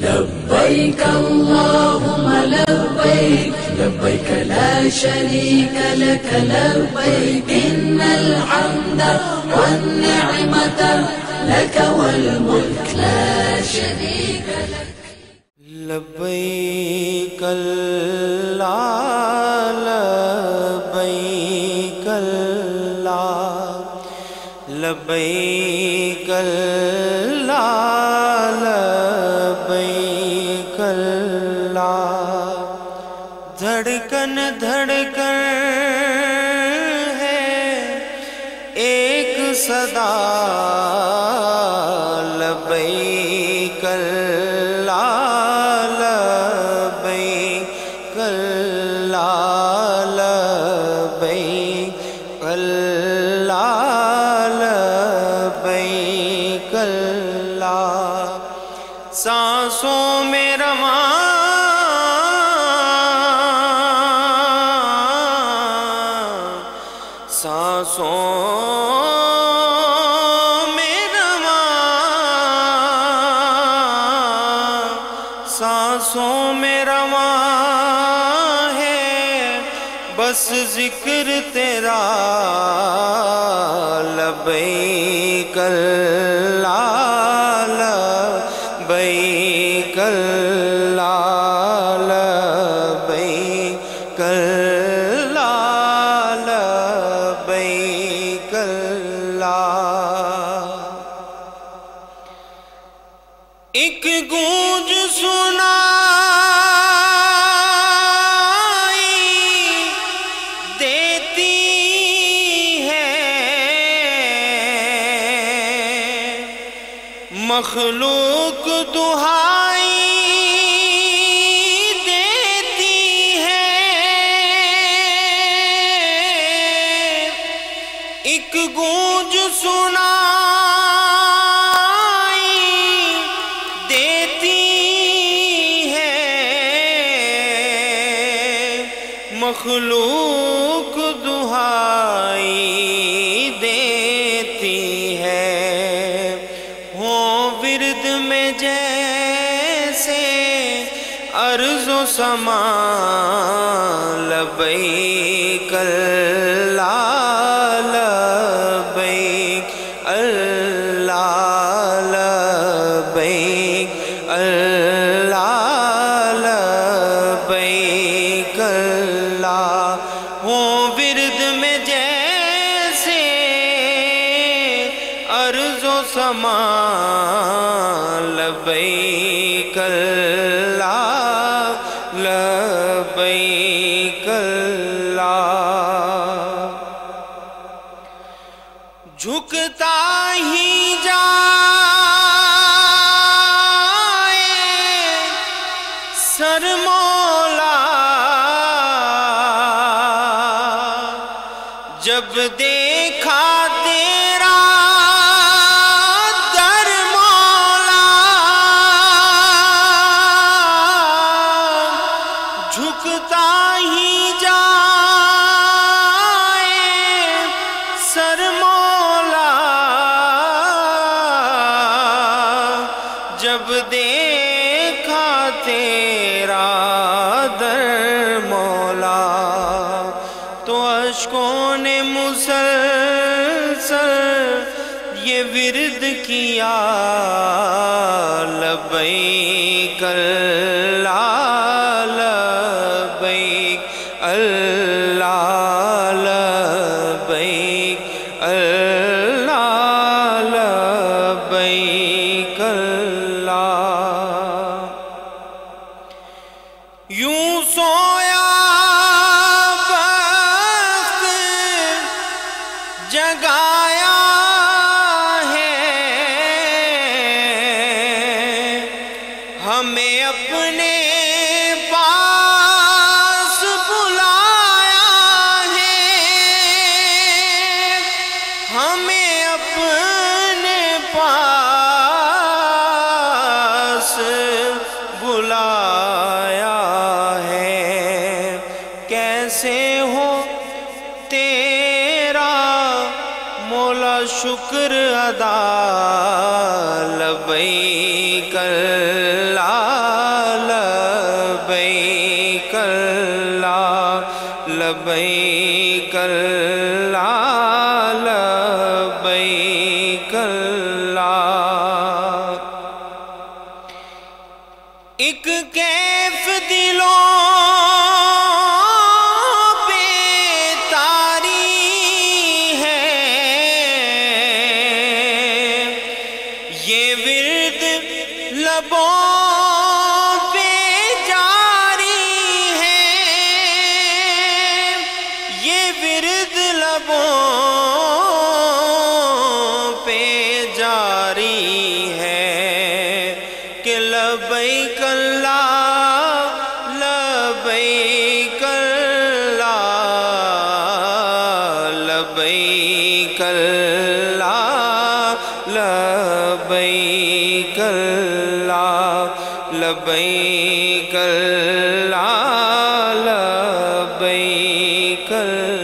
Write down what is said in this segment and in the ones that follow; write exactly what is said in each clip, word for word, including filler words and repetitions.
لبيك اللهم لبيك لبيك لا شريك لك لبيك إن الحمد والنعمة لك والملك لا شريك لك لبيك لا لبيك لا لبيك لا لبيك لا دھڑکن دھڑکن ہے ایک صدا لبیک لا لبیک لا لبیک لا لبیک لا سانسوں میں رواں سانسوں میں رواں سانسوں میں رواں ہے بس ذکر تیرا لبیک لا لبیک لا لبیک لا لبیک لا ایک گونج سنائی دیتی ہے مخلوق دہائی دیتی ہے ایک گونج سنائی دیتی ہے مخلوق دہائی دیتی ہے ہو ورد میں جیسے ارض و سماء لبیک لا لبیک اللہ لبیک اللہ لبیک اللہ ہو ورد میں جیسے ارض و سماء لبیک اللہ لبیک اللہ جھکتا ہی جائے سر مولا جب دیکھا تیرا در مولا جھکتا ہی جائے سر مولا جب دیکھا تیرا در مولا تو اشکوں نے مسلسل یہ ورد کیا لبیک اللہ لبیک اللہ لبیک اللہ لبیک اللہ یوں سویا بخت جگایا ہے ہمیں اپنے پاس بلایا ہے ہمیں اپنے پاس بلایا ہے کیسے ہو تیرا مولا شکر ادا لبیک اللہ ایک کیف دلوں پہ تاری ہے، یہ ورد لبوں پہ جاری ہے، یہ ورد لبوں پہ جاری ہے کہ لبیک اللہ لبیک اللہ لبیک اللہ لبیک اللہ لبیک اللہ لبیک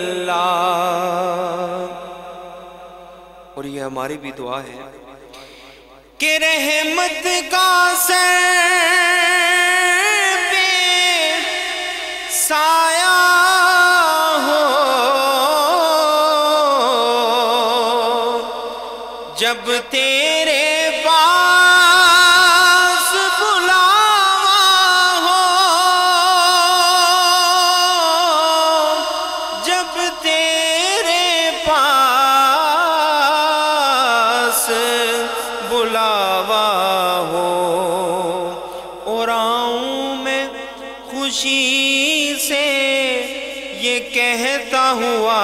اللہ۔ اور یہ ہماری بھی دعا ہے کہ رحمت کا سر پہ سایہ ہو، جب تیرے پاس بلاوا ہو، جب تیرے پاس بلاوا ہو، اور آؤں میں خوشی سے یہ کہتا ہوا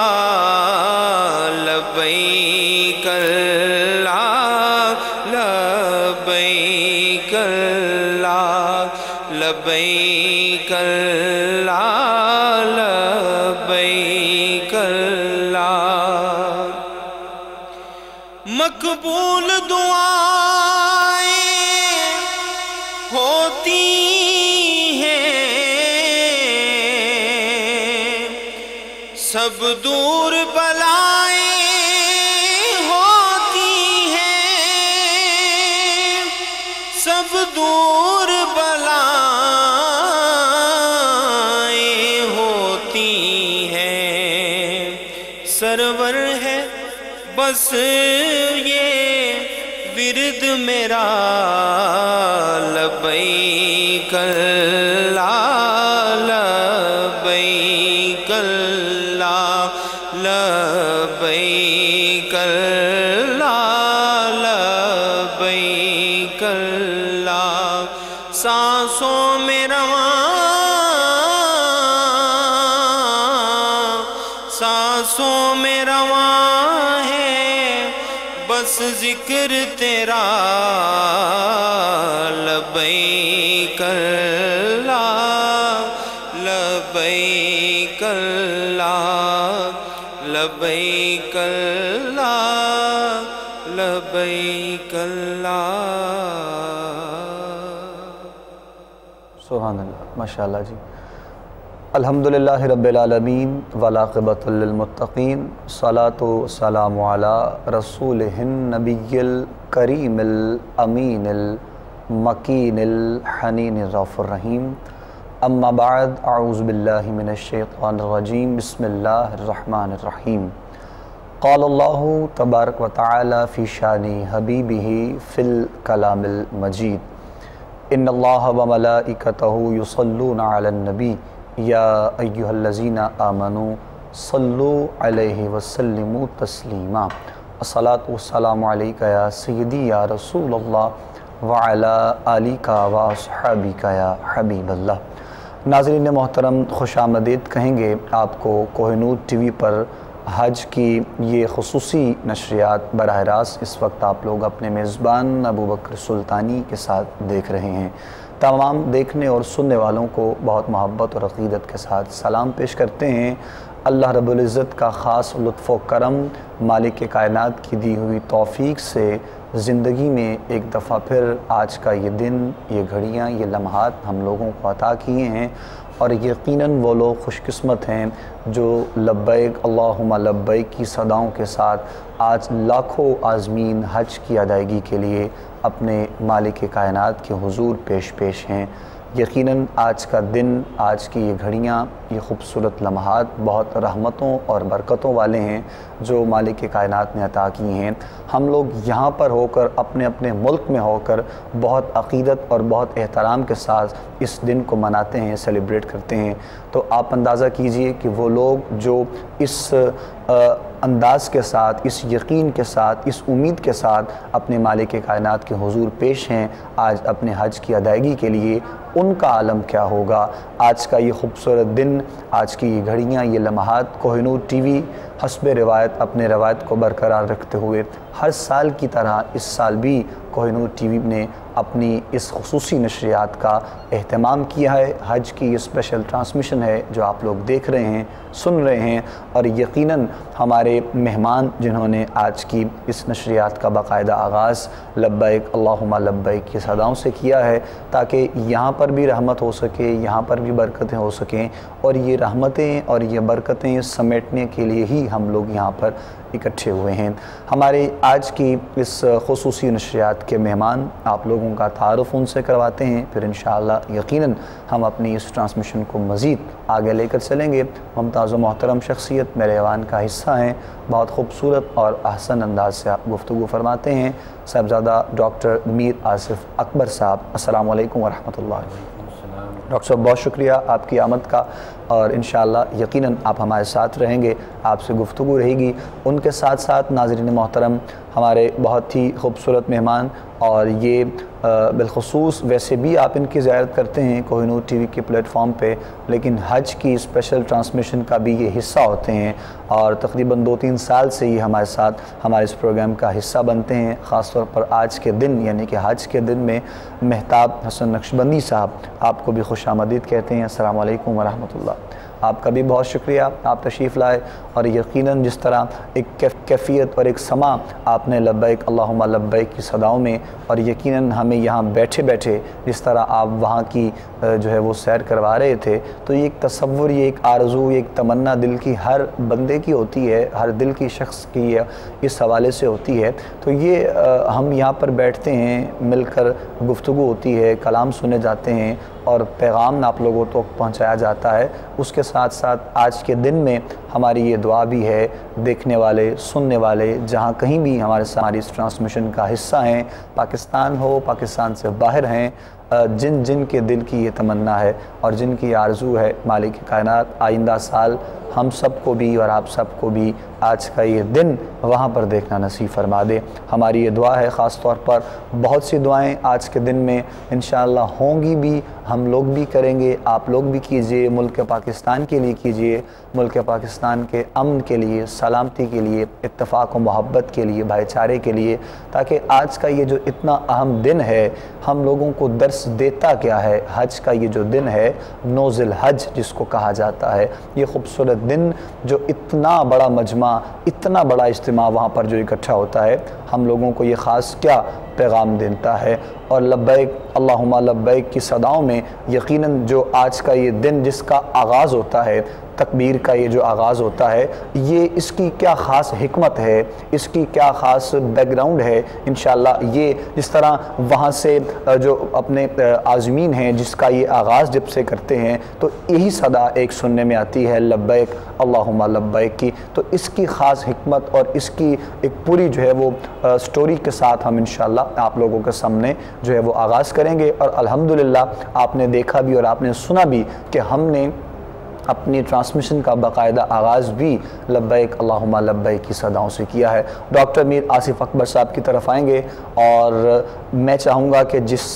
لبیک اللہ لبیک اللہ لبیک اللہ لبیک اللہ۔ مقبول دعائیں ہوتی ہیں، سب دور بلائیں ہوتی ہیں، سب دور بلائیں ہوتی ہیں، سرور ہے بس یہ ورد میرا لبیک اللہ لبیک اللہ لبیک اللہ لبیک اللہ۔ سانسوں میں رواں، سانسوں میں رواں ہے بس ذکر تیرا لبیک اللہ لبیک اللہ لبیک اللہ لبیک اللہ۔ سبحان اللہ، ماشاءاللہ جی۔ الحمدللہ رب العالمین والعاقبۃ للمتقین، صلاۃ و سلام علی رسولہ النبی الکریم الامین المکین الحنین الرؤوف الرحیم، اما بعد، اعوذ باللہ من الشیطان الرجیم، بسم اللہ الرحمن الرحیم۔ قال اللہ تبارک و تعالی فی شان حبیبہ فی الکلام المجید، ان اللہ و ملائکتہ یصلون علی النبی یا ایہا الذین آمنوا صلو علیہ وسلموا تسلیما، الصلاۃ والسلام علیک یا سیدی یا رسول اللہ وعلی آلک و اصحابک یا حبیب اللہ۔ ناظرین محترم، خوش آمدید کہیں گے آپ کو کوہ نور ٹی وی پر حج کی یہ خصوصی نشریات براہ راست اس وقت آپ لوگ اپنے میزبان ابو بکر سلطانی کے ساتھ دیکھ رہے ہیں۔ تمام دیکھنے اور سننے والوں کو بہت محبت اور عقیدت کے ساتھ سلام پیش کرتے ہیں۔ اللہ رب العزت کا خاص لطف و کرم، مالک کائنات کی دی ہوئی توفیق سے زندگی میں ایک دفعہ پھر آج کا یہ دن، یہ گھڑیاں، یہ لمحات ہم لوگوں کو عطا کیے ہیں، اور یقیناً وہ لوگ خوش قسمت ہیں جو لبیک اللہم لبیک کی صداؤں کے ساتھ آج لاکھوں عازمین حج کی ادائیگی کے لیے اپنے مالک کائنات کے حضور پیش پیش ہیں۔ یقیناً آج کا دن، آج کی یہ گھڑیاں، یہ خوبصورت لمحات بہت رحمتوں اور برکتوں والے ہیں جو مالک کائنات نے عطا کی ہیں۔ ہم لوگ یہاں پر ہو کر، اپنے اپنے ملک میں ہو کر بہت عقیدت اور بہت احترام کے ساتھ اس دن کو مناتے ہیں، سیلیبریٹ کرتے ہیں۔ تو آپ اندازہ کیجئے کہ وہ لوگ جو اس انداز کے ساتھ، اس یقین کے ساتھ، اس امید کے ساتھ اپنے مالک کائنات کے حضور پیش ہیں آج اپنے حج کی ادائیگی کے لیے، ان کا عالم کیا ہوگا۔ آج کا یہ خوبصورت دن، آج کی یہ گھڑیاں، یہ لمحات کوہ نور ٹی وی حسب روایت اپنے روایت کو برقرار رکھتے ہوئے ہر سال کی طرح اس سال بھی کوہ نور ٹی وی نے اپنی اس خصوصی نشریات کا اہتمام کیا ہے۔ حج کی یہ اسپیشل ٹرانسمیشن ہے جو آپ لوگ دیکھ رہے ہیں، سن رہے ہیں، اور یقیناً ہمارے مہمان جنہوں نے آج کی اس نشریات کا باقاعدہ آغاز لبیک اللہم لبیک کی صداؤں سے کیا ہے تاکہ یہاں پر بھی رحمت ہو سکے، یہاں پر بھی برکتیں ہو سکیں، اور یہ رحمتیں اور یہ برکتیں سمیٹنے کے لیے ہی ہم لوگ یہاں پر اکٹھے ہوئے ہیں۔ ہمارے آج کی اس خصوصی نشریات کے مہمان، آپ لوگوں کا تعارف ان سے کرواتے ہیں، پھر انشاءاللہ یقیناً ہم اپنی اس ٹرانسمیشن کو مزید آگے لے کر چلیں گے۔ ممتاز و محترم شخصیت میرے ایوان کا حصہ ہیں، بہت خوبصورت اور احسن انداز سے آپ گفتگو فرماتے ہیں، صاحبزادہ ڈاکٹر میر آصف اکبر صاحب۔ السلام علیکم ورحمۃ اللہ۔ ڈاکٹر صاحب بہت شکریہ آپ کی آمد کا، اور انشاءاللہ یقیناً آپ ہمارے ساتھ رہیں گے، آپ سے گفتگو رہے گی۔ ان کے ساتھ ساتھ ناظرین محترم، ہمارے بہت ہی خوبصورت مہمان، اور یہ بالخصوص ویسے بھی آپ ان کی زیارت کرتے ہیں کوہ نور ٹی وی کے پلیٹ فارم پہ، لیکن حج کی اسپیشل ٹرانسمیشن کا بھی یہ حصہ ہوتے ہیں، اور تقریباً دو تین سال سے یہ ہمارے ساتھ ہمارے اس پروگرام کا حصہ بنتے ہیں۔ خاص طور پر آج کے دن یعنی کہ حج کے دن میں مہتاب حسن نقشبندی صاحب آپ کو بھی خوش آمدید کہتے ہیں۔ السلام علیکم ورحمۃ اللہ۔ آپ کا بھی بہت شکریہ، آپ تشریف لائے، اور یقیناً جس طرح ایک کیفیت اور ایک سما آپ نے لبیک اللہم لبیک کی صداؤں میں، اور یقیناً ہمیں یہاں بیٹھے بیٹھے جس طرح آپ وہاں کی جو ہے وہ سیر کروا رہے تھے، تو یہ ایک تصور، یہ ایک آرزو، یہ ایک تمنا دل کی ہر بندے کی ہوتی ہے، ہر دل کی شخص کی اس حوالے سے ہوتی ہے۔ تو یہ ہم یہاں پر بیٹھتے ہیں، مل کر گفتگو ہوتی ہے، کلام سنے جاتے ہیں، اور پیغام آپ لوگوں تک پہنچایا جاتا ہے۔ اس کے ساتھ ساتھ آج کے دن میں ہماری یہ دعا بھی ہے، دیکھنے والے، سننے والے جہاں کہیں بھی ہمارے ساتھ ہماری اس ٹرانسمیشن کا حصہ ہیں، پاکستان ہو، پاکستان سے باہر ہیں، جن جن کے دل کی یہ تمنا ہے اور جن کی آرزو ہے مالک کائنات آئندہ سال ہم سب کو بھی اور آپ سب کو بھی آج کا یہ دن وہاں پر دیکھنا نصیب فرما دے۔ ہماری یہ دعا ہے، خاص طور پر بہت سی دعائیں آج کے دن میں انشاءاللہ ہوں گی بھی، ہم لوگ بھی کریں گے، آپ لوگ بھی کیجئے، ملک پاکستان کے لیے کیجئے، ملک پاکستان کے امن کے لیے، سلامتی کے لیے، اتفاق و محبت کے لیے، بھائی چارے کے لیے، تاکہ آج کا یہ جو اتنا اہم دن ہے ہم لوگوں کو درس دیتا کیا ہے۔ حج کا یہ جو دن ہے، نو ذی الحج جس کو کہا جاتا ہے، یہ خوبصورت دن جو اتنا بڑا مجمع، اتنا بڑا اجتماع وہاں پر جو اکٹھا ہوتا ہے، ہم لوگوں کو یہ خاص کیا پیغام دیتا ہے۔ اور لبیک اللہم لبیک کی صداؤں میں یقیناً جو آج کا یہ دن جس کا آغاز ہوتا ہے، تکبیر کا یہ جو آغاز ہوتا ہے، یہ اس کی کیا خاص حکمت ہے، اس کی کیا خاص بیک گراؤنڈ ہے، انشاءاللہ یہ جس طرح وہاں سے جو اپنے عازمین ہیں جس کا یہ آغاز جب سے کرتے ہیں تو یہی صدا ایک سننے میں آتی ہے لبیک اللہم لبیک کی، تو اس کی خاص حکمت اور اس کی ایک پوری جو ہے وہ سٹوری کے ساتھ ہم انشاءاللہ آپ لوگوں کے سامنے جو ہے وہ آغاز کریں گے۔ اور الحمدللہ آپ نے دیکھا بھی اور آپ نے سنا بھی کہ ہم نے اپنی ٹرانسمیشن کا باقاعدہ آغاز بھی لبیک اللہم لبیک کی صداؤں سے کیا ہے۔ ڈاکٹر میر آصف اکبر صاحب کی طرف آئیں گے، اور میں چاہوں گا کہ جس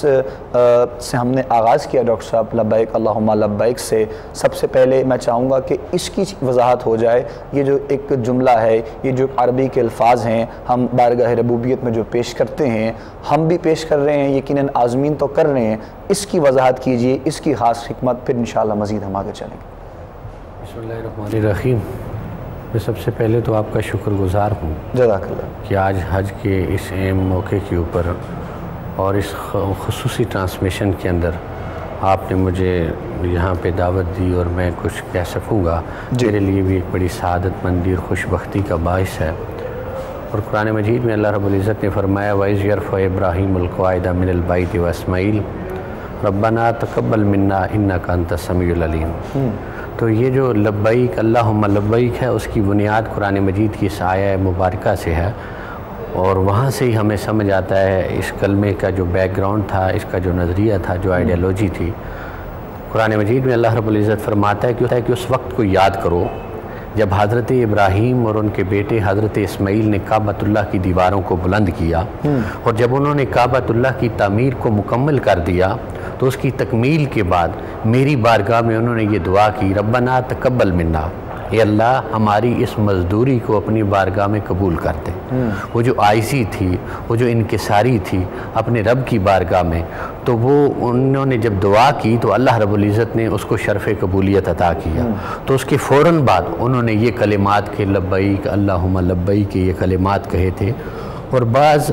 سے ہم نے آغاز کیا ڈاکٹر صاحب لبیک اللہم لبیک سے، سب سے پہلے میں چاہوں گا کہ اس کی وضاحت ہو جائے۔ یہ جو ایک جملہ ہے، یہ جو عربی کے الفاظ ہیں ہم بارگاہ ربوبیت میں جو پیش کرتے ہیں، ہم بھی پیش کر رہے ہیں، یقیناً عازمین تو کر رہے ہیں، اس کی وضاحت کیجئے، اس کی خاص حکمت، پھر انشاءاللہ مزید ہم آگے چلیں گے۔ بسم اللہ الرحمن الرحیم۔ میں سب سے پہلے تو آپ کا شکر گزار ہوں جزاک اللہ کہ آج حج کے اس اہم موقع کے اوپر اور اس خصوصی ٹرانسمیشن کے اندر آپ نے مجھے یہاں پہ دعوت دی، اور میں کچھ کہہ سکوں گا میرے لیے بھی ایک بڑی سعادت مندی اور خوش بختی کا باعث ہے۔ اور قرآن مجید میں اللہ رب العزت نے فرمایا وَإِذْ يَرْفَعُ إِبْرَاهِيمُ الْقَوَاعِدَ مِنَ الْبَيْتِ وَإِسْمَاعِيلُ ربنا تقبل منا انک انت السمیع العلیم۔ تو یہ جو لبیک اللہم لبیک ہے اس کی بنیاد قرآن مجید کی اس آیہ مبارکہ سے ہے، اور وہاں سے ہی ہمیں سمجھ آتا ہے اس کلمے کا جو بیک گراؤنڈ تھا، اس کا جو نظریہ تھا، جو آئیڈیالوجی تھی۔ قرآن مجید میں اللہ رب العزت فرماتا ہے کہ کہ اس وقت کو یاد کرو جب حضرت ابراہیم اور ان کے بیٹے حضرت اسماعیل نے کعبۃ اللہ کی دیواروں کو بلند کیا، اور جب انہوں نے کعبۃ اللہ کی تعمیر کو مکمل کر دیا تو اس کی تکمیل کے بعد میری بارگاہ میں انہوں نے یہ دعا کی، ربنا تقبل منا، اے اللہ ہماری اس مزدوری کو اپنی بارگاہ میں قبول کر دے۔ وہ جو عاجزی تھی، وہ جو انکساری تھی اپنے رب کی بارگاہ میں، تو وہ انہوں نے جب دعا کی تو اللہ رب العزت نے اس کو شرف قبولیت عطا کیا۔ تو اس کے فوراً بعد انہوں نے یہ کلمات کے لبیک اللہم لبیک کے یہ کلمات کہے تھے، اور بعض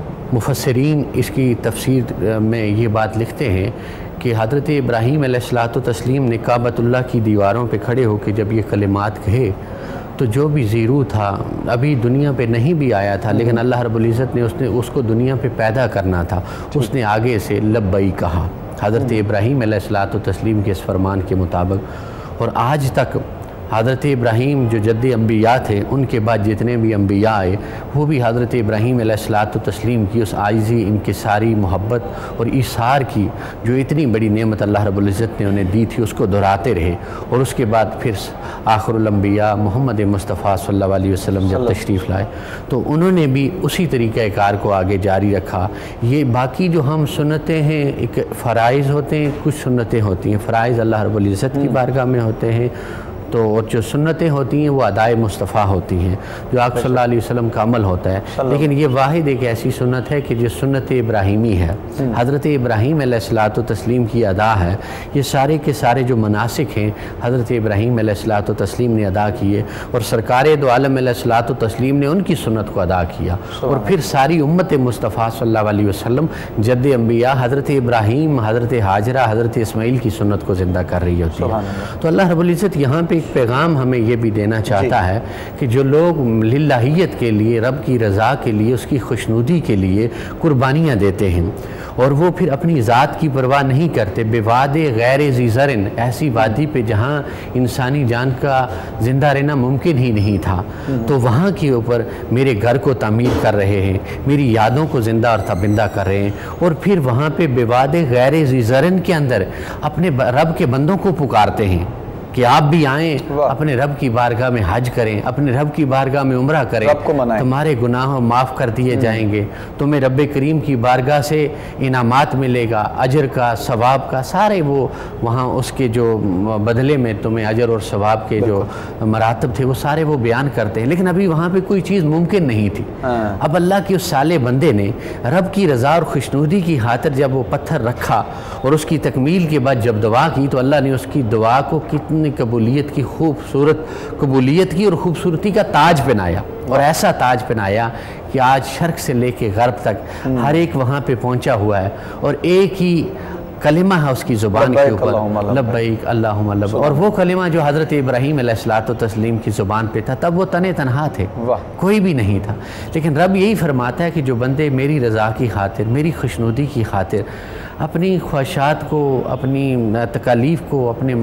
مفسرین اس کی تفسیر میں یہ بات لکھتے ہیں کہ حضرت ابراہیم علیہ الصلوۃ والتسلیم نے کعبۃ اللہ کی دیواروں پہ کھڑے ہو کے جب یہ کلمات کہے تو جو بھی زیرو تھا، ابھی دنیا پہ نہیں بھی آیا تھا لیکن اللہ رب العزت نے اس نے اس کو دنیا پہ پیدا کرنا تھا، اس نے آگے سے لبئی کہا حضرت ابراہیم علیہ الصلوۃ والتسلیم کے اس فرمان کے مطابق۔ اور آج تک حضرت ابراہیم جو جد انبیاء تھے، ان کے بعد جتنے بھی انبیاء آئے وہ بھی حضرت ابراہیم علیہ الصلوۃ والتسلیم کی اس عاجزی، انکساری، محبت اور ایثار کی جو اتنی بڑی نعمت اللہ رب العزت نے انہیں دی تھی اس کو دہراتے رہے۔ اور اس کے بعد پھر آخر الانبیاء محمد مصطفیٰ صلی اللہ علیہ وسلم جب تشریف لائے تو انہوں نے بھی اسی طریقہ کار کو آگے جاری رکھا۔ یہ باقی جو ہم سنتیں ہیں، ایک فرائض ہوتے ہیں، کچھ سنتیں ہوتی ہیں، فرائض اللہ رب العزت کی بارگاہ میں ہوتے ہیں، تو اور جو سنتیں ہوتی ہیں وہ ادائے مصطفیٰ ہوتی ہیں، جو آقا صلی اللہ علیہ وسلم کا عمل ہوتا ہے۔ لیکن یہ واحد ایک ایسی سنت ہے کہ جو سنت ابراہیمی ہے، حضرت ابراہیم علیہ الصلوۃ والتسلیم کی ادا ہے۔ یہ سارے کے سارے جو مناسک ہیں حضرت ابراہیم علیہ الصلوۃ والتسلیم نے ادا کیے، اور سرکار دو عالم علیہ الصلوۃ والتسلیم نے ان کی سنت کو ادا کیا، اور پھر ساری امت مصطفیٰ صلی اللہ علیہ وسلم جد انبیاء حضرت ابراہیم، حضرت حاجرہ، حضرت اسماعیل کی سنت کو زندہ کر رہی ہوتی ہے۔ تو اللہ رب العزت یہاں پہ پیغام ہمیں یہ بھی دینا چاہتا ہے کہ جو لوگ للہیت کے لیے، رب کی رضا کے لیے، اس کی خوشنودی کے لیے قربانیاں دیتے ہیں، اور وہ پھر اپنی ذات کی پرواہ نہیں کرتے، بے واد غیر ذی زرن، ایسی وادی پہ جہاں انسانی جان کا زندہ رہنا ممکن ہی نہیں تھا، تو وہاں کے اوپر میرے گھر کو تعمیر کر رہے ہیں، میری یادوں کو زندہ اور تابندہ کر رہے ہیں، اور پھر وہاں پہ بے واد غیر ذی زرن کے اندر اپنے رب کے بندوں کو پکارتے ہیں کہ آپ بھی آئیں، اپنے رب کی بارگاہ میں حج کریں، اپنے رب کی بارگاہ میں عمرہ کریں، تمہارے گناہوں معاف کر دیے جائیں گے، تمہیں رب کریم کی بارگاہ سے انعامات ملے گا، اجر کا، ثواب کا، سارے وہ وہاں اس کے جو بدلے میں تمہیں اجر اور ثواب کے جو مراتب تھے وہ سارے وہ بیان کرتے ہیں۔ لیکن ابھی وہاں پہ کوئی چیز ممکن نہیں تھی۔ اب اللہ کے اس صالح بندے نے رب کی رضا اور خوشنودی کی خاطر جب وہ پتھر رکھا اور اس کی تکمیل کے بعد جب دعا کی تو اللہ نے اس کی دعا کو کتنی قبولیت کی خوبصورت قبولیت کی اور خوبصورتی کا تاج پہنایا، اور ایسا تاج پہنایا کہ آج شرق سے لے کے غرب تک ہر ایک وہاں پہ پہنچا ہوا ہے، اور ایک ہی کلمہ ہے اس کی زبان کے اوپر، لبیک اللہم لبیک، اور وہ کلمہ جو حضرت ابراہیم علیہ الصلوۃ والتسلیم کی زبان پہ تھا تب وہ تنے تنہا تھے، کوئی بھی نہیں تھا۔ لیکن رب یہی فرماتا ہے کہ جو بندے میری رضا کی خاطر، میری خوشنودی کی خاطر اپنی خواہشات کو، اپنی تکالیف کو، اپنے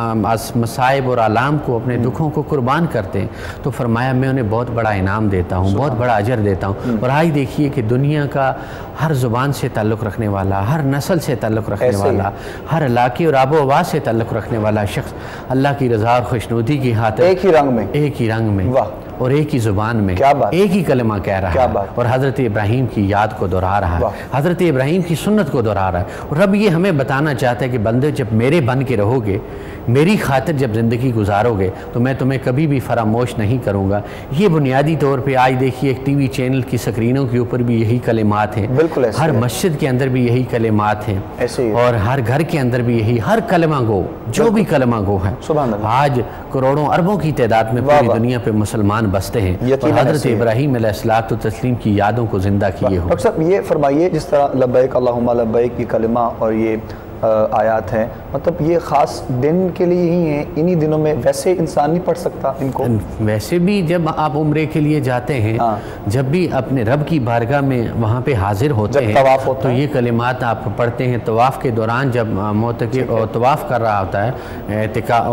مصائب اور آلام کو، اپنے دکھوں کو قربان کرتے ہیں تو فرمایا میں انہیں بہت بڑا انعام دیتا ہوں، بہت بڑا اجر دیتا ہوں۔ اور آج دیکھیے کہ دنیا کا ہر زبان سے تعلق رکھنے والا، ہر نسل سے تعلق رکھنے والا، ہر علاقے اور آب و ہوا سے تعلق رکھنے والا شخص اللہ کی رضا اور خوشنودی کی خاطر ایک ہی رنگ میں ایک ہی رنگ میں اور ایک ہی زبان میں ایک ہی کلمہ کہہ رہا ہے، اور حضرت ابراہیم کی یاد کو دہرا رہا ہے، حضرت ابراہیم کی سنت کو دہرا رہا ہے۔ اور رب یہ ہمیں بتانا چاہتا ہے کہ بندے جب میرے بن کے رہو گے، میری خاطر جب زندگی گزارو گے تو میں تمہیں کبھی بھی فراموش نہیں کروں گا۔ یہ بنیادی طور پہ آج دیکھیے ایک ٹی وی چینل کی سکرینوں کے اوپر بھی یہی کلمات ہیں، ہر مسجد کے اندر بھی یہی کلمات ہیں، اور ہر گھر کے اندر بھی یہی، ہر کلمہ گو جو بھی کلمہ گو ہے۔ آج کروڑوں اربوں کی تعداد میں پوری دنیا پہ مسلمان بستے ہیں، اور حضرت ابراہیم علیہ الصلوۃ والتسلیم کی یادوں کو زندہ کیے ہو۔ ڈاکٹر صاحب یہ فرمائیے، جس طرح لبیک اللہم لبیک کی کلمہ اور یہ آیات ہیں، مطلب یہ خاص دن کے لیے ہی ہیں، انہی دنوں میں ویسے انسان نہیں پڑھ سکتا ان کو؟ ویسے بھی جب آپ عمرے کے لیے جاتے ہیں، جب بھی اپنے رب کی بارگاہ میں وہاں پہ حاضر ہوتے ہیں تو یہ کلمات آپ پڑھتے ہیں۔ طواف کے دوران جب معتکف طواف کر رہا ہوتا ہے،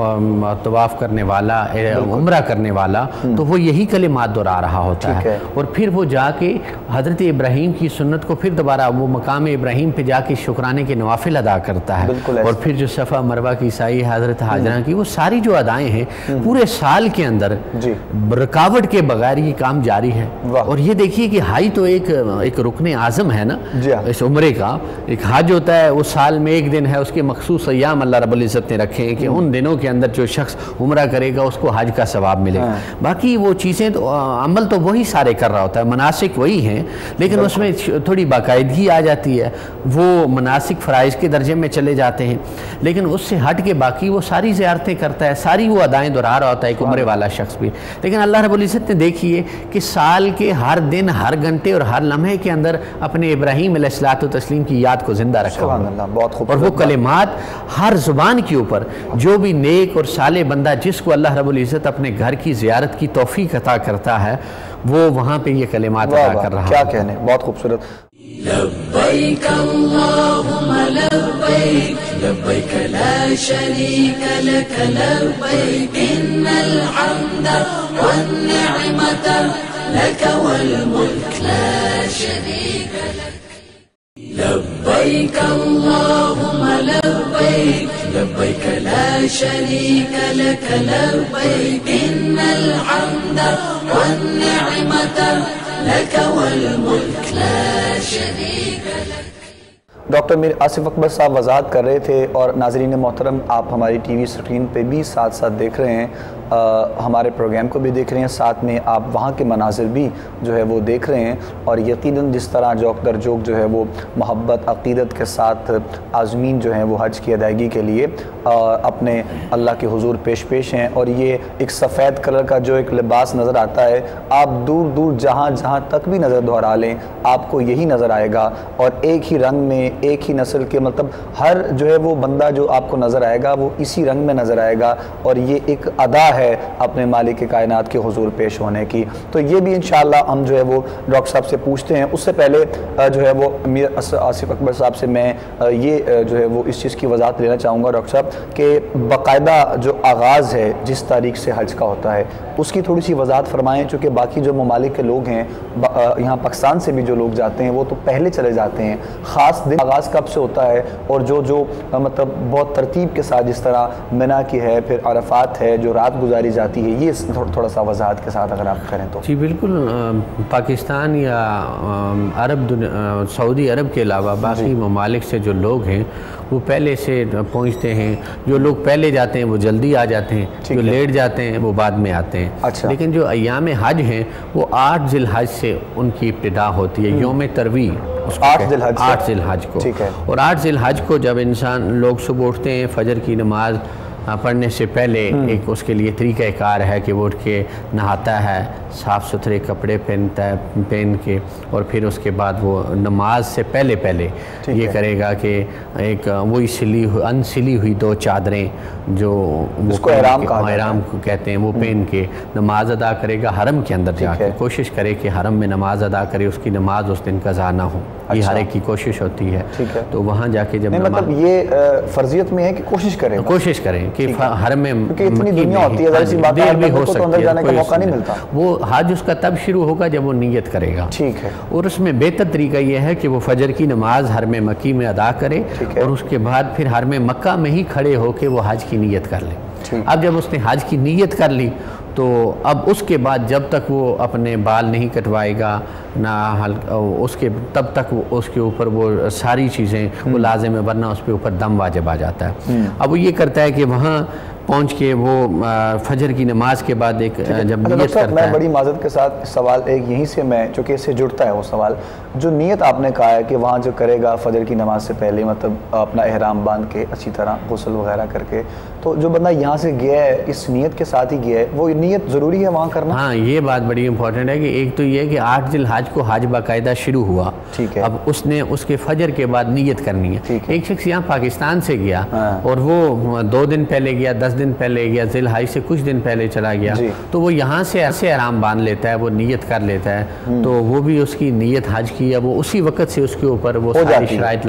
طواف کرنے والا، عمرہ کرنے والا، تو وہ یہی کلمات دہرا رہا ہوتا ہے، اور پھر وہ جا کے حضرت ابراہیم کی سنت کو پھر دوبارہ وہ مقام ابراہیم پہ جا کے شکرانے کے نوافل ادا کرتا ہے، اور پھر جو صفا مروہ کی سعی حضرت حاجرہ کی، وہ ساری جو ادائیں ہیں پورے سال کے اندر رکاوٹ کے بغیر یہ کام جاری ہے۔ اور یہ دیکھیے کہ حج تو ایک ایک رکن اعظم ہے نا اس عمرے کا۔ ایک حج ہوتا ہے وہ سال میں ایک دن ہے، اس کے مخصوص ایام اللہ رب العزت نے رکھے ہیں کہ ان دنوں کے اندر جو شخص عمرہ کرے گا اس کو حج کا ثواب ملے گا۔ باقی وہ چیزیں تو عمل تو وہی سارے کر رہا ہوتا ہے، مناسک وہی ہیں، لیکن اس میں تھوڑی باقاعدگی آ جاتی ہے، وہ مناسک فرائض کے درجے میں چلے جاتے ہیں، لیکن اس سے ہٹ کے باقی وہ ساری زیارتیں کرتا ہے، ساری وہ ادائیں دہرا رہا ہوتا ہے ایک عمرے والا شخص بھی۔ لیکن اللہ رب العزت نے دیکھیے کہ سال کے ہر دن، ہر گھنٹے اور ہر لمحے کے اندر اپنے ابراہیم علیہ الصلوۃ والتسلیم کی یاد کو زندہ رکھا ہوا ہے، اور وہ کلمات ہر زبان کے اوپر جو بھی نیک اور صالح بندہ جس کو اللہ رب العزت اپنے گھر کی زیارت کی توفیق عطا کرتا ہے وہ وہاں پہ یہ کلمات ادا کر رہا ہے۔ کیا کہنے، بہت خوبصورت۔ لبیک اللہم لبیک لبیک لا شریک لک لبیک ان الحمد والنعمت لک والملک لا شریک لک لبیک اللہم لبیک لبیک لا شریک لک لبیک ان الحمد والنعمت لک والملک لا شریک لک۔ ڈاکٹر میر آصف اکبر صاحب وضاحت کر رہے تھے، اور ناظرین محترم آپ ہماری ٹی وی سکرین پہ بھی ساتھ ساتھ دیکھ رہے ہیں، ہمارے پروگرام کو بھی دیکھ رہے ہیں، ساتھ میں آپ وہاں کے مناظر بھی جو ہے وہ دیکھ رہے ہیں، اور یقیناً جس طرح جوک در جوک جو ہے وہ محبت عقیدت کے ساتھ عازمین جو ہیں وہ حج کی ادائیگی کے لیے اپنے اللہ کے حضور پیش پیش ہیں، اور یہ ایک سفید کلر کا جو ایک لباس نظر آتا ہے، آپ دور دور جہاں جہاں تک بھی نظر دہرا لیں آپ کو یہی نظر آئے گا، اور ایک ہی رنگ میں ایک ہی نسل کے، مطلب ہر جو ہے وہ بندہ جو آپ کو نظر آئے گا وہ اسی رنگ میں نظر آئے گا، اور یہ ایک ادا ہے اپنے مالک کائنات کے حضور پیش ہونے کی۔ تو یہ بھی انشاءاللہ ہم جو ہے وہ ڈاکٹر صاحب سے پوچھتے ہیں۔ اس سے پہلے جو ہے وہ امیر آصف اکبر صاحب سے میں یہ جو ہے وہ اس چیز کی وضاحت لینا چاہوں گا ڈاکٹر صاحب کہ باقاعدہ جو آغاز ہے جس تاریخ سے حج کا ہوتا ہے اس کی تھوڑی سی وضاحت فرمائیں، چونکہ باقی جو ممالک کے لوگ ہیں یہاں پاکستان سے بھی جو لوگ جاتے ہیں وہ تو پہلے چلے جاتے ہیں، خاص دن آغاز کب سے ہوتا ہے، اور جو جو مطلب بہت ترتیب کے ساتھ جس طرح منی کی ہے، پھر عرفات ہے جو رات گزاری جاتی ہے، یہ تھوڑا سا وضاحت کے ساتھ اگر آپ کریں تو۔ جی بالکل، پاکستان یا عرب سعودی عرب کے علاوہ باقی ممالک سے جو لوگ ہیں وہ پہلے سے پہنچتے ہیں، جو لوگ پہلے جاتے ہیں وہ جلدی آ جاتے ہیں، جو لیٹ جاتے ہیں وہ بعد میں آتے ہیں۔ لیکن جو ایام حج ہیں وہ آٹھ ذی الحج سے ان کی ابتدا ہوتی ہے، یوم ترویہ آٹھ ذی الحج آٹھ ذی الحج کو، اور آٹھ ذی الحج کو جب انسان لوگ صبح اٹھتے ہیں فجر کی نماز پڑھنے سے پہلے ایک اس کے لیے طریقہ کار ہے کہ وہ اٹھ کے نہاتا ہے، صاف ستھرے کپڑے پہنتا ہے پہن کے، اور پھر اس کے بعد وہ نماز سے پہلے پہلے یہ کرے گا کہ ایک وہی سلی ان سلی ہوئی دو چادریں جو وہ احرام کو کہتے ہیں وہ پہن کے نماز ادا کرے گا حرم کے اندر جا کے۔ کوشش کرے کہ حرم میں نماز ادا کرے، اس کی نماز اس دن قضا نہ ہو، یہ ہر ایک کی کوشش ہوتی ہے۔ تو وہاں جا کے جب مطلب یہ فرضیت میں ہے کہ کوشش کریں کوشش کریں کہ حرم میں اتنی دنیا ہوتی ہے دیر بھی ہو سکتی ہے، وہ حج اس کا تب شروع ہوگا جب وہ نیت کرے گا، ٹھیک ہے، اور اس میں بہتر طریقہ یہ ہے کہ وہ فجر کی نماز حرم مکی میں ادا کرے، اور اس کے بعد پھر حرم مکہ میں ہی کھڑے ہو کے وہ حج کی نیت کر لے۔ اب جب اس نے حج کی نیت کر لی تو اب اس کے بعد جب تک وہ اپنے بال نہیں کٹوائے گا نہ اس کے تب تک اس کے اوپر وہ ساری چیزیں وہ لازم ہے، ورنہ اس پہ اوپر دم واجب آ جاتا ہے۔ اب وہ یہ کرتا ہے کہ وہاں پہنچ کے وہ فجر کی نماز کے بعد ایک جب نیت کرتا ہے۔ میں بڑی معذرت کے ساتھ سوال ایک یہیں سے میں چونکہ اس سے جڑتا ہے وہ سوال، جو نیت آپ نے کہا ہے کہ وہاں جو کرے گا فجر کی نماز سے پہلے مطلب اپنا احرام باندھ کے اچھی طرح غسل وغیرہ کر کے، تو جو بندہ یہاں سے گیا ہے اس نیت کے ساتھ ہی گیا ہے، وہ نیت ضروری ہے وہاں کرنا؟ ہاں یہ بات بڑی امپورٹنٹ ہے کہ ایک تو یہ ہے کہ آٹھ ذی الحج کو حج باقاعدہ شروع ہوا، ٹھیک ہے، اب اس نے اس کے فجر کے بعد نیت کرنی ہے۔ ایک شخص یہاں پاکستان سے گیا اور وہ دو دن پہلے گیا، دس دن پہلے گیا، ذی الحج سے کچھ دن پہلے چلا گیا، تو وہ یہاں سے ایسے احرام باندھ لیتا ہے، وہ نیت کر لیتا ہے، تو وہ بھی اس کی نیت حج کی ہے، وہ اسی وقت سے اس کے اوپر وہ ساری شرائط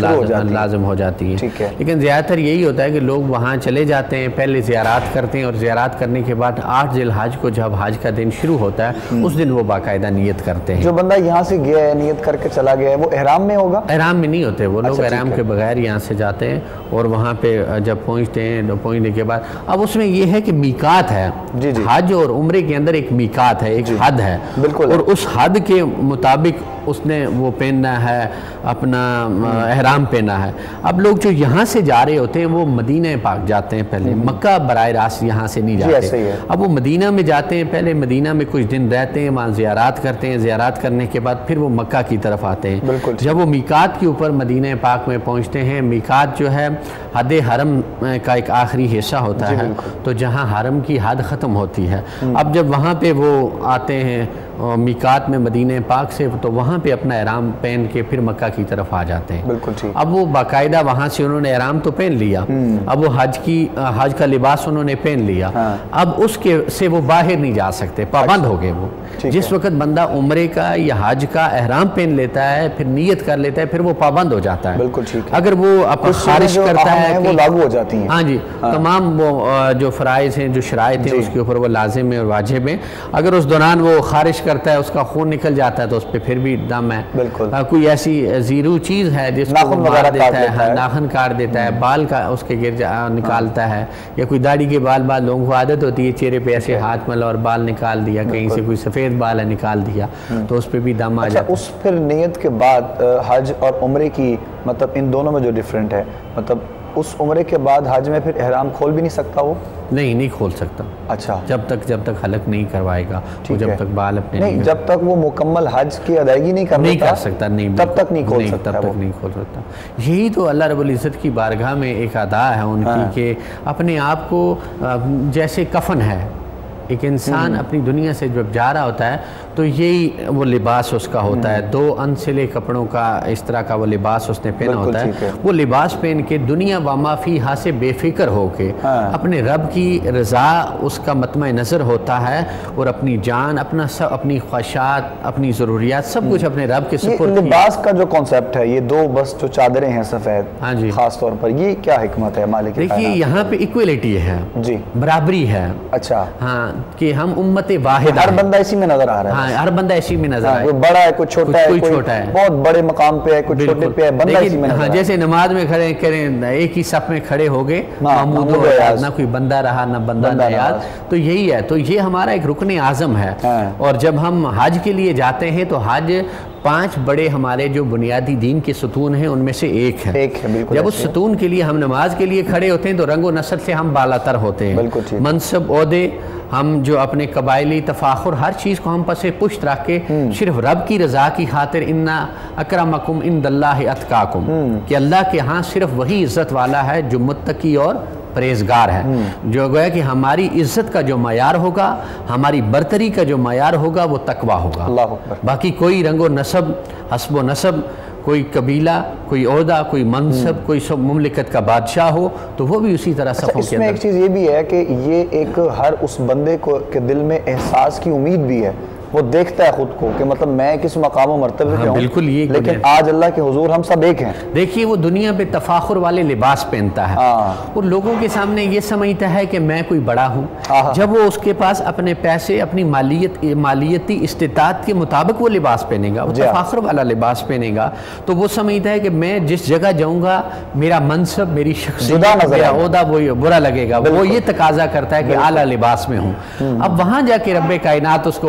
لازم ہو جاتی ہیں۔ لیکن زیادہ تر یہی ہوتا ہے کہ لوگ وہاں چلے جاتے ہیں، پہلے زیارات کرتے ہیں، اور زیارات کرنے کے بعد آٹھ ذی الحج کو جب حج کا دن شروع ہوتا ہے اس دن وہ باقاعدہ نیت کرتے ہیں۔ جو بندہ یہاں سے گیا ہے نیت کر کے چلا گیا ہے وہ احرام میں ہوگا؟ احرام میں نہیں ہوتے وہ لوگ، احرام کے بغیر یہاں سے جاتے ہیں اور وہاں پہ جب پہنچتے ہیں، پہنچنے کے بعد اب اس میں یہ ہے کہ میقات ہے، حج اور عمرے کے اندر ایک میقات ہے، ایک حد ہے، اور اس حد کے مطابق اس نے وہ پہننا ہے، اپنا احرام پہنا ہے۔ اب لوگ جو یہاں سے جا رہے ہوتے ہیں وہ مدینہ پاک جاتے ہیں پہلے، مکہ براہ راست یہاں سے نہیں جاتے، اب وہ مدینہ میں جاتے ہیں، پہلے مدینہ میں کچھ دن رہتے ہیں، وہاں زیارات کرتے ہیں، زیارات کرنے کے بعد پھر وہ مکہ کی طرف آتے ہیں۔ جب وہ میقات کے اوپر مدینہ پاک میں پہنچتے ہیں، میقات جو ہے حد حرم کا ایک آخری حصہ ہوتا ہے، تو جہاں حرم کی حد ختم ہوتی ہے، اب جب وہاں پہ وہ آتے ہیں میقات میں مدینہ پاک سے، تو وہاں پہ اپنا احرام پہن کے پھر مکہ کی طرف آ جاتے ہیں۔ بالکل ٹھیک۔ اب وہ باقاعدہ وہاں سے انہوں نے احرام تو پہن لیا، اب وہ حج کی حج کا لباس انہوں نے پہن لیا، اب اس کے سے وہ باہر نہیں جا سکتے، پابند ہو گئے وہ۔ جس وقت بندہ عمرے کا یا حج کا احرام پہن لیتا ہے، پھر نیت کر لیتا ہے، پھر وہ پابند ہو جاتا ہے۔ بالکل ٹھیک۔ اگر وہ خارج کرتا ہے وہ لاگو ہو جاتی ہیں، ہاں جی، تمام وہ جو فرائض ہیں، جو شرائط ہیں اس کے اوپر وہ لازم ہے اور واجب ہیں۔ اگر اس دوران وہ خارج کرتا ہے، اس کا خون نکل جاتا ہے، تو اس پہ پھر بھی دم ہے۔ بالکل۔ کوئی ایسی زیرو چیز ہے جس کو مار دیتا ہے، ناخن کاٹ دیتا ہے، بال کا اس کے گر نکالتا ہے، یا کوئی داڑھی کے بال بال لوگوں کو عادت ہوتی ہے چہرے پہ ایسے ہاتھ ملا اور بال نکال دیا، کہیں سے کوئی سفید بال ہے نکال دیا، تو اس پہ بھی دم آ جاتا ہے۔ اس پھر نیت کے بعد حج اور عمرے کی مطلب ان دونوں میں جو ڈیفرنٹ ہے، مطلب اس عمرے کے بعد حج میں پھر احرام کھول بھی نہیں سکتا وہ؟ نہیں نہیں کھول سکتا۔ اچھا، جب تک جب تک حلق نہیں کروائے گا، جب تک بال اپنے نہیں، جب تک وہ مکمل حج کی ادائیگی نہیں کر نہیں کر سکتا، نہیں تب تک نہیں کھول سکتا، تب تک نہیں کھول سکتا۔ یہی تو اللہ رب العزت کی بارگاہ میں ایک ادا ہے ان کی کہ اپنے آپ کو جیسے کفن ہے، ایک انسان اپنی دنیا سے جب جا رہا ہوتا ہے تو یہی وہ لباس اس کا ہوتا ہے، دو انسلے کپڑوں کا اس طرح کا وہ لباس اس نے پہنا ہوتا ہے، وہ لباس پہن کے دنیا وما فیہا سے بے فکر ہو کے اپنے رب کی رضا اس کا مطمع نظر ہوتا ہے، اور اپنی جان، اپنا سب، اپنی خواہشات، اپنی ضروریات، سب کچھ اپنے رب کے سپرد کیا۔ لباس کا جو کانسیپٹ ہے، یہ دو بس جو چادریں ہیں سفید، ہاں جی، خاص طور پر یہ کیا حکمت ہے مالک کائنات؟ دیکھیے یہاں پہ ایکویلٹی ہے، جی برابری ہے۔ اچھا، ہاں، کہ ہم امت واحد، ہر بندہ اسی میں نظر آ رہا ہے، ہاں ہر بندہ اسی میں نظر آئے، کوئی بڑا ہے، کوئی چھوٹا ہے، کوئی چھوٹا ہے، بہت بڑے مقام پہ ہے، کوئی چھوٹے پہ ہے، بندہ اسی میں نظر آئے۔ جیسے نماز میں کھڑے کریں، ایک ہی صف میں کھڑے ہو گئے، محمود و یاد، نہ کوئی بندہ رہا نہ بندہ نہ یاد، تو یہی ہے، تو یہ ہمارا ایک رکن اعظم ہے۔ اور جب ہم حج کے لیے جاتے ہیں تو حج پانچ بڑے ہمارے جو بنیادی دین کے ستون ہیں ان میں سے ایک ہے۔ جب اس ستون کے لیے ہم نماز کے لیے کھڑے ہوتے ہیں تو رنگ و نسل سے ہم بالاتر ہوتے ہیں، منصب، عہدے، ہم جو اپنے قبائلی تفاخر، ہر چیز کو ہم پسے پشت رکھ کے صرف رب کی رضا کی خاطر انا اکرمکم عند اللہ اتقاکم، کہ اللہ کے ہاں صرف وہی عزت والا ہے جو متقی اور پریزگار ہے، جو گویا کہ ہماری عزت کا جو معیار ہوگا، ہماری برتری کا جو معیار ہوگا وہ تقوی ہوگا۔ باقی کوئی رنگ و نسب، حسب و نسب، کوئی قبیلہ، کوئی عہدہ، کوئی منصب، کوئی سب مملکت کا بادشاہ ہو تو وہ بھی اسی طرح صفوں کے اندر۔ اس میں ایک چیز یہ بھی ہے کہ یہ ایک ہر اس بندے کو کے دل میں احساس کی امید بھی ہے، وہ دیکھتا ہے خود کو کہ مطلب میں کس مقام و مرتبے پہ ہوں، بالکل یہ، لیکن آج اللہ کے حضور ہم سب ایک ہیں۔ دیکھیے وہ دنیا پہ تفاخر والے لباس پہنتا ہے اور لوگوں کے سامنے یہ سمجھتا ہے کہ میں کوئی بڑا ہوں۔ جب وہ اس کے پاس اپنے پیسے، اپنی مالیت مالیتی استطاعت کے مطابق وہ لباس پہنے گا، وہ تفاخر والا لباس پہنے گا، تو وہ سمجھتا ہے کہ میں جس جگہ جاؤں گا میرا منصب، میری شخصیت، میرا عہدہ وہ برا لگے گا، وہ یہ تقاضا کرتا ہے کہ اعلیٰ لباس میں ہوں۔ اب وہاں جا کے رب کائنات اس کو بتانا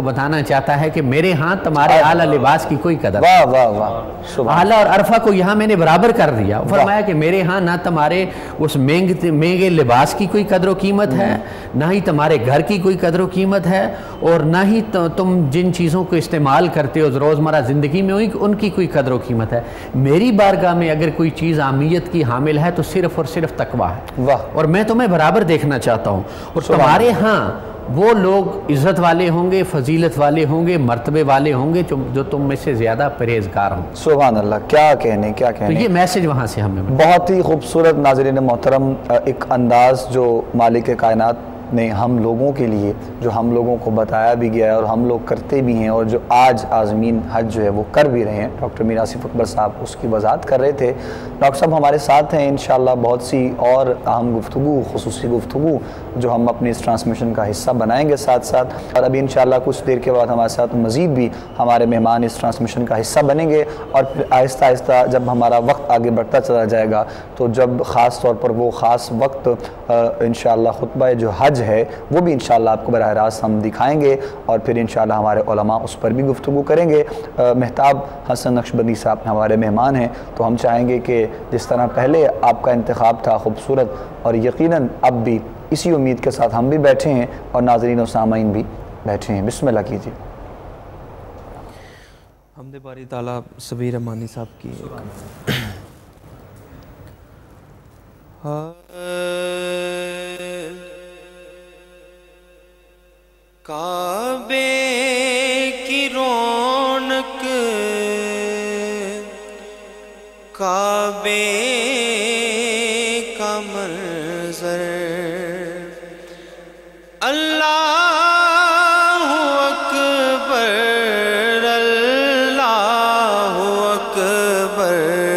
چاہتا ہے کہ میرے ہاں تمہارے اعلیٰ لباس کی کوئی قدر واہ واہ واہ، اعلیٰ اور عرفہ کو یہاں میں نے برابر کر دیا، فرمایا کہ میرے ہاں نہ تمہارے اس مہنگے لباس کی کوئی قدر و قیمت ہے، نہ ہی تمہارے گھر کی کوئی قدر و قیمت ہے، اور نہ ہی تم جن چیزوں کو استعمال کرتے ہو روزمرہ زندگی میں ان کی کوئی قدر و قیمت ہے۔ میری بارگاہ میں اگر کوئی چیز عامیت کی حامل ہے تو صرف اور صرف تقویٰ ہے، اور میں تمہیں برابر دیکھنا چاہتا ہوں، اور تمہارے ہاں وہ لوگ عزت والے ہوں گے، فضیلت والے ہوں گے، مرتبے والے ہوں گے جو تم میں سے زیادہ پرہیزگار ہوں۔ سبحان اللہ، کیا کہنے کیا کہنے۔ تو یہ میسج وہاں سے ہمیں بہت ہی خوبصورت ناظرین محترم ایک انداز جو مالک کائنات نے ہم لوگوں کے لیے، جو ہم لوگوں کو بتایا بھی گیا ہے اور ہم لوگ کرتے بھی ہیں، اور جو آج عازمین حج جو ہے وہ کر بھی رہے ہیں۔ ڈاکٹر میر آصف اکبر صاحب اس کی وضاحت کر رہے تھے۔ ڈاکٹر صاحب ہمارے ساتھ ہیں، انشاءاللہ بہت سی اور اہم گفتگو، خصوصی گفتگو جو ہم اپنی اس ٹرانسمیشن کا حصہ بنائیں گے ساتھ ساتھ، اور ابھی انشاءاللہ کچھ دیر کے بعد ہمارے ساتھ مزید بھی ہمارے مہمان اس ٹرانسمیشن کا حصہ بنیں گے، اور پھر آہستہ آہستہ جب ہمارا وقت آگے بڑھتا چلا جائے گا تو جب خاص طور پر وہ خاص وقت انشاءاللہ خطبہ جو حج ہے وہ بھی انشاءاللہ آپ کو براہ راست ہم دکھائیں گے، اور پھر انشاءاللہ ہمارے علماء اس پر بھی گفتگو کریں گے۔ مہتاب حسن نقشبندی صاحب ہمارے مہمان ہیں، تو ہم چاہیں گے کہ جس طرح پہلے آپ کا انتخاب تھا خوبصورت، اور یقیناً اب بھی اسی امید کے ساتھ ہم بھی بیٹھے ہیں اور ناظرین و سامعین بھی بیٹھے ہیں۔ بسم اللہ کیجیے۔ حمد باری تعالیٰ سبیر رحمانی صاحب کی کعبے کی رونق، کعبے کا منظر، اللہ اکبر اللہ اکبر،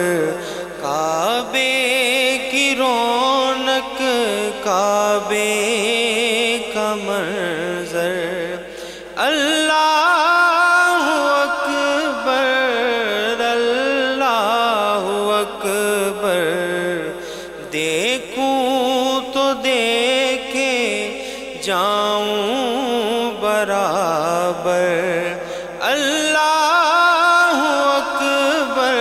کعبے کی رونق، کعبے کا منظر، اللہ اکبر اللہ اکبر، دیکھوں تو دیکھے جاؤں برابر، اللہ اکبر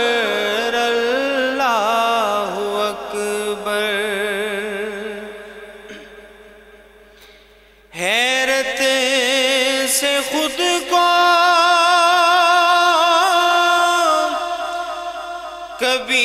اللہ اکبر، حیرت سے خود کو کبھی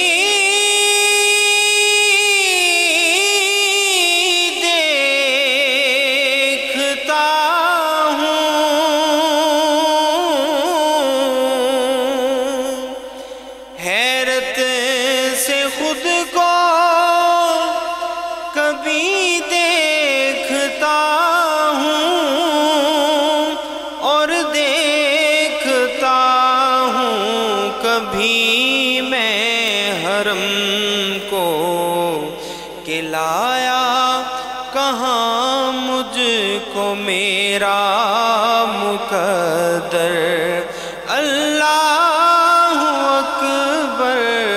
کہاں مجھ کو میرا مقدر، اللہ اکبر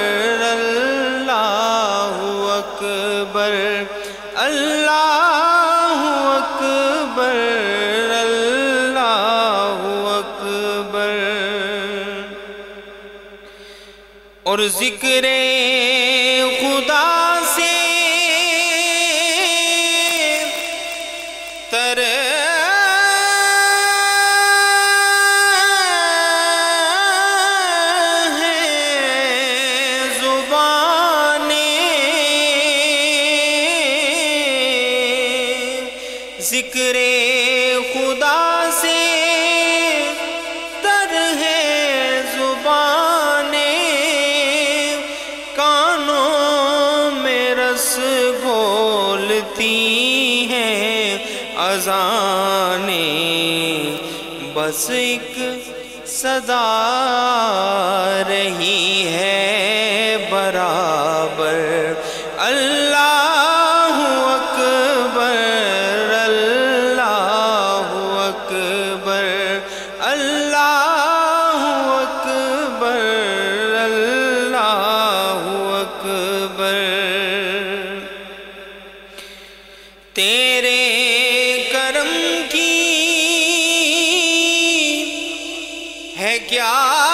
اللہ اکبر اللہ اکبر اللہ اکبر، اور ذکر خدا سے تر ہے زبانیں، ذکر خدا سے تر ہے زبانیں، کانوں میں رس گھولتی ہیں اذانیں، بس ایک صدا رہی ہے برابر، اللہ اکبر اللہ اکبر اللہ اکبر اللہ اکبر، تیرے کرم کی کیا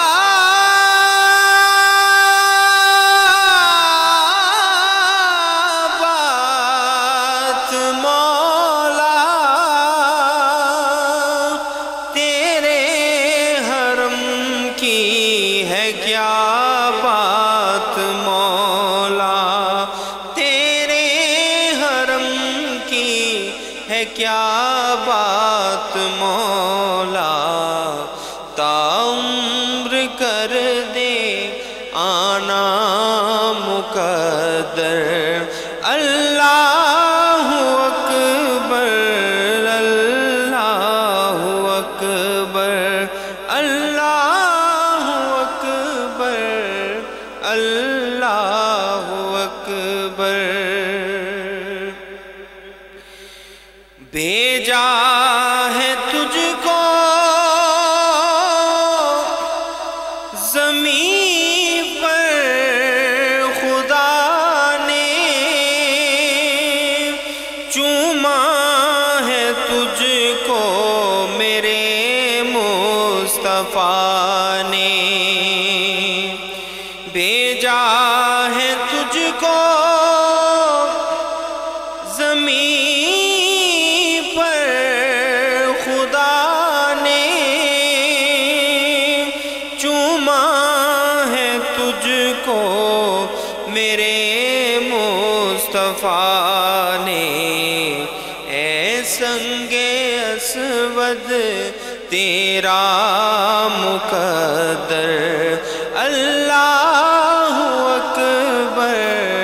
بات مولا تیرے حرم کی ہے کیا بات مولا تیرے حرم کی ہے کیا بات مولا تعمر کر دے آنا مقدر اللہ اکبر اللہ اکبر اللہ اکبر اللہ اکبر بھیجا ہے تجھ کو زمین پر خدا نے چوما ہے تجھ کو میرے مصطفیٰ نے بھیجا ہے تجھ کو زمین میرے مصطفیٰ نے اے سنگ اسود تیرا مقدر اللہ اکبر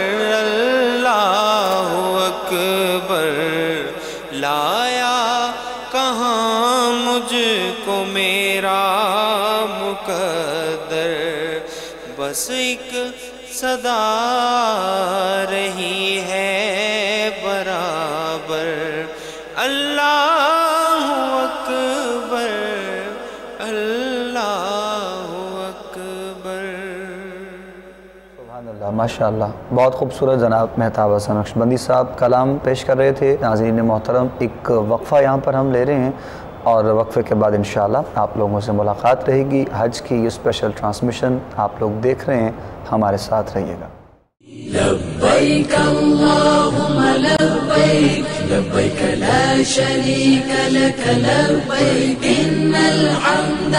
اللہ اکبر لایا کہاں مجھ کو میرا مقدر بس ایک صدا رہی ہے برابر اللہ اکبر اللہ اکبر سبحان اللہ ماشاءاللہ بہت خوبصورت جناب مہتاب حسن نقشبندی صاحب کلام پیش کر رہے تھے. ناظرین محترم ایک وقفہ یہاں پر ہم لے رہے ہیں اور وقفے کے بعد انشاءاللہ آپ لوگوں سے ملاقات رہے گی. حج کی یہ اسپیشل ٹرانسمیشن آپ لوگ دیکھ رہے ہیں, ہمارے ساتھ رہیے گا. لبيك اللهم لبيك لبيك لا شريك لك لبيك إن الحمد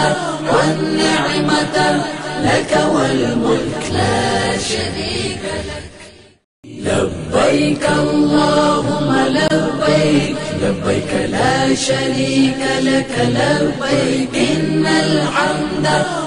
والنعمة لك والملك لا شريك لك لبيك اللهم لبيك لبيك لا شريك لك لبيك إن الحمد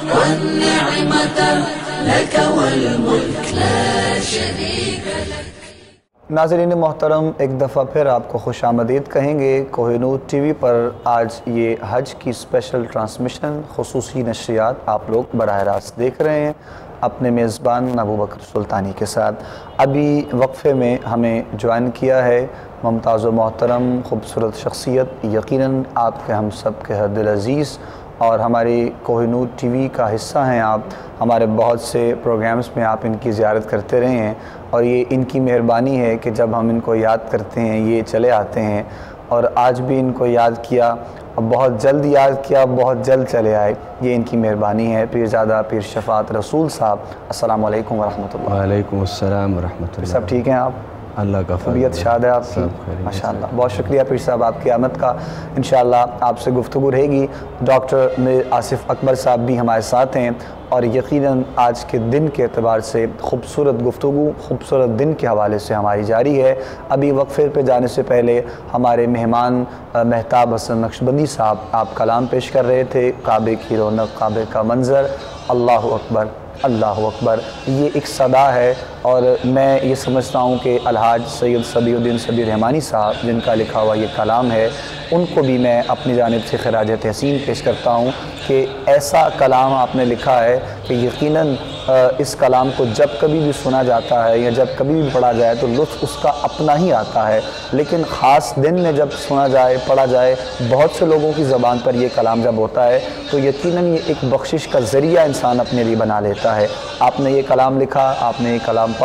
والنعمة لك والملك لا شريك لك. ناظرین محترم ایک دفعہ پھر آپ کو خوش آمدید کہیں گے. کوہ نور ٹی وی پر آج یہ حج کی اسپیشل ٹرانسمیشن خصوصی نشریات آپ لوگ براہ راست دیکھ رہے ہیں اپنے میزبان ابو بکر سلطانی کے ساتھ. ابھی وقفے میں ہمیں جوائن کیا ہے ممتاز و محترم خوبصورت شخصیت, یقیناً آپ کے ہم سب کے دل عزیز اور ہماری کوہ نور ٹی وی کا حصہ ہیں آپ. ہمارے بہت سے پروگرامز میں آپ ان کی زیارت کرتے رہے ہیں اور یہ ان کی مہربانی ہے کہ جب ہم ان کو یاد کرتے ہیں یہ چلے آتے ہیں, اور آج بھی ان کو یاد کیا اور بہت جلد یاد کیا, بہت جلد چلے آئے. یہ ان کی مہربانی ہے. پیرزادہ پیر شفاعت رسول صاحب, السلام علیکم ورحمۃ اللہ. وعلیکم السلام ورحمۃ اللہ. سب ٹھیک ہیں آپ؟ اللہ کا فضل, طبیعت شاد ہے آپ کی ماشاءاللہ. بہت شکریہ پیر صاحب آپ کی آمد کا. انشاءاللہ آپ سے گفتگو رہے گی. ڈاکٹر میر آصف اکبر صاحب بھی ہمارے ساتھ ہیں اور یقیناً آج کے دن کے اعتبار سے خوبصورت گفتگو خوبصورت دن کے حوالے سے ہماری جاری ہے. ابھی وقفے پہ جانے سے پہلے ہمارے مہمان مہتاب حسن نقشبندی صاحب آپ کلام پیش کر رہے تھے. کعبے کی رونق, کعبے کا منظر, اللہ اکبر اللہ اکبر, یہ ایک صدا ہے. اور میں یہ سمجھتا ہوں کہ الحاج سید صبیح الدین صبیح رحمانی صاحب جن کا لکھا ہوا یہ کلام ہے, ان کو بھی میں اپنی جانب سے خراج تحسین پیش کرتا ہوں کہ ایسا کلام آپ نے لکھا ہے کہ یقیناً اس کلام کو جب کبھی بھی سنا جاتا ہے یا جب کبھی بھی پڑھا جائے تو لطف اس کا اپنا ہی آتا ہے, لیکن خاص دن میں جب سنا جائے پڑھا جائے بہت سے لوگوں کی زبان پر یہ کلام جب ہوتا ہے تو یقیناً یہ ایک بخشش کا ذریعہ انسان اپنے لیے بنا لیتا ہے. آپ نے یہ کلام لکھا, آپ نے یہ کلام پڑھا,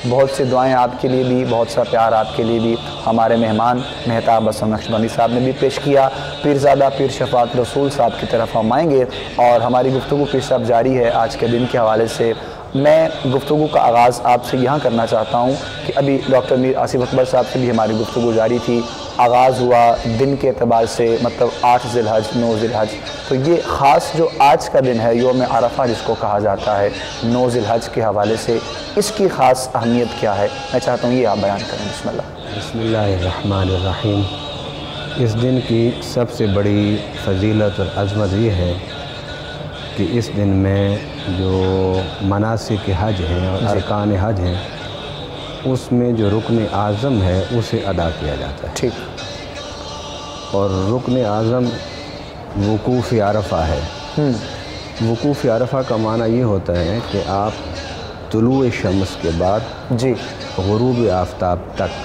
بہت سی دعائیں آپ کے لیے بھی، بہت سا پیار آپ کے لیے بھی ہمارے مہمان مہتاب حسن نقشبندی صاحب نے بھی پیش کیا۔ پیرزادہ پیر شفاعت رسول صاحب کی طرف ہم آئیں گے اور ہماری گفتگو پیر صاحب جاری ہے آج کے دن کے حوالے سے۔ میں گفتگو کا آغاز آپ سے یہاں کرنا چاہتا ہوں کہ ابھی ڈاکٹر میر آصف اکبر صاحب سے بھی ہماری گفتگو جاری تھی، آغاز ہوا دن کے اعتبار سے مطلب آٹھ ذی الحج، نو ذی الحج، تو یہ خاص جو آج کا دن ہے یوم عرفہ جس کو کہا جاتا ہے نو ذی الحج کے حوالے سے، اس کی خاص اہمیت کیا ہے؟ میں چاہتا ہوں یہ آپ بیان کریں۔ بسم اللہ۔ بسم اللہ الرحمن الرحیم۔ اس دن کی سب سے بڑی فضیلت اور عظمت یہ ہے کہ اس دن میں جو مناسک حج ہیں اور ارکان حج ہیں اس میں جو رکن اعظم ہے اسے ادا کیا جاتا ہے۔ ٹھیک۔ اور رکن اعظم وقوف عرفہ ہے۔ وقوف عرفہ کا معنی یہ ہوتا ہے کہ آپ طلوع شمس کے بعد جی غروب آفتاب تک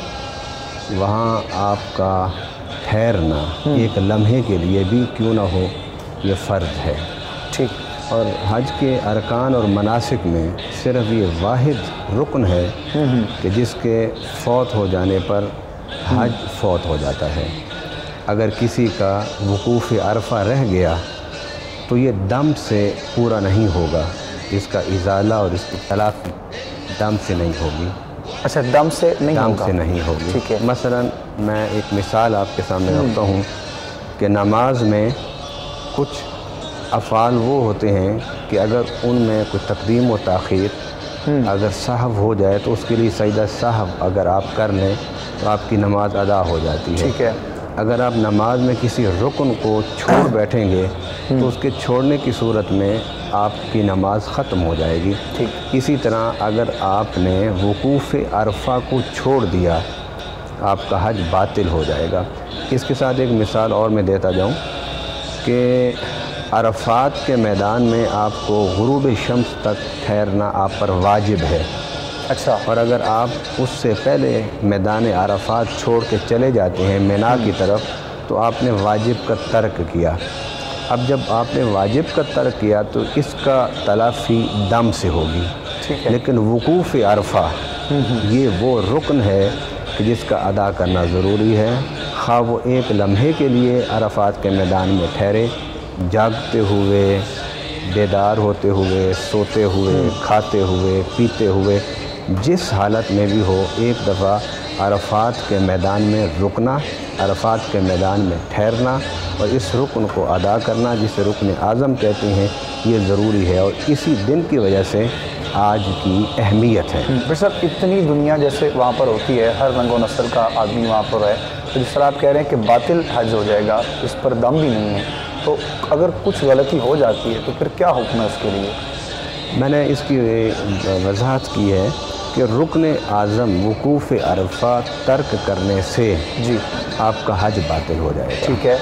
وہاں آپ کا ٹھہرنا ایک لمحے کے لیے بھی کیوں نہ ہو یہ فرض ہے۔ ٹھیک۔ اور حج کے ارکان اور مناسک میں صرف یہ واحد رکن ہے کہ جس کے فوت ہو جانے پر حج فوت ہو جاتا ہے۔ اگر کسی کا وقوف عرفہ رہ گیا تو یہ دم سے پورا نہیں ہوگا، اس کا ازالہ اور اس کی طلاق دم سے نہیں ہوگی۔ اچھا، دم سے نہیں دم ہوگا؟ سے نہیں ہوگی۔ ٹھیک ہے۔ مثلا میں ایک مثال آپ کے سامنے رکھتا ہوں کہ نماز میں کچھ افعال وہ ہوتے ہیں کہ اگر ان میں کوئی تقدیم و تاخیر اگر سہو ہو جائے تو اس کے لیے سجدہ سہو اگر آپ کر لیں تو آپ کی نماز ادا ہو جاتی ہے۔ ٹھیک ہے۔ اگر آپ نماز میں کسی رکن کو چھوڑ بیٹھیں گے تو اس کے چھوڑنے کی صورت میں آپ کی نماز ختم ہو جائے گی۔ ٹھیک۔ اسی طرح اگر آپ نے وقوف عرفہ کو چھوڑ دیا آپ کا حج باطل ہو جائے گا۔ اس کے ساتھ ایک مثال اور میں دیتا جاؤں کہ عرفات کے میدان میں آپ کو غروب شمس تک ٹھہرنا آپ پر واجب ہے۔ اچھا۔ اور اگر آپ اس سے پہلے میدان عرفات چھوڑ کے چلے جاتے ہیں مینا کی طرف تو آپ نے واجب کا ترک کیا۔ اب جب آپ نے واجب کا ترک کیا تو اس کا تلافی دم سے ہوگی۔ ٹھیک ہے۔ لیکن وقوف عرفہ یہ وہ رکن ہے کہ جس کا ادا کرنا ضروری ہے، خواہ وہ ایک لمحے کے لیے عرفات کے میدان میں ٹھہرے، جاگتے ہوئے، بیدار ہوتے ہوئے، سوتے ہوئے، کھاتے ہوئے، پیتے ہوئے، جس حالت میں بھی ہو ایک دفعہ عرفات کے میدان میں رکنا، عرفات کے میدان میں ٹھہرنا اور اس رکن کو ادا کرنا جسے رکن اعظم کہتے ہیں، یہ ضروری ہے اور اسی دن کی وجہ سے آج کی اہمیت ہے۔ پھر صاحب اتنی دنیا جیسے وہاں پر ہوتی ہے، ہر رنگ و نسل کا آدمی وہاں پر ہے، تو جس طرح آپ کہہ رہے ہیں کہ باطل حج ہو جائے گا، اس پر دم بھی نہیں ہے، تو اگر کچھ غلطی ہو جاتی ہے تو پھر کیا حکم ہے اس کے لیے؟ میں نے اس کی وضاحت کی ہے کہ رکن اعظم وقوف عرفہ ترک کرنے سے جی آپ کا حج باطل ہو جائے گا۔ ٹھیک ہے۔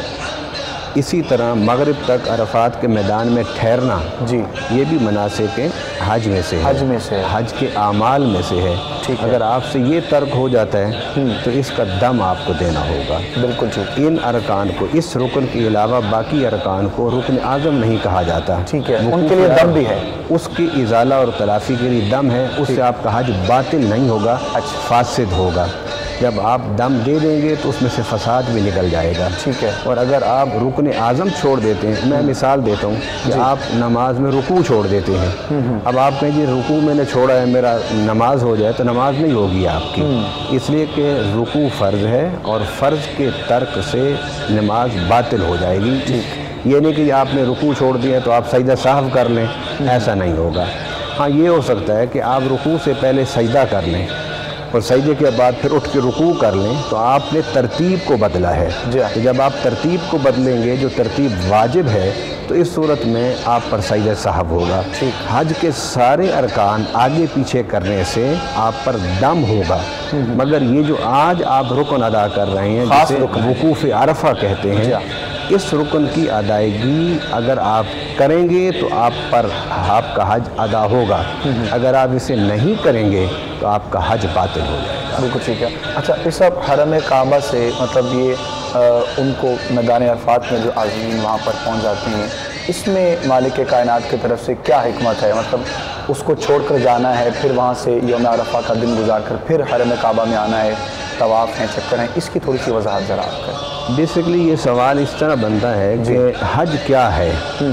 اسی طرح مغرب تک عرفات کے میدان میں ٹھہرنا جی یہ بھی مناسک حج میں سے ہے، حج میں سے ہے، حج کے اعمال میں سے ہے۔ ٹھیک ہے۔ اگر آپ سے یہ ترک ہو جاتا ہے تو اس کا دم آپ کو دینا ہوگا۔ بالکل ٹھیک۔ ان ارکان کو، اس رکن کے علاوہ باقی ارکان کو رکن اعظم نہیں کہا جاتا۔ ٹھیک ہے، ان کے لیے دم بھی ہے، اس کی ازالہ اور تلافی کے لیے دم ہے، اس سے آپ کا حج باطل نہیں ہوگا، فاسد ہوگا۔ جب آپ دم دے دیں گے تو اس میں سے فساد بھی نکل جائے گا۔ ٹھیک ہے۔ اور اگر آپ رکن اعظم چھوڑ دیتے ہیں، میں مثال دیتا ہوں کہ آپ نماز میں رکوع چھوڑ دیتے ہیں، اب آپ کہیں جی رکوع میں نے چھوڑا ہے میرا نماز ہو جائے، تو نماز نہیں ہوگی آپ کی، اس لیے کہ رکوع فرض ہے اور فرض کے ترک سے نماز باطل ہو جائے گی۔ یہ نہیں کہ آپ نے رکوع چھوڑ دیا تو آپ سجدہ سہو کر لیں، ایسا نہیں ہوگا۔ ہاں یہ ہو سکتا ہے کہ آپ رکوع سے پہلے سجدہ کر لیں اور سجدے کے بعد پھر اٹھ کے رکوع کر لیں، تو آپ نے ترتیب کو بدلا ہے۔ جب آپ ترتیب کو بدلیں گے جو ترتیب واجب ہے تو اس صورت میں آپ پر سجدہ سہو ہوگا۔ حج کے سارے ارکان آگے پیچھے کرنے سے آپ پر دم ہوگا، مگر یہ جو آج آپ رکن ادا کر رہے ہیں جسے وقوف عرفہ کہتے ہیں، اس رکن کی ادائیگی اگر آپ کریں گے تو آپ پر آپ کا حج ادا ہوگا، اگر آپ اسے نہیں کریں گے تو آپ کا حج باطل ہو جائے گا۔ بالکل ٹھیک ہے۔ اچھا اس صاحب حرم کعبہ سے مطلب یہ ان کو میدان عرفات میں جو عازمین وہاں پر پہنچ جاتے ہیں، اس میں مالک کائنات کی طرف سے کیا حکمت ہے؟ مطلب اس کو چھوڑ کر جانا ہے، پھر وہاں سے یوم عرفہ کا دن گزار کر پھر حرم کعبہ میں آنا ہے، طواف ہیں، چکر ہیں، اس کی تھوڑی سی وضاحت ذرا آپ کریں۔ بیسکلی یہ سوال اس طرح بنتا ہے کہ حج کیا ہے؟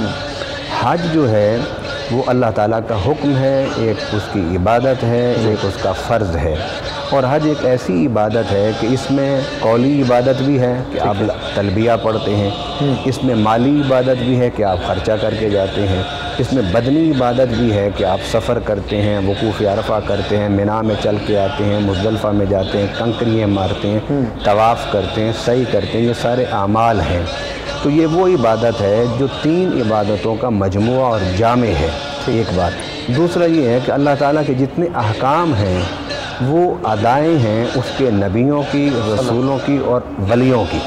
حج جو ہے وہ اللہ تعالیٰ کا حکم ہے، ایک اس کی عبادت ہے، ایک اس کا فرض ہے، اور حج ایک ایسی عبادت ہے کہ اس میں قولی عبادت بھی ہے کہ آپ تلبیہ پڑھتے ہیں، اس میں مالی عبادت بھی ہے کہ آپ خرچہ کر کے جاتے ہیں، اس میں بدنی عبادت بھی ہے کہ آپ سفر کرتے ہیں، وقوف عرفہ کرتے ہیں، مینا میں چل کے آتے ہیں، مزدلفہ میں جاتے ہیں، کنکریاں مارتے ہیں، طواف کرتے ہیں، سعی کرتے ہیں، یہ سارے اعمال ہیں۔ تو یہ وہ عبادت ہے جو تین عبادتوں کا مجموعہ اور جامع ہے، ایک بات۔ دوسرا یہ ہے کہ اللہ تعالیٰ کے جتنے احکام ہیں وہ ادائیں ہیں اس کے نبیوں کی، رسولوں کی اور ولیوں کی۔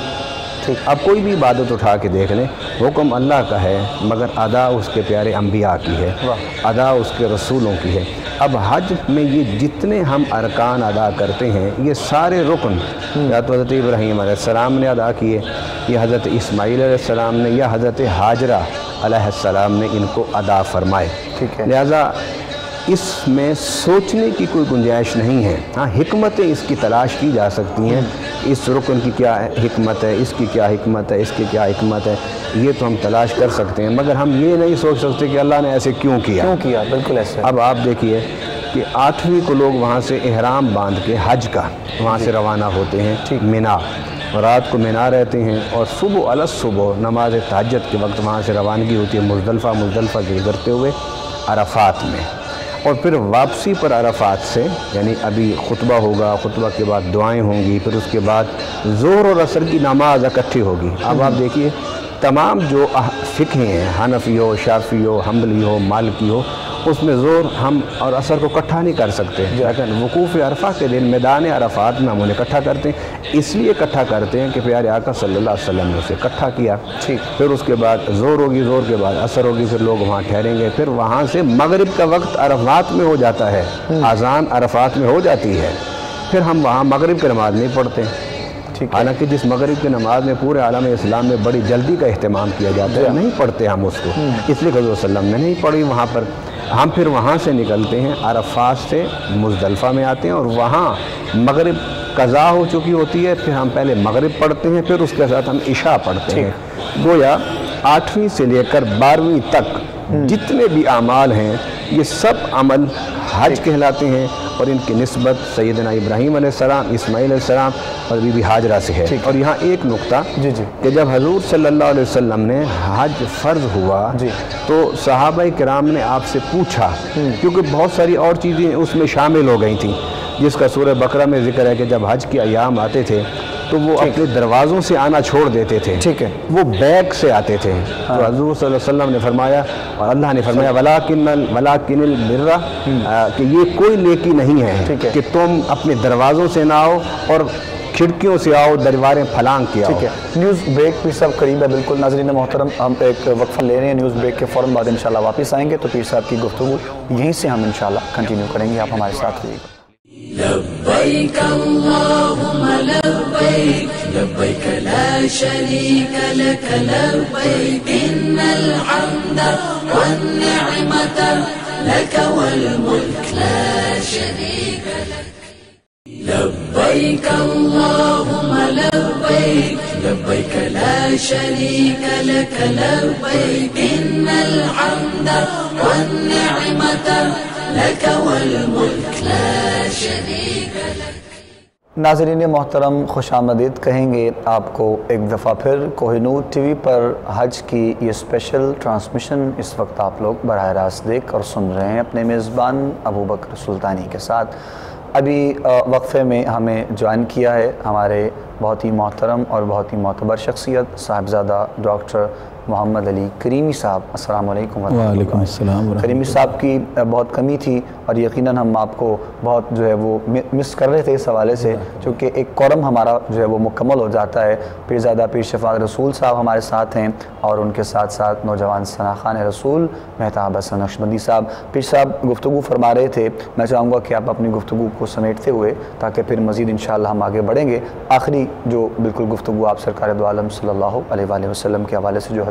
اب کوئی بھی عبادت اٹھا کے دیکھ لیں، حکم اللہ کا ہے مگر ادا اس کے پیارے انبیاء کی ہے، ادا اس کے رسولوں کی ہے۔ اب حج میں یہ جتنے ہم ارکان ادا کرتے ہیں یہ سارے رکن یا تو حضرت ابراہیم علیہ السلام نے ادا کیے، یا حضرت اسماعیل علیہ السلام نے، یا حضرت ہاجرہ علیہ السلام نے ان کو ادا فرمائے۔ ٹھیک ہے، لہٰذا اس میں سوچنے کی کوئی گنجائش نہیں ہے۔ ہاں حکمتیں اس کی تلاش کی جا سکتی ہیں، اس رکن کی کیا حکمت ہے، اس کی کیا حکمت ہے، اس کی کیا حکمت ہے، یہ تو ہم تلاش کر سکتے ہیں، مگر ہم یہ نہیں سوچ سکتے کہ اللہ نے ایسے کیوں کیا کیوں کیا بالکل ایسے۔ اب آپ دیکھیے کہ آٹھویں کو لوگ وہاں سے احرام باندھ کے حج کا وہاں سے روانہ ہوتے ہیں مینا، رات کو مینا رہتے ہیں، اور صبح علی صبح نماز تہجد کے وقت وہاں سے روانگی ہوتی ہے مزدلفہ مزدلفہ سے گزرتے ہوئے عرفات میں، اور پھر واپسی پر عرفات سے، یعنی ابھی خطبہ ہوگا، خطبہ کے بعد دعائیں ہوں گی، پھر اس کے بعد ظہر اور عصر کی نماز اکٹھی ہوگی۔ اب آپ دیکھیے تمام جو فقہ ہیں، حنفی ہو، شافعی ہو، حنبلی ہو، مالکی ہو، اس میں ظہر ہم اور عصر کو اکٹھا نہیں کر سکتے، لیکن وقوف عرفہ کے دن میدان عرفات میں ہم انہیں اکٹھا کرتے ہیں، اس لیے اکٹھا کرتے ہیں کہ پیارے آقا صلی اللہ علیہ وسلم نے اسے اکٹھا کیا۔ پھر اس کے بعد ظہر ہوگی، ظہر کے بعد عصر ہوگی، پھر لوگ وہاں ٹھہریں گے، پھر وہاں سے مغرب کا وقت عرفات میں ہو جاتا ہے، اذان عرفات میں ہو جاتی ہے، پھر ہم وہاں مغرب کی نماز نہیں پڑھتے، حالانکہ جس مغرب کی نماز میں پورے عالم اسلام میں بڑی جلدی کا اہتمام کیا جاتا ہے، نہیں پڑھتے ہم اس کو، اس لیے کہ حضور صلی اللہ علیہ وسلم نے نہیں پڑھی وہاں پر۔ ہم پھر وہاں سے نکلتے ہیں، عرفات سے مزدلفہ میں آتے ہیں، اور وہاں مغرب قضا ہو چکی ہوتی ہے، پھر ہم پہلے مغرب پڑھتے ہیں، پھر اس کے ساتھ ہم عشاء پڑھتے ہیں۔ گویا آٹھویں سے لے کر بارہویں تک جتنے بھی اعمال ہیں یہ سب عمل حج کہلاتے ہیں، اور ان کی نسبت سیدنا ابراہیم علیہ السلام، اسماعیل علیہ السلام اور بی بی ہاجرہ سے ہے۔ اور یہاں ایک نقطہ جی جی کہ جب حضور صلی اللہ علیہ وسلم نے حج فرض ہوا تو صحابہ کرام نے آپ سے پوچھا، کیونکہ بہت ساری اور چیزیں اس میں شامل ہو گئی تھیں، جس کا سورہ بقرہ میں ذکر ہے کہ جب حج کے ایام آتے تھے تو وہ اپنے دروازوں سے آنا چھوڑ دیتے تھے، ٹھیک ہے، وہ بیک سے آتے تھے، تو حضور صلی اللہ علیہ وسلم نے فرمایا اور اللہ نے فرمایا وَلَٰكِنَّ وَلَٰكِنِ الْبِرَّ، کہ یہ کوئی نیکی نہیں ہے کہ تم اپنے دروازوں سے نہ آؤ اور کھڑکیوں سے آؤ، دیواریں پھلانگ کے آؤ۔ ٹھیک ہے، نیوز بریک بھی سب قریب ہے بالکل۔ ناظرین محترم، ہم ایک وقفہ لے رہے ہیں، نیوز بریک کے فوراً بعد انشاءاللہ واپس آئیں گے تو پیر صاحب کی گفتگو یہیں سے ہم انشاءاللہ کنٹینیو کریں گے، آپ ہمارے ساتھ رہیے گا۔ لبيك اللهم لبيك لبيك لا شريك لك لبيك إن الحمد والنعمة لك والملك لا شريك لك لبيك اللهم لبيك لبيك لا شريك لك لبيك إن الحمد والنعمة لك والملك لا شريك لك۔ ناظرین محترم، خوش آمدید کہیں گے آپ کو ایک دفعہ پھر کوہ نور ٹی وی پر حج کی یہ اسپیشل ٹرانسمیشن اس وقت آپ لوگ براہ راست دیکھ اور سن رہے ہیں اپنے میزبان ابو بکر سلطانی کے ساتھ۔ ابھی وقفے میں ہمیں جوائن کیا ہے ہمارے بہت ہی محترم اور بہت ہی معتبر شخصیت صاحبزادہ ڈاکٹر محمد علی کریمی صاحب۔ السلام علیکم ورحمۃ اللہ۔ وعلیکم السلام۔ کریمی صاحب کی بہت کمی تھی اور یقیناً ہم آپ کو بہت جو ہے وہ مس کر رہے تھے اس حوالے سے، چونکہ ایک کورم ہمارا جو ہے وہ مکمل ہو جاتا ہے۔ پیرزادہ پیر شفاعت رسول صاحب ہمارے ساتھ ہیں، اور ان کے ساتھ ساتھ نوجوان ثنا خان رسول مہتاب حسن نقشبندی صاحب۔ پیر صاحب گفتگو فرما رہے تھے، میں چاہوں گا کہ آپ اپنی گفتگو کو سمیٹتے ہوئے تاکہ پھر مزید انشاءاللہ ہم آگے بڑھیں گے، آخری جو بالکل گفتگو آپ سرکار دو عالم صلی اللہ علیہ وآلہ وسلم کے حوالے سے جو حدیث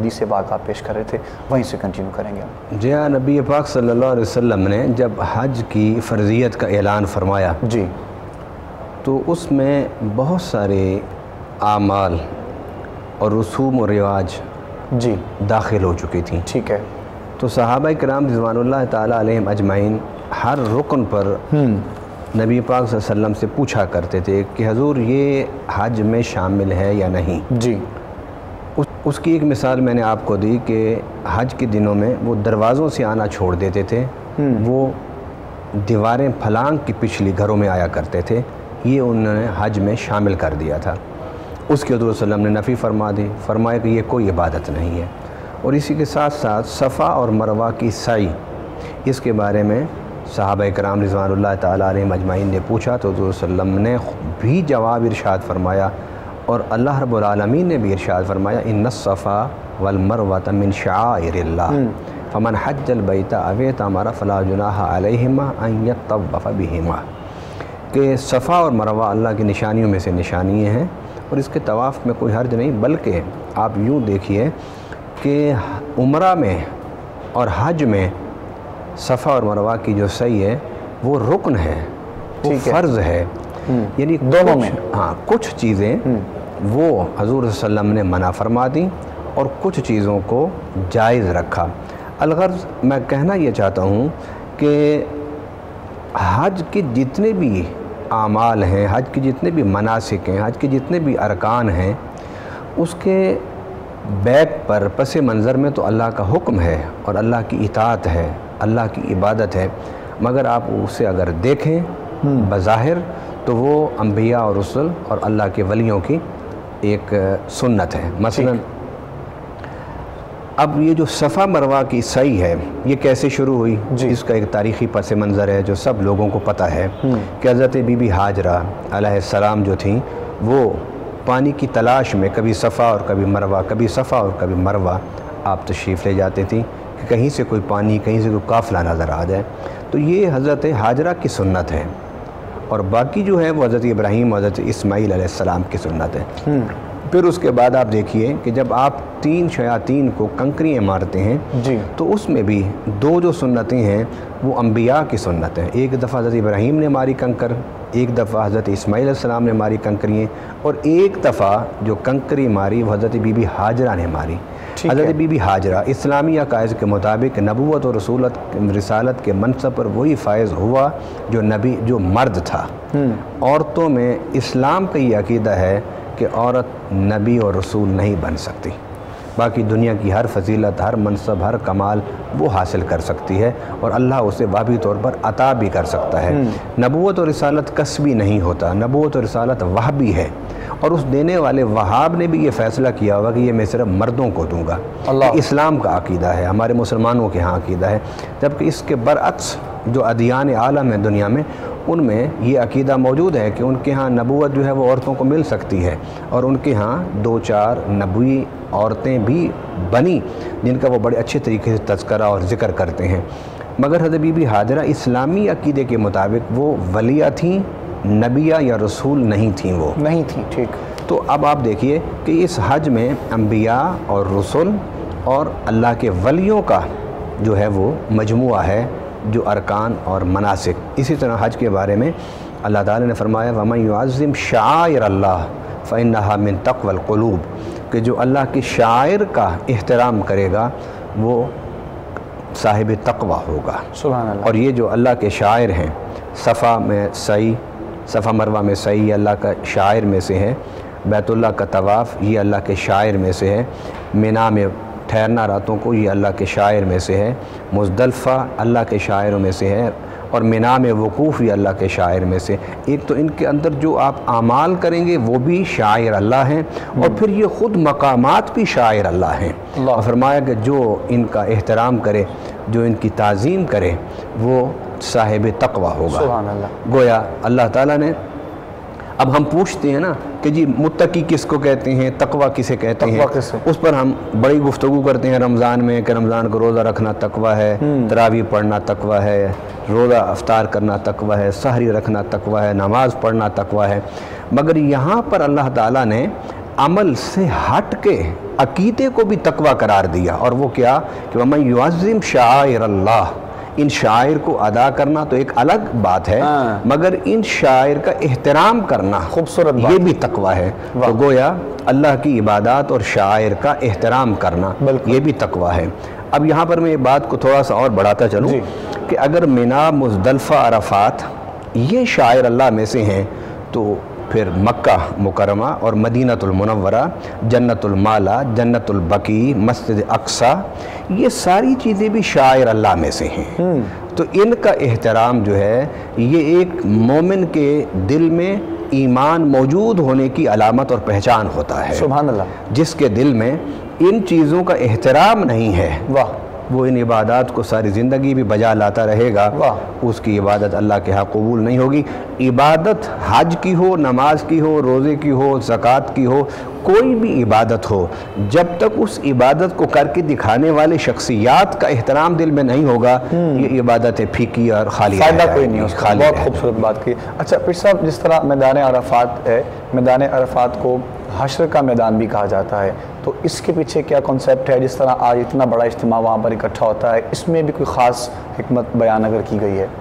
حدیث پاک آپ پیش کر رہے تھے وہیں سے کنٹینیو کریں گے ہم۔ جی ہاں، نبی پاک صلی اللہ علیہ وسلم نے جب حج کی فرضیت کا اعلان فرمایا جی تو اس میں بہت سارے اعمال اور رسوم و رواج جی داخل ہو چکی تھیں۔ ٹھیک ہے۔ تو صحابہ کرام رضوان اللہ تعالیٰ علیہم اجمعین ہر رکن پر نبی پاک صلی اللہ علیہ وسلم سے پوچھا کرتے تھے کہ حضور یہ حج میں شامل ہے یا نہیں۔ جی اس اس کی ایک مثال میں نے آپ کو دی کہ حج کے دنوں میں وہ دروازوں سے آنا چھوڑ دیتے تھے، وہ دیواریں پھلانگ کی پچھلی گھروں میں آیا کرتے تھے، یہ انہوں نے حج میں شامل کر دیا تھا۔ اس کے حضور صلی اللہ علیہ وسلم نے نفی فرما دی، فرمایا کہ یہ کوئی عبادت نہیں ہے۔ اور اسی کے ساتھ ساتھ صفا اور مروہ کی سعی، اس کے بارے میں صحابہ کرام رضوان اللہ تعالیٰ علیہم اجمعین نے پوچھا تو حضور صلی اللہ علیہ وسلم نے بھی جواب ارشاد فرمایا، اور اللہ رب العالمین نے بھی ارشاد فرمایا ان الصفا والمروۃ من شعائر اللہ فمن حج البیت او اعتمر فلا جناح علیہما ان یطوف بہما، کہ صفا اور مروہ اللہ کی نشانیوں میں سے نشانیاں ہیں اور اس کے طواف میں کوئی حرج نہیں، بلکہ آپ یوں دیکھیے کہ عمرہ میں اور حج میں صفا اور مروہ کی جو سعی ہے وہ رکن ہے، وہ فرض ہے، یعنی دونوں میں ہاں کچھ چیزیں وہ حضور صلی اللہ علیہ وسلم نے منع فرما دیں اور کچھ چیزوں کو جائز رکھا۔ الغرض میں کہنا یہ چاہتا ہوں کہ حج کے جتنے بھی اعمال ہیں، حج کے جتنے بھی مناسک ہیں، حج کے جتنے بھی ارکان ہیں، اس کے بیک پر پس منظر میں تو اللہ کا حکم ہے اور اللہ کی اطاعت ہے، اللہ کی عبادت ہے، مگر آپ اسے اگر دیکھیں بظاہر تو وہ انبیاء اور رسل اور اللہ کے ولیوں کی ایک سنت ہے۔ مثلا اب یہ جو صفا مروہ کی سعی ہے یہ کیسے شروع ہوئی؟ اس کا ایک تاریخی پس منظر ہے جو سب لوگوں کو پتہ ہے کہ حضرت بی بی ہاجرہ علیہ السلام جو تھیں وہ پانی کی تلاش میں کبھی صفا اور کبھی مروہ، کبھی صفا اور کبھی مروہ آپ تشریف لے جاتے تھیں کہ کہیں سے کوئی پانی، کہیں سے کوئی قافلہ نظر آ جائے، تو یہ حضرت ہاجرہ کی سنت ہے، اور باقی جو ہے وہ حضرت ابراہیم اور حضرت اسماعیل علیہ السلام کی سنت ہے۔ پھر اس کے بعد آپ دیکھیے کہ جب آپ تین شیاطین کو کنکریاں مارتے ہیں جی تو اس میں بھی دو جو سنتیں ہیں وہ انبیاء کی سنت ہیں، ایک دفعہ حضرت ابراہیم نے ماری کنکر، ایک دفعہ حضرت اسماعیل علیہ السلام نے ماری کنکریاں، اور ایک دفعہ جو کنکری ماری وہ حضرت بی بی ہاجرہ نے ماری۔ حضرت بی بی ہاجرہ اسلامی عقائد کے مطابق نبوت اور رسولت رسالت کے منصب پر وہی فائز ہوا جو نبی جو مرد تھا۔ عورتوں میں اسلام کا یہ عقیدہ ہے کہ عورت نبی اور رسول نہیں بن سکتی، باقی دنیا کی ہر فضیلت، ہر منصب، ہر کمال وہ حاصل کر سکتی ہے اور اللہ اسے واقعی طور پر عطا بھی کر سکتا ہے۔ نبوت اور رسالت کسبی نہیں ہوتا، نبوت اور رسالت وہابی ہے، اور اس دینے والے وہاب نے بھی یہ فیصلہ کیا ہوا کہ یہ میں صرف مردوں کو دوں گا۔ یہ اسلام کا عقیدہ ہے، ہمارے مسلمانوں کے ہاں عقیدہ ہے، جبکہ اس کے برعکس جو ادیان عالم ہیں دنیا میں ان میں یہ عقیدہ موجود ہے کہ ان کے ہاں نبوت جو ہے وہ عورتوں کو مل سکتی ہے، اور ان کے ہاں دو چار نبوی عورتیں بھی بنی جن کا وہ بڑے اچھے طریقے سے تذکرہ اور ذکر کرتے ہیں، مگر حضرت بی بی ہاجرہ اسلامی عقیدے کے مطابق وہ ولیہ تھیں، نبیہ یا رسول نہیں تھیں، وہ نہیں تھیں۔ ٹھیک، تو اب آپ دیکھیے کہ اس حج میں انبیاء اور رسل اور اللہ کے ولیوں کا جو ہے وہ مجموعہ ہے جو ارکان اور مناسک۔ اسی طرح حج کے بارے میں اللہ تعالیٰ نے فرمایا وَمَن يُعَظِّمْ شَعَائِرَ اللَّهِ فَإِنَّهَا مِن تَقْوَى الْقُلُوبِ، کہ جو اللہ کی شاعر کا احترام کرے گا وہ صاحب تقوی ہوگا۔ سبحان اللہ۔ اور یہ جو اللہ کے شاعر ہیں، صفا میں سعی، صفا مروہ میں سعی یہ اللہ کا شاعر میں سے ہے، بیت اللہ کا طواف یہ اللہ کے شاعر میں سے ہے، مینا میں ٹھہرنا راتوں کو یہ اللہ کے شاعر میں سے ہے، مزدلفہ اللہ کے شاعروں میں سے ہے، اور مینا میں وقوف یہ اللہ کے شاعر میں سے۔ ایک تو ان کے اندر جو آپ اعمال کریں گے وہ بھی شاعر اللہ ہیں، اور پھر یہ خود مقامات بھی شاعر اللہ ہیں۔ اور فرمایا کہ جو ان کا احترام کرے، جو ان کی تعظیم کرے وہ صاحب تقوی ہوگا۔ سبحان اللہ۔ گویا اللہ تعالیٰ نے، اب ہم پوچھتے ہیں نا کہ جی متقی کس کو کہتے ہیں، تقوی کسے کہتے ہیں، اس پر ہم بڑی گفتگو کرتے ہیں رمضان میں کہ رمضان کو روزہ رکھنا تقوی ہے، تراویح پڑھنا تقوی ہے، روزہ افطار کرنا تقوی ہے، سحری رکھنا تقوی ہے، نماز پڑھنا تقوی ہے، مگر یہاں پر اللہ تعالیٰ نے عمل سے ہٹ کے عقیدے کو بھی تقوی قرار دیا، اور وہ کیا کہ وَمَن يُعَظِّمْ شَعَائِرَ اللَّهِ، ان شاعر کو ادا کرنا تو ایک الگ بات ہے، مگر ان شاعر کا احترام کرنا خوبصورت بات، یہ بھی تقوی ہے۔ تو گویا اللہ کی عبادات اور شاعر کا احترام کرنا یہ بھی تقوی ہے۔ اب یہاں پر میں یہ بات کو تھوڑا سا اور بڑھاتا چلوں کہ اگر مینا، مزدلفہ، عرفات یہ شاعر اللہ میں سے ہیں، تو پھر مکہ مکرمہ اور مدینہ المنورہ، جنت المالا، جنت البقیع، مسجد اقصیٰ، یہ ساری چیزیں بھی شاعر اللہ میں سے ہیں۔ تو ان کا احترام جو ہے یہ ایک مومن کے دل میں ایمان موجود ہونے کی علامت اور پہچان ہوتا ہے۔ سبحان اللہ۔ جس کے دل میں ان چیزوں کا احترام نہیں ہے، واہ، وہ ان عبادات کو ساری زندگی بھی بجا لاتا رہے گا، اس کی عبادت اللہ کے ہاں قبول نہیں ہوگی۔ عبادت حج کی ہو، نماز کی ہو، روزے کی ہو، زکوٰۃ کی ہو، کوئی بھی عبادت ہو، جب تک اس عبادت کو کر کے دکھانے والے شخصیات کا احترام دل میں نہیں ہوگا، یہ عبادت پھیکی اور خالی فائدہ کوئی نہیں، اس کا بہت خوبصورت بات کی۔ اچھا پیر صاحب، جس طرح میدان عرفات ہے، میدان عرفات کو حشر کا میدان بھی کہا جاتا ہے، تو اس کے پیچھے کیا کنسیپٹ ہے؟ جس طرح آج اتنا بڑا اجتماع وہاں پر اکٹھا ہوتا ہے، اس میں بھی کوئی خاص حکمت بیان اگر کی گئی ہے؟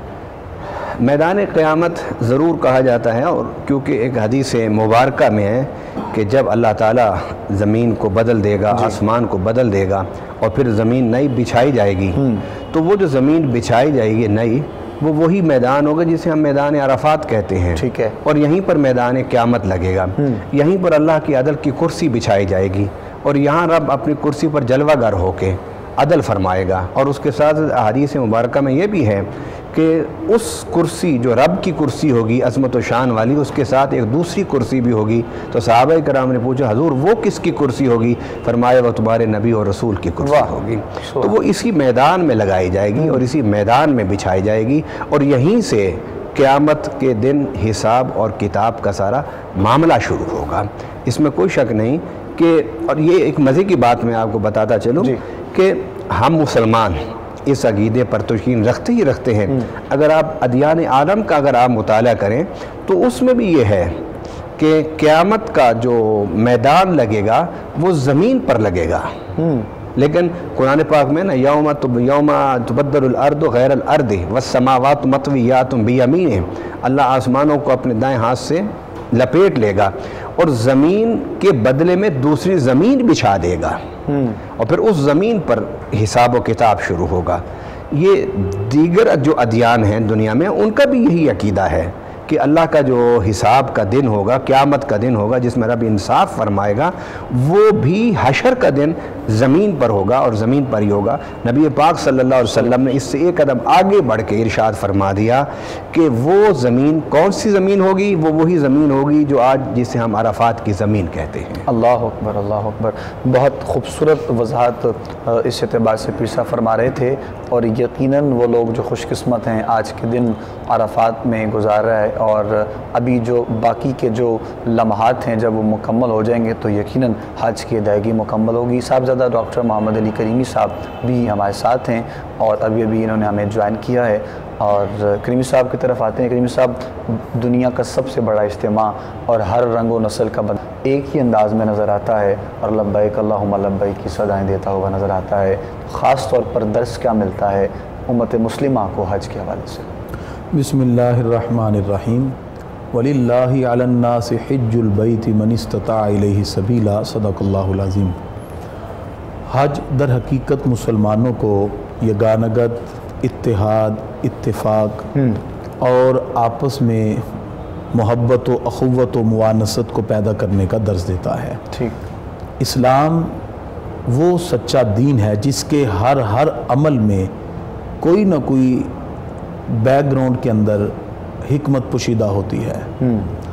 میدان قیامت ضرور کہا جاتا ہے، اور کیونکہ ایک حدیث مبارکہ میں ہے کہ جب اللہ تعالیٰ زمین کو بدل دے گا، آسمان کو بدل دے گا، اور پھر زمین نئی بچھائی جائے گی، تو وہ جو زمین بچھائی جائے گی نئی، وہ وہی میدان ہوگا جسے ہم میدان عرفات کہتے ہیں۔ ٹھیک ہے۔ اور یہیں پر میدان قیامت لگے گا، یہیں پر اللہ کی عدل کی کرسی بچھائی جائے گی، اور یہاں رب اپنی کرسی پر جلوہ گر ہو کے عدل فرمائے گا۔ اور اس کے ساتھ حدیث مبارکہ میں یہ بھی ہے کہ اس کرسی جو رب کی کرسی ہوگی عظمت و شان والی، اس کے ساتھ ایک دوسری کرسی بھی ہوگی۔ تو صحابہ کرام نے پوچھا حضور وہ کس کی کرسی ہوگی؟ فرمایا وہ تمہارے نبی اور رسول کی کرسی ہوگی۔ تو وہ اسی میدان میں لگائی جائے گی اور اسی میدان میں بچھائی جائے گی، اور یہیں سے قیامت کے دن حساب اور کتاب کا سارا معاملہ شروع ہوگا۔ اس میں کوئی شک نہیں کہ، اور یہ ایک مزے کی بات میں آپ کو بتاتا چلوں کہ ہم مسلمان اس عقیدے پر تو یقین رکھتے ہی رکھتے ہیں۔ اگر آپ ادیان عالم کا اگر آپ مطالعہ کریں تو اس میں بھی یہ ہے کہ قیامت کا جو میدان لگے گا وہ زمین پر لگے گا، لیکن قرآن پاک میں نا یوم یوم تبدل الارض غیر الارض والسماوات مطویات بیمینہ، اللہ آسمانوں کو اپنے دائیں ہاتھ سے لپیٹ لے گا اور زمین کے بدلے میں دوسری زمین بچھا دے گا، اور پھر اس زمین پر حساب و کتاب شروع ہوگا۔ یہ دیگر جو ادیان ہیں دنیا میں ان کا بھی یہی عقیدہ ہے کہ اللہ کا جو حساب کا دن ہوگا، قیامت کا دن ہوگا جس میں رب انصاف فرمائے گا، وہ بھی حشر کا دن زمین پر ہوگا اور زمین پر ہی ہوگا۔ نبی پاک صلی اللہ علیہ وسلم نے اس سے ایک قدم آگے بڑھ کے ارشاد فرما دیا کہ وہ زمین کون سی زمین ہوگی؟ وہ وہی زمین ہوگی جو آج جسے ہم عرفات کی زمین کہتے ہیں۔ اللہ اکبر، اللہ اکبر۔ بہت خوبصورت وضاحت اس اعتبار سے پیر صاحب فرما رہے تھے، اور یقیناً وہ لوگ جو خوش قسمت ہیں آج کے دن عرفات میں گزار رہا ہے، اور ابھی جو باقی کے جو لمحات ہیں جب وہ مکمل ہو جائیں گے تو یقیناً حج کی ادائیگی مکمل ہوگی۔ صاحبزادہ ڈاکٹر محمد علی کریمی صاحب بھی ہمارے ساتھ ہیں، اور ابھی ابھی انہوں نے ہمیں جوائن کیا ہے، اور کریمی صاحب کی طرف آتے ہیں۔ کریمی صاحب، دنیا کا سب سے بڑا اجتماع اور ہر رنگ و نسل کا بندہ ایک ہی انداز میں نظر آتا ہے، اور لبیک اللہم لبیک کی صدائیں دیتا ہوا نظر آتا ہے۔ خاص طور پر درس کیا ملتا ہے امت مسلمہ کو حج کے حوالے سے؟ بسم اللہ الرحمن الرحیم، وَلِلَّهِ عَلَى النَّاسِ حِجُّ الْبَيْتِ مَنِ اسْتَطَاعَ إِلَيْهِ سَبِيلًا، صدق اللہ العظیم۔ حج در حقیقت مسلمانوں کو یگانگت، اتحاد، اتفاق اور آپس میں محبت و اخوت و موانست کو پیدا کرنے کا درس دیتا ہے۔ ٹھیک۔ اسلام وہ سچا دین ہے جس کے ہر ہر عمل میں کوئی نہ کوئی بیک گراؤنڈ کے اندر حکمت پوشیدہ ہوتی ہے۔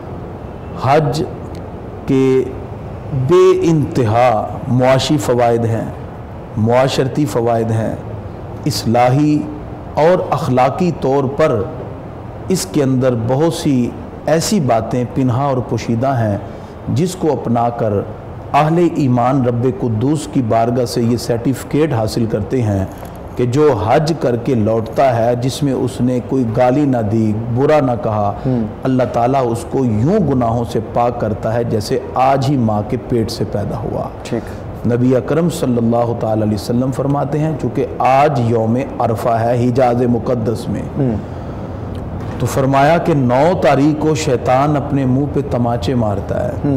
حج کے بے انتہا معاشی فوائد ہیں، معاشرتی فوائد ہیں، اصلاحی اور اخلاقی طور پر اس کے اندر بہت سی ایسی باتیں پنہا اور پوشیدہ ہیں جس کو اپنا کر اہل ایمان رب قدوس کی بارگاہ سے یہ سرٹیفکیٹ حاصل کرتے ہیں کہ جو حج کر کے لوٹتا ہے جس میں اس نے کوئی گالی نہ دی، برا نہ کہا، اللہ تعالیٰ اس کو یوں گناہوں سے پاک کرتا ہے جیسے آج ہی ماں کے پیٹ سے پیدا ہوا۔ ٹھیک۔ نبی اکرم صلی اللہ تعالی علیہ وسلم فرماتے ہیں چونکہ آج یوم عرفہ ہے حجاز مقدس میں، تو فرمایا کہ نو تاریخ کو شیطان اپنے منہ پہ تماچے مارتا ہے،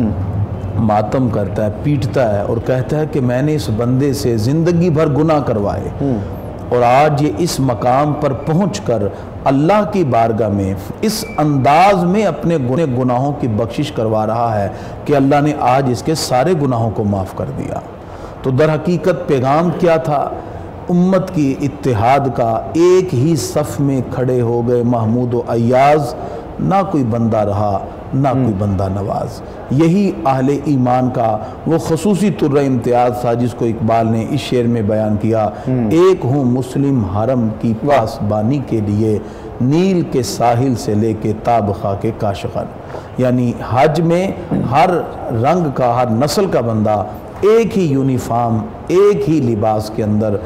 ماتم کرتا ہے، پیٹتا ہے اور کہتا ہے کہ میں نے اس بندے سے زندگی بھر گناہ کروائے، اور آج یہ اس مقام پر پہنچ کر اللہ کی بارگاہ میں اس انداز میں اپنے گناہوں کی بخشش کروا رہا ہے کہ اللہ نے آج اس کے سارے گناہوں کو معاف کر دیا۔ تو در حقیقت پیغام کیا تھا؟ امت کی اتحاد کا، ایک ہی صف میں کھڑے ہو گئے محمود و ایاز، نہ کوئی بندہ رہا نہ کوئی بندہ نواز۔ یہی اہل ایمان کا وہ خصوصی طرح امتیاز تھا جس کو اقبال نے اس شعر میں بیان کیا، ایک ہوں مسلم حرم کی پاسبانی کے لیے، نیل کے ساحل سے لے کے تاب خاک کاشغر۔ یعنی حج میں ہر رنگ کا، ہر نسل کا بندہ ایک ہی یونیفارم، ایک ہی لباس کے اندر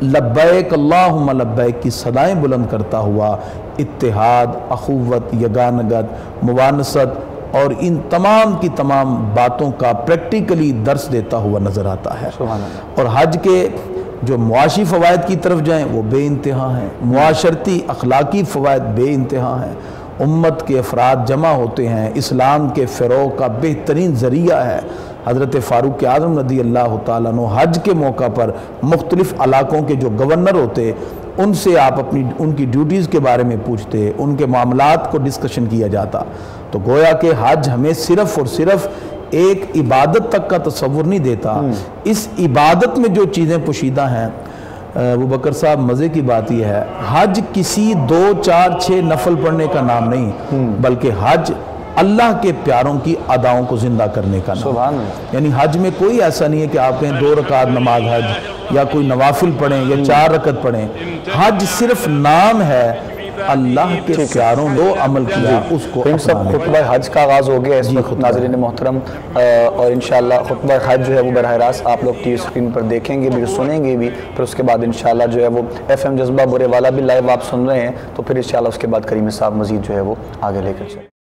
لبیک اللہم لبیک کی صدائیں بلند کرتا ہوا اتحاد، اخوت، یگانگت، موانست اور ان تمام کی تمام باتوں کا پریکٹیکلی درس دیتا ہوا نظر آتا ہے۔ اور حج کے جو معاشی فوائد کی طرف جائیں وہ بے انتہا ہیں، معاشرتی اخلاقی فوائد بے انتہا ہیں، امت کے افراد جمع ہوتے ہیں، اسلام کے فروغ کا بہترین ذریعہ ہے۔ حضرت فاروق اعظم رضی اللہ تعالیٰ عنہ حج کے موقع پر مختلف علاقوں کے جو گورنر ہوتے ان سے آپ اپنی ان کی ڈیوٹیز کے بارے میں پوچھتے، ان کے معاملات کو ڈسکشن کیا جاتا۔ تو گویا کہ حج ہمیں صرف اور صرف ایک عبادت تک کا تصور نہیں دیتا، اس عبادت میں جو چیزیں پوشیدہ ہیں، ابو بکر صاحب مزے کی بات یہ ہے، حج کسی دو چار چھ نفل پڑھنے کا نام نہیں، بلکہ حج اللہ کے پیاروں کی اداؤں کو زندہ کرنے کا نام۔ یعنی حج میں کوئی ایسا نہیں ہے کہ آپ کہیں دو رکعت نماز حج یا کوئی نوافل پڑھیں یا چار رکعت پڑھیں، حج صرف نام ہے، اللہ کے پیاروں کو عمل کیا اس کو سب خطبہ حج کا آغاز ہو گیا اس وقت ناظرین محترم، اور انشاءاللہ خطبہ حج جو ہے وہ براہ راست آپ لوگ ٹی وی اسکرین پر دیکھیں گے بھی، سنیں گے بھی، پھر اس کے بعد انشاءاللہ جو ہے وہ ایف ایم جذبہ برے والا بھی لائیو آپ سن رہے ہیں، تو پھر انشاءاللہ اس کے بعد کریم صاحب مزید جو ہے وہ آگے لے کر چلیں۔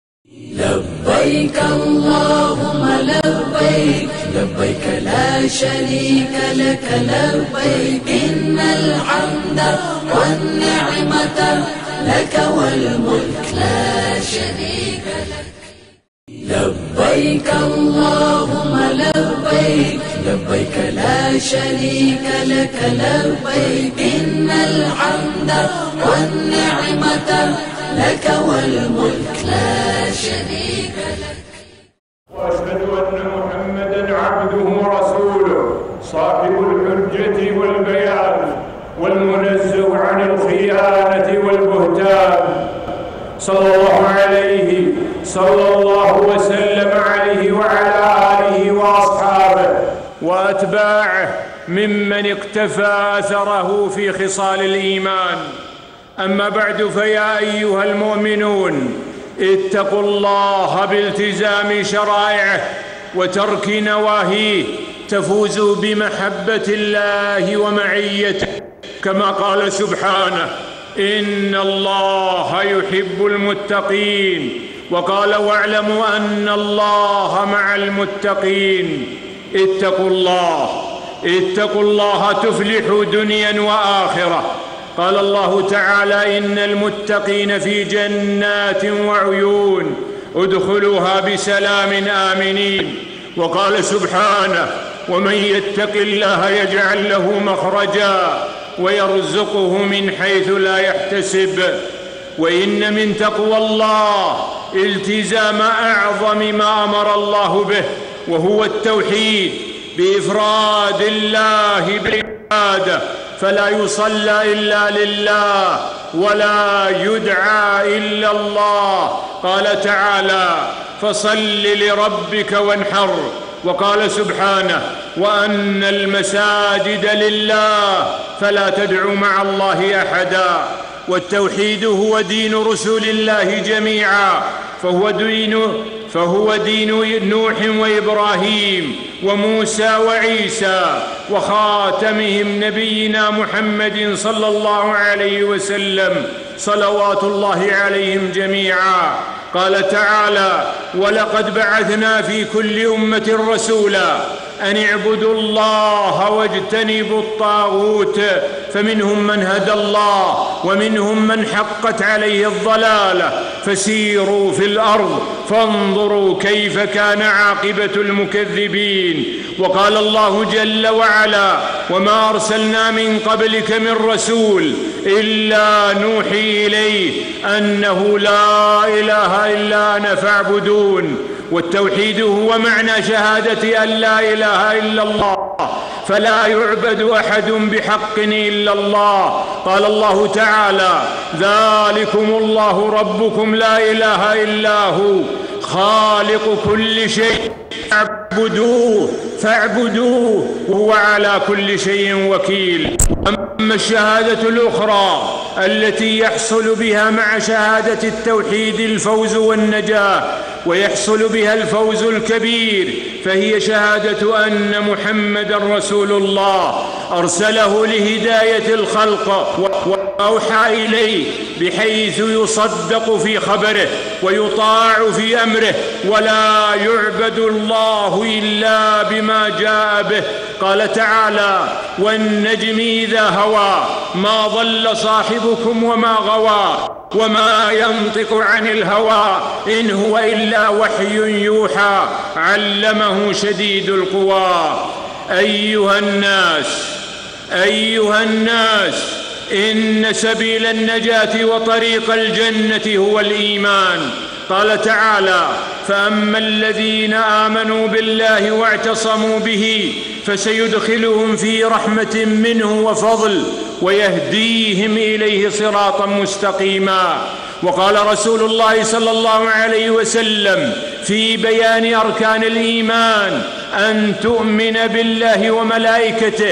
لبيك اللهم لبيك لبيك لا شريك لك لبيك إن الحمد والنعمة لك والملك لا شريك لك لبيك اللهم لبيك لبيك لا شريك لك لبيك إن الحمد والنعمة لك والملك لا شريك لك وأشهد أن محمدًا عبده ورسوله صاحب الحجة والبيان والمنزه عن الخيانة والبهتان صلى الله عليه صلى الله وسلم عليه وعلى آله وأصحابه وأتباعه ممن اقتفى أثره في خصال الإيمان. أما بعد فيا أيها المؤمنون اتقوا الله بالتزام شرائعه وترك نواهيه تفوزوا بمحبة الله ومعيته، كما قال سبحانه إن الله يحب المتقين، وقال واعلموا أن الله مع المتقين. اتقوا الله اتقوا الله تفلحوا دنيا وآخرة. قال الله تعالى إن المتقين في جنات وعيون ادخلوها بسلام آمنين. وقال سبحانه ومن يتق الله يجعل له مخرجا ويرزقه من حيث لا يحتسب. وإن من تقوى الله التزام أعظم ما أمر الله به، وهو التوحيد بإفراد الله بالعبادة، فلا يصلى إلا لله ولا يدعى إلا الله. قال تعالى فصل لربك وانحر. وقال سبحانه وأن المساجد لله فلا تدعوا مع الله أحدا. والتوحيد هو دين رسول الله جميعا، فهو دين فهو دين نوح وإبراهيم وموسى وعيسى وخاتمهم نبينا محمد صلى الله عليه وسلم صلوات الله عليهم جميعا. قال تعالى ولقد بعثنا في كل أمة رسولا أن اعبدوا الله واجتنبوا الطاغوت، فمنهم من هدى الله ومنهم من حقت عليه الضلالة، فسيروا في الأرض فانظروا كيف كان عاقبة المكذبين. وقال الله جل وعلا: وما أرسلنا من قبلك من رسول إلا نوحي إليه أنه لا إله إلا أنا فاعبدون. والتوحيد هو معنى شهادة أن لا إله إلا الله، فلا يعبد أحد بحق إلا الله. قال الله تعالى: ذلكم الله ربكم لا إله إلا هو خالق كل شيء فاعبدوه فاعبدوه وهو على كل شيء وكيل. أما الشهادة الأخرى التي يحصل بها مع شهادة التوحيد الفوز والنجاة، ويحصل بها الفوز الكبير، فهي شهادة أن محمدًا رسول الله أرسله لهداية الخلق وأوحى إليه، بحيث يصدق في خبره ويطاع في أمره، ولا يعبد الله إلا بما جاء به. قال تعالى: والنجم إذا هوى ما ضل صاحبكم وما غوى وما ينطق عن الهوى إن هو إلا وحي يوحى علمه شديد القوى. أيها الناس أيها الناس إن سبيل النجاة وطريق الجنة هو الإيمان. قال تعالى: فأما الذين آمنوا بالله واعتصموا به فسيدخلهم في رحمة منه وفضل ويهديهم إليه صراطا مستقيما. وقال رسول الله صلى الله عليه وسلم في بيان أركان الإيمان: أن تؤمن بالله وملائكته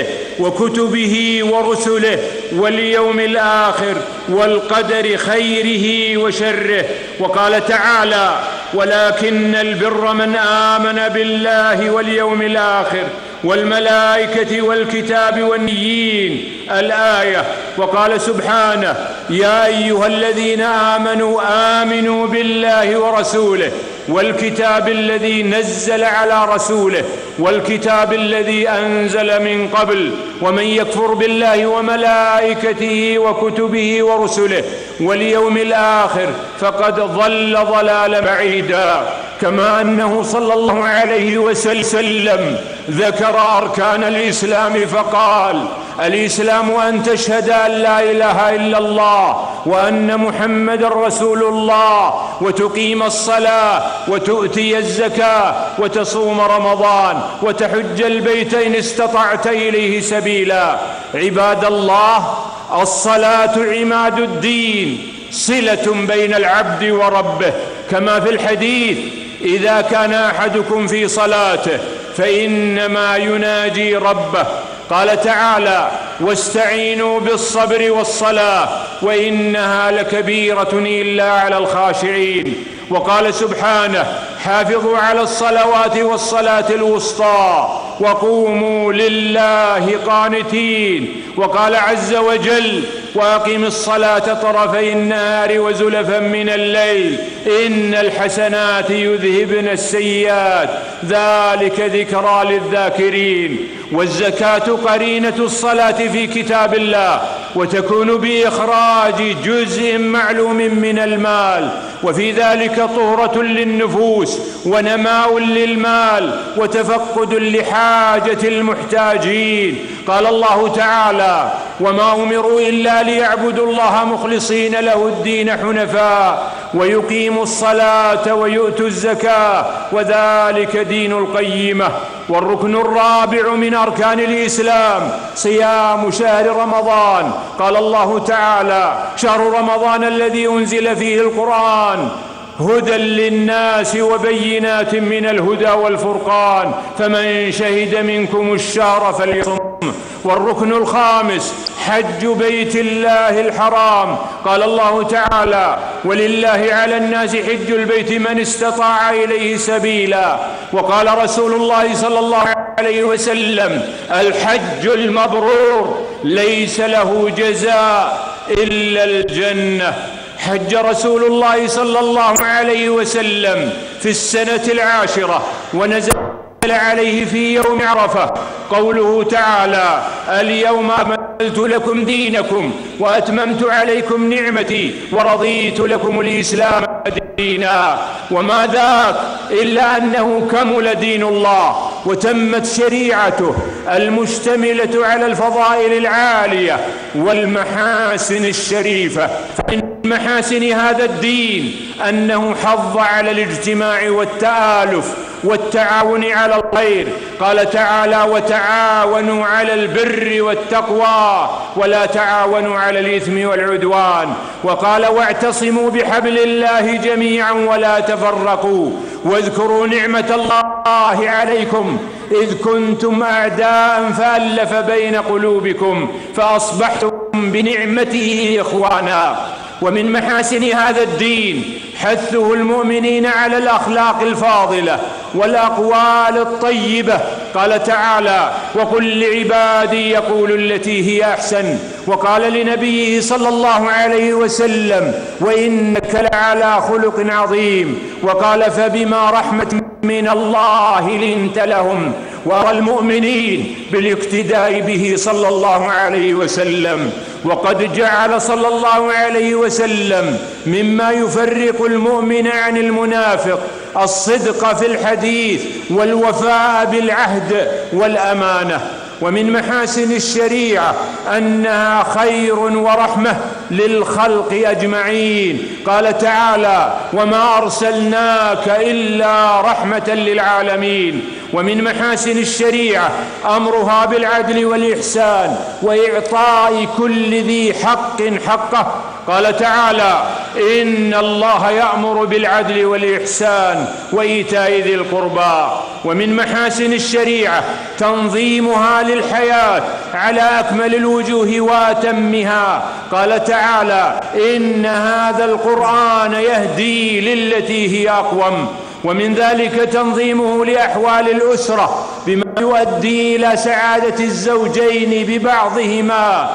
وكتبه ورسله واليوم الآخر والقدر خيره وشره. وقال تعالى: ولكن البر من آمن بالله واليوم الآخر والملائكة والكتاب والنبيين الآية. وقال سبحانه: يا أيها الذين آمنوا آمنوا بالله ورسوله والكتاب الذي نزل على رسوله والكتاب الذي أنزل من قبل، ومن يكفر بالله وملائكته وكتبه ورسله واليوم الآخر فقد ضل ضلالا بعيدا. كما أنه صلى الله عليه وسلم ذكر أركان الإسلام فقال: الإسلام أن تشهد أن لا إله إلا الله وأن محمدًا رسول الله، وتقيم الصلاة وتؤتي الزكاة وتصوم رمضان وتحج البيت إن استطعت إليه سبيلا. عباد الله، الصلاة عماد الدين، صلة بين العبد وربه، كما في الحديث: إذا كان أحدكم في صلاته فإنما يناجي ربه. قال تعالى: واستعينوا بالصبر والصلاة وإنها لكبيرة إلا على الخاشعين. وقال سبحانه: حافظوا على الصلوات والصلاة الوسطى وقوموا لله قانتين. وقال عز وجل: وأقم الصلاة طرفي النهار وزلفا من الليل إن الحسنات يذهبن السيئات ذلك ذكرى للذاكرين. والزكاة قرينة الصلاة في كتاب الله، وتكون بإخراج جزء معلوم من المال، وفي ذلك طهرة للنفوس ونماء للمال وتفقد لحاجة المحتاجين. قال الله تعالى: وما أمروا إلا ليعبدوا الله مخلصين له الدين حنفاء ويقيموا الصلاة ويؤتوا الزكاة وذلك دين القيمة. والركن الرابع من أركان الإسلام صيام شهر رمضان. قال الله تعالى: شهر رمضان الذي أنزل فيه القرآن هدى للناس وبينات من الهدى والفرقان فمن شهد منكم الشهر فليصم. والركن الخامس حج بيت الله الحرام. قال الله تعالى: ولله على الناس حج البيت من استطاع إليه سبيلا. وقال رسول الله صلى الله عليه وسلم: الحج المبرور ليس له جزاء إلا الجنة. حج رسول الله صلى الله عليه وسلم في السنة العاشرة ونزل عليه في يوم عرفة قوله تعالى: اليوم أكملت لكم دينكم وأتممت عليكم نعمتي ورضيت لكم الإسلام دينا. وما ذاك إلا أنه كمل دين الله وتمت شريعته المشتملة على الفضائل العالية والمحاسن الشريفة. فمن محاسن هذا الدين أنه حض على الاجتماع والتآلف والتعاون على الخير. قال تعالى: وتعاونوا على البر والتقوى ولا تعاونوا على الإثم والعدوان. وقال: واعتصموا بحبل الله جميعا ولا تفرقوا واذكروا نعمة الله عليكم إذ كنتم أعداء فألف بين قلوبكم فأصبحتم بنعمته إخوانا. ومن محاسن هذا الدين حثه المؤمنين على الأخلاق الفاضلة والأقوال الطيبة. قال تعالى: وقل لعبادي يقولوا التي هي أحسن. وقال لنبيه صلى الله عليه وسلم: وإنك لعلى خلق عظيم. وقال: فبما رحمة من الله لنت لهم. وأمر المؤمنين بالاقتداء به صلى الله عليه وسلم. وقد جعل صلى الله عليه وسلم مما يفرق المؤمن عن المنافق الصدق في الحديث والوفاء بالعهد والأمانة. ومن محاسن الشريعة أنها خير ورحمة للخلق أجمعين. قال تعالى: وما أرسلناك إلا رحمة للعالمين. ومن محاسن الشريعة أمرها بالعدل والإحسان وإعطاء كل ذي حق حقه. قال تعالى: إن الله يأمر بالعدل والإحسان وإيتاء ذي القربى. ومن محاسن الشريعة تنظيمها للحياة على أكمل الوجوه وأتمها. قال تعالى: إن هذا القرآن يهدي للتي هي أقوم. ومن ذلك تنظيمه لأحوال الأسرة بما يؤدي إلى سعادة الزوجين ببعضهما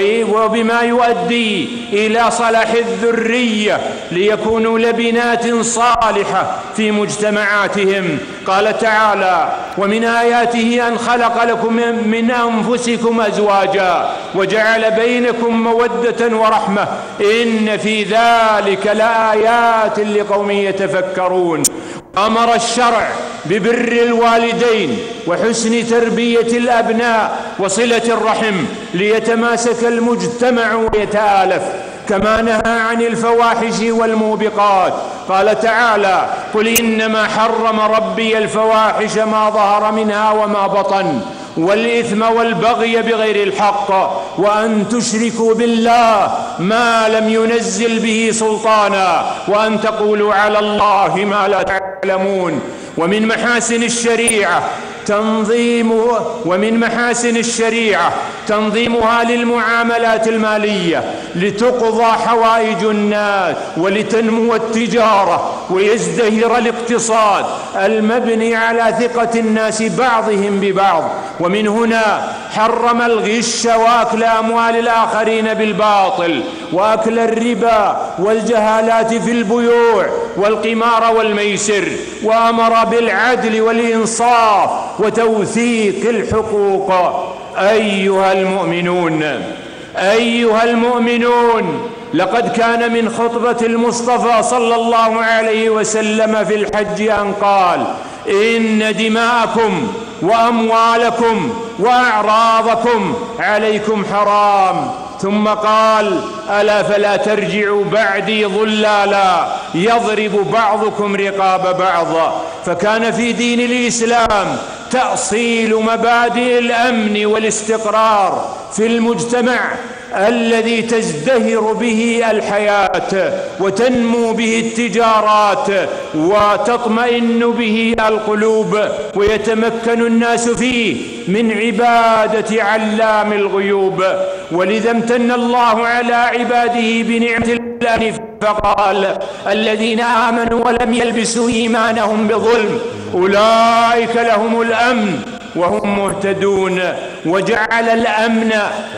وبما يؤدي إلى صلاح الذرية ليكونوا لبنات صالحة في مجتمعاتهم. قال تعالى: ومن آياته أن خلق لكم من أنفسكم أزواجا وجعل بينكم مودة ورحمة إن في ذلك لآيات لقوم يتفكرون. أمر الشرع ببر الوالدين وحسن تربية الأبناء وصلة الرحم ليتماسك المجتمع ويتآلف. كما نهى عن الفواحش والموبقات. قال تعالى: قل إنما حرم ربي الفواحش ما ظهر منها وما بطن والإثم والبغي بغير الحق وأن تشركوا بالله ما لم ينزل به سلطانا وأن تقولوا على الله ما لا تعلمون. ومن محاسن الشريعة تنظيم ومن محاسن الشريعة تنظيمها للمعاملات المالية لتقضى حوائج الناس ولتنمو التجارة ويزدهر الاقتصاد المبني على ثقة الناس بعضهم ببعض. ومن هنا حرم الغش وأكل أموال الآخرين بالباطل وأكل الربا والجهالات في البيوع والقمار والميسر، وأمر بالعدل والإنصاف وتوثيق الحقوق. أيها المؤمنون أيها المؤمنون لقد كان من خطبة المصطفى صلى الله عليه وسلم في الحج أن قال: إن دماءكم وأموالكم وأعراضكم عليكم حرام. ثم قال: ألا فلا ترجعوا بعدي ضلالا يضرب بعضكم رقاب بعض. فكان في دين الإسلام تأصيل مبادئ الأمن والاستقرار في المجتمع الذي تزدهر به الحياة وتنمو به التجارات وتطمئن به القلوب ويتمكن الناس فيه من عبادة علام الغيوب. ولذا امتن الله على عباده بنعمة الأمن فقال: الذين آمنوا ولم يلبسوا إيمانهم بظلم أولئك لهم الأمن وهم مهتدون. وجعل الأمن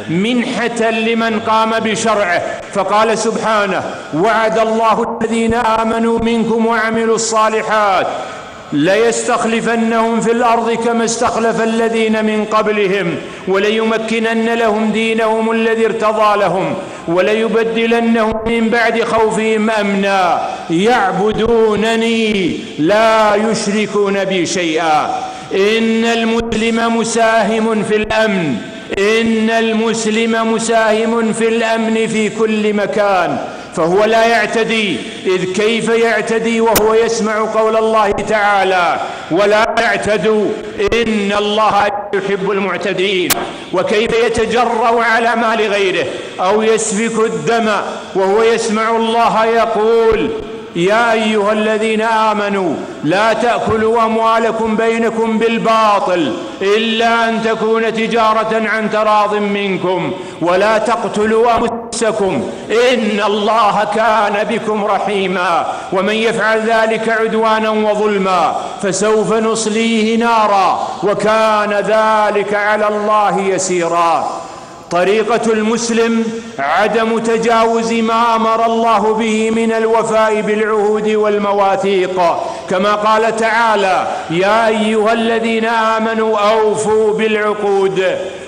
منحة لمن قام بشرعه فقال سبحانه: وعد الله الذين آمنوا منكم وعملوا الصالحات ليستخلفنهم في الأرض كما استخلف الذين من قبلهم وليمكنن لهم دينهم الذي ارتضى لهم وليبدلنهم من بعد خوفهم أمنا يعبدونني لا يشركون بي شيئا. إن المسلم مساهم في الأمن إن المسلم مساهم في الأمن في كل مكان، فهو لا يعتدي، إذ كيف يعتدي وهو يسمع قول الله تعالى ولا يعتدوا إن الله يحب المعتدين؟ وكيف يتجرأ على مال غيره أو يسفك الدم وهو يسمع الله يقول يا أيها الذين آمنوا لا تأكلوا أموالكم بينكم بالباطل إلا أن تكون تجارة عن تراض منكم ولا تقتلوا أنفسكم إن الله كان بكم رحيما ومن يفعل ذلك عدوانا وظلما فسوف نصليه نارا وكان ذلك على الله يسيرا. طريقة المسلم عدم تجاوز ما أمر الله به من الوفاء بالعهود والمواثيق، كما قال تعالى يا أيها الذين آمنوا أوفوا بالعقود.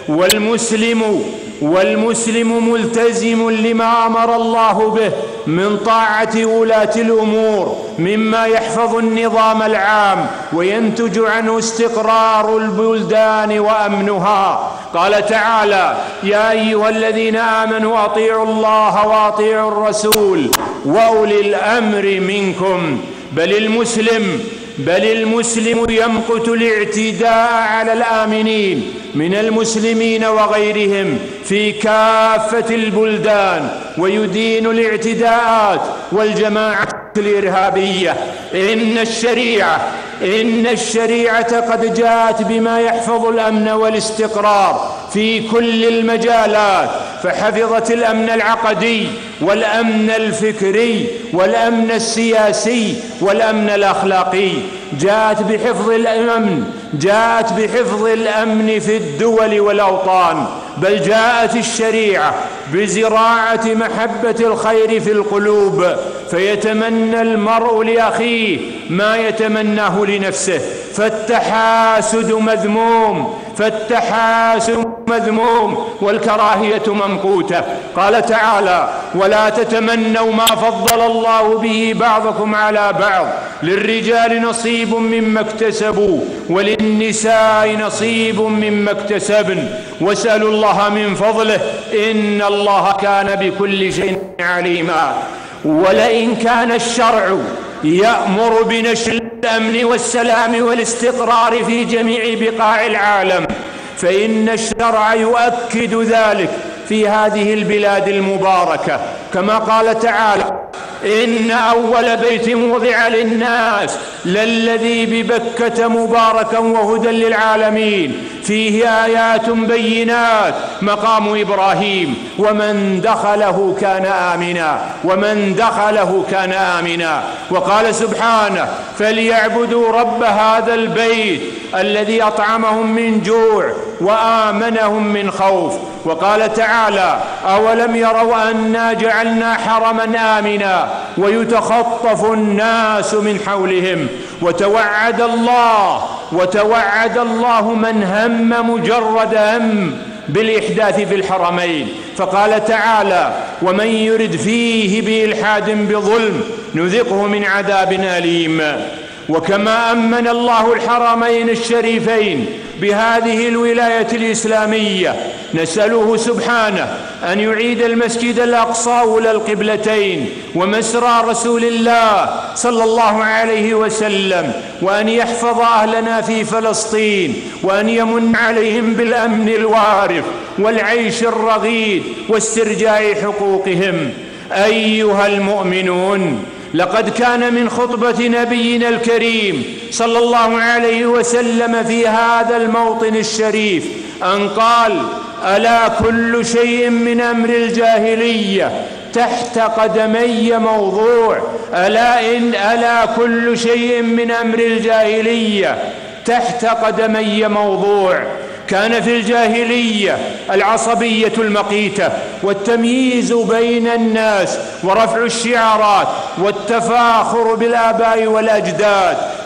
والمسلم والمسلم ملتزم لما أمر الله به من طاعة ولاة الأمور مما يحفظ النظام العام وينتج عنه استقرار البلدان وأمنها. قال تعالى يا أيها الذين آمنوا أطيعوا الله وأطيعوا الرسول وأولي الأمر منكم. بل المسلم بل المسلم يمقت الاعتداء على الآمنين من المسلمين وغيرهم في كافة البلدان ويدين الاعتداءات والجماعات الإرهابية. إن الشريعة إن الشريعة قد جاءت بما يحفظ الأمن والاستقرار في كل المجالات، فحفظت الأمن العقدي والأمن الفكري والأمن السياسي والأمن الأخلاقي. جاءت بحفظ الأمن جاءت بحفظ الأمن في الدول والأوطان، بل جاءت الشريعة بزراعة محبة الخير في القلوب، فيتمنى المرء لأخيه ما يتمناه لنفسه. فالتحاسد مذموم فالتحاسد مذموم والكراهية ممقوتة. قال تعالى ولا تتمنوا ما فضل الله به بعضكم على بعض للرجال نصيب مما اكتسبوا وللنساء نصيب مما اكتسبن واسألوا الله من فضله إن الله كان بكل شيء عليما. ولئن كان الشرع يأمر بنشر الأمن والسلام والاستقرار في جميع بقاع العالم فإن الشرع يؤكد ذلك في هذه البلاد المباركة، كما قال تعالى إن أول بيت وضع للناس للذي ببكة مباركا وهدى للعالمين فيه آيات بينات مقام إبراهيم ومن دخله كان آمنا ومن دخله كان آمنا. وقال سبحانه فليعبدوا رب هذا البيت الذي أطعمهم من جوع وآمنهم من خوف. وقال تعالى أولم يروا أنا جعلنا حرما آمنا ويتخطف الناس من حولهم وتوعد الله وتوعد الله من هم مجرد هم بالإحداث في الحرمين، فقال تعالى ومن يرد فيه بإلحاد بظلم نذقه من عذاب أليم. وكما أمن الله الحرمين الشريفين بهذه الولاية الإسلامية نسأله سبحانه أن يعيد المسجد الأقصى أولى القبلتين ومسرى رسول الله صلى الله عليه وسلم، وأن يحفظ أهلنا في فلسطين، وأن يمن عليهم بالأمن الوارف والعيش الرغيد واسترجاع حقوقهم. أيها المؤمنون، لقد كان من خطبة نبينا الكريم صلى الله عليه وسلم في هذا الموطن الشريف أن قال ألا كل شيء من أمر الجاهلية تحت قدمي موضوع ألا إن ألا كل شيء من أمر الجاهلية تحت قدمي موضوع. كان في الجاهلية العصبية المقيتة والتمييز بين الناس ورفع الشعارات والتفاخر بالآباء والأجداد،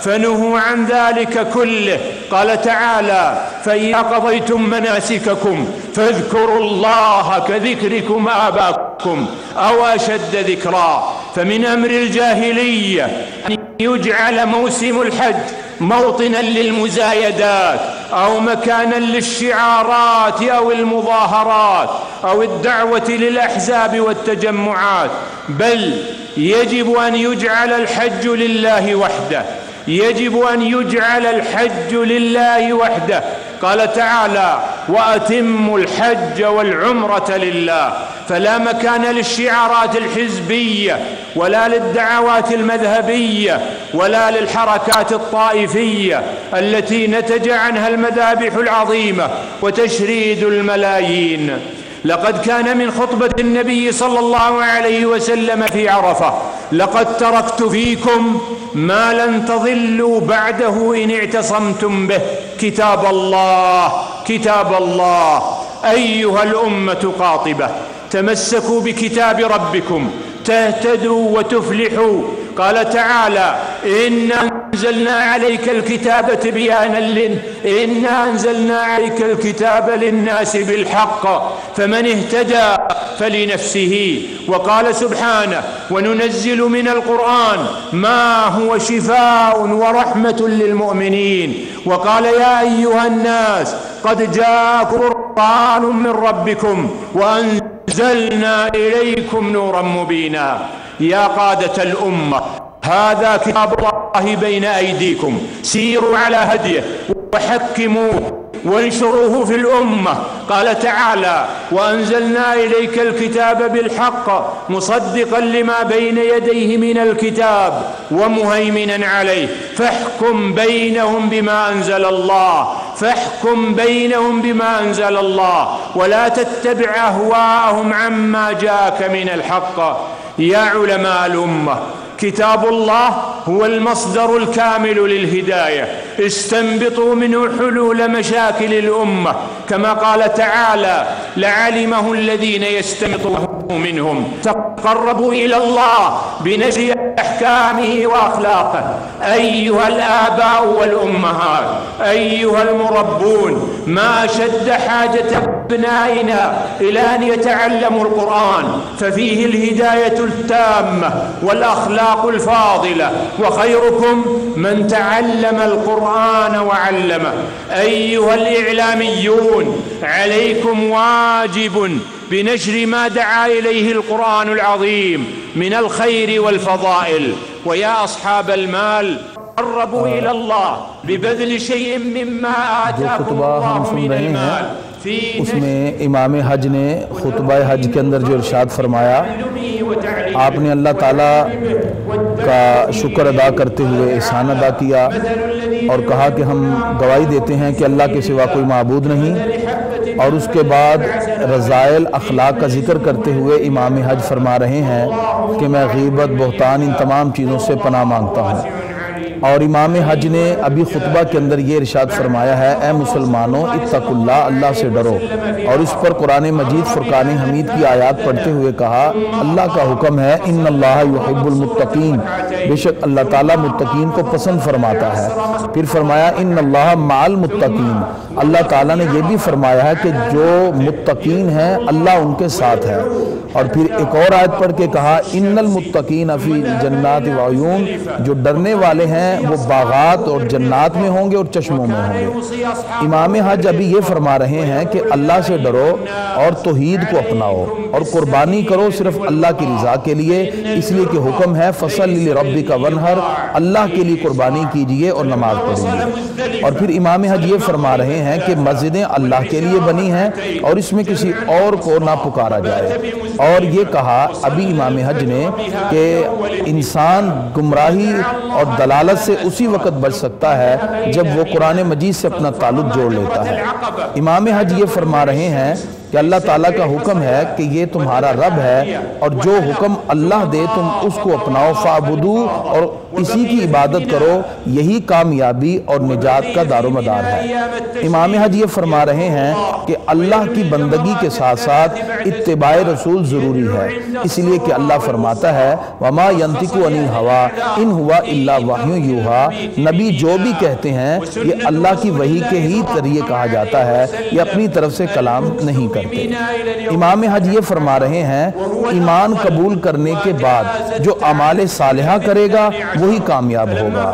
فنهوا عن ذلك كله. قال تعالى: فإذا قضيتم مناسككم فاذكروا الله كذكركم آباءكم أو أشد ذكرا. فمن أمر الجاهلية أن يجعل موسم الحج موطنا للمزايدات أو مكانا للشعارات أو المظاهرات أو الدعوة للأحزاب والتجمعات، بل يجب أن يجعل الحج لله وحده، يجب أن يجعل الحج لله وحده. قال تعالى: وأتموا الحج والعمرة لله. فلا مكان للشعارات الحزبية ولا للدعوات المذهبية ولا للحركات الطائفية التي نتج عنها المذابح العظيمة وتشريد الملايين. لقد كان من خطبة النبي صلى الله عليه وسلم في عرفة: لقد تركت فيكم ما لن تضلوا بعده إن اعتصمتم به، كتاب الله كتاب الله. أيها الأمة قاطبة، تمسكوا بكتاب ربكم تهتدوا وتفلحوا. قال تعالى: إنا أنزلنا عليك الكتاب تبيانا لن إنا أنزلنا عليك الكتاب للناس بالحق فمن اهتدى فلنفسه. وقال سبحانه: وننزل من القرآن ما هو شفاء ورحمة للمؤمنين. وقال: يا أيها الناس قد جاءكم قرآن من ربكم وأنزلنا إليكم نورا مبينا. يا قادة الأمة، هذا كتاب الله بين أيديكم، سيروا على هديه وحكموه وانشروه في الأمة. قال تعالى: وأنزلنا إليك الكتاب بالحق مصدقا لما بين يديه من الكتاب ومهيمنا عليه فاحكم بينهم بما أنزل الله فاحكم بينهم بما أنزل الله ولا تتبع أهواءهم عما جاءك من الحق. يا علماء الأمة، كتاب الله هو المصدر الكامل للهداية، استنبطوا منه حلول مشاكل الأمة، كما قال تعالى: لعلمه الذين يستنبطونه منهم تقربوا إلى الله بنشر أحكامه وأخلاقه. أيها الآباء والأمهات، أيها المربون، ما أشد حاجة أبنائنا إلى أن يتعلموا القرآن، ففيه الهداية التامة والأخلاق الفاضلة، وخيركم من تعلم القرآن وعلمه. أيها الإعلاميون، عليكم واجب بنشر ما دعا إليه القرآن العظيم من الخير والفضائل. ويا أصحاب المال، قربوا إلى الله ببذل شيء مما آتاكم الله من المال. उसमें इमाम हज ने खुतबा हज के अंदर जो इरशाद फरमाया, आपने अल्लाह ताला का शुक्र अदा करते हुए एहसान अदा किया और कहा कि हम गवाही देते हैं कि अल्लाह के सिवा कोई माबूद नहीं। और उसके बाद रज़ाइल अखलाक का जिक्र करते हुए इमाम हज फरमा रहे हैं कि मैं गीबत, बहतान, इन तमाम चीज़ों से पनाह मांगता हूँ। और इमाम हज ने अभी खुतबा के अंदर ये इरशाद फरमाया है, ए मुसलमानों, इत्तकुल्लाह, अल्लाह से डरो। और इस पर कुरान मजीद फुरकान हमीद की आयत पढ़ते हुए कहा, अल्लाह का हुक्म है, इन्नल्लाह युहिब्बुल मुत्तकीन, बेशक अल्लाह ताला मुत्तकीन को पसंद फरमाता है। फिर फरमाया, इन्नल्लाह माल मुत्तकीन, अल्लाह ताला ने यह भी फरमाया है कि जो मुत्तकीन हैं अल्लाह उनके साथ है। और फिर एक और आयत पढ़ के कहा, इन्नल मुत्तकीन फी जन्नात व अयून, जो डरने वाले हैं वो बागात और जन्नात में होंगे और चश्मों में होंगे। इमाम हज अभी ये फरमा रहे हैं कि अल्लाह से डरो और तौहीद को अपनाओ और कुर्बानी करो सिर्फ अल्लाह की रज़ा के लिए, इसलिए कि हुक्म है फसल्लि लिरब्बिका वन्हर, अल्लाह के लिए कुर्बानी कीजिए और नमाज पढ़िए। और फिर इमाम हज ये फरमा रहे हैं कि मस्जिदें अल्लाह के लिए बनी हैं और इसमें किसी और को ना पुकारा जाए। और ये कहा अभी इमाम हज ने कि इंसान गुमराही और दलालत से उसी वक्त बच सकता है जब वो कुरान मजीद से अपना ताल्लुक जोड़ लेता है। इमाम हज ये फरमा रहे हैं کہ اللہ تعالیٰ کا حکم ہے کہ یہ تمہارا رب ہے اور جو حکم اللہ دے تم اس کو اپناؤ، فاعبدو اور اسی کی عبادت کرو، یہی کامیابی اور نجات کا دار و مدار ہے۔ امام حج یہ فرما رہے ہیں کہ اللہ کی بندگی کے ساتھ ساتھ اتباع رسول ضروری ہے، اس لیے کہ اللہ فرماتا ہے وَمَا يَنْتِقُ عَنِ الْهَوَىٰ إِنْ هُوَ إِلَّا وَحْيٌ يُوحَىٰ، نبی جو بھی کہتے ہیں یہ اللہ کی وحی کے ہی ذریعے کہا جاتا ہے، یہ اپنی طرف سے کلام نہیں کرتے۔ امام حج یہ فرما رہے ہیں ایمان قبول کرنے کے بعد جو اعمال صالحہ کرے گا وہی کامیاب ہوگا،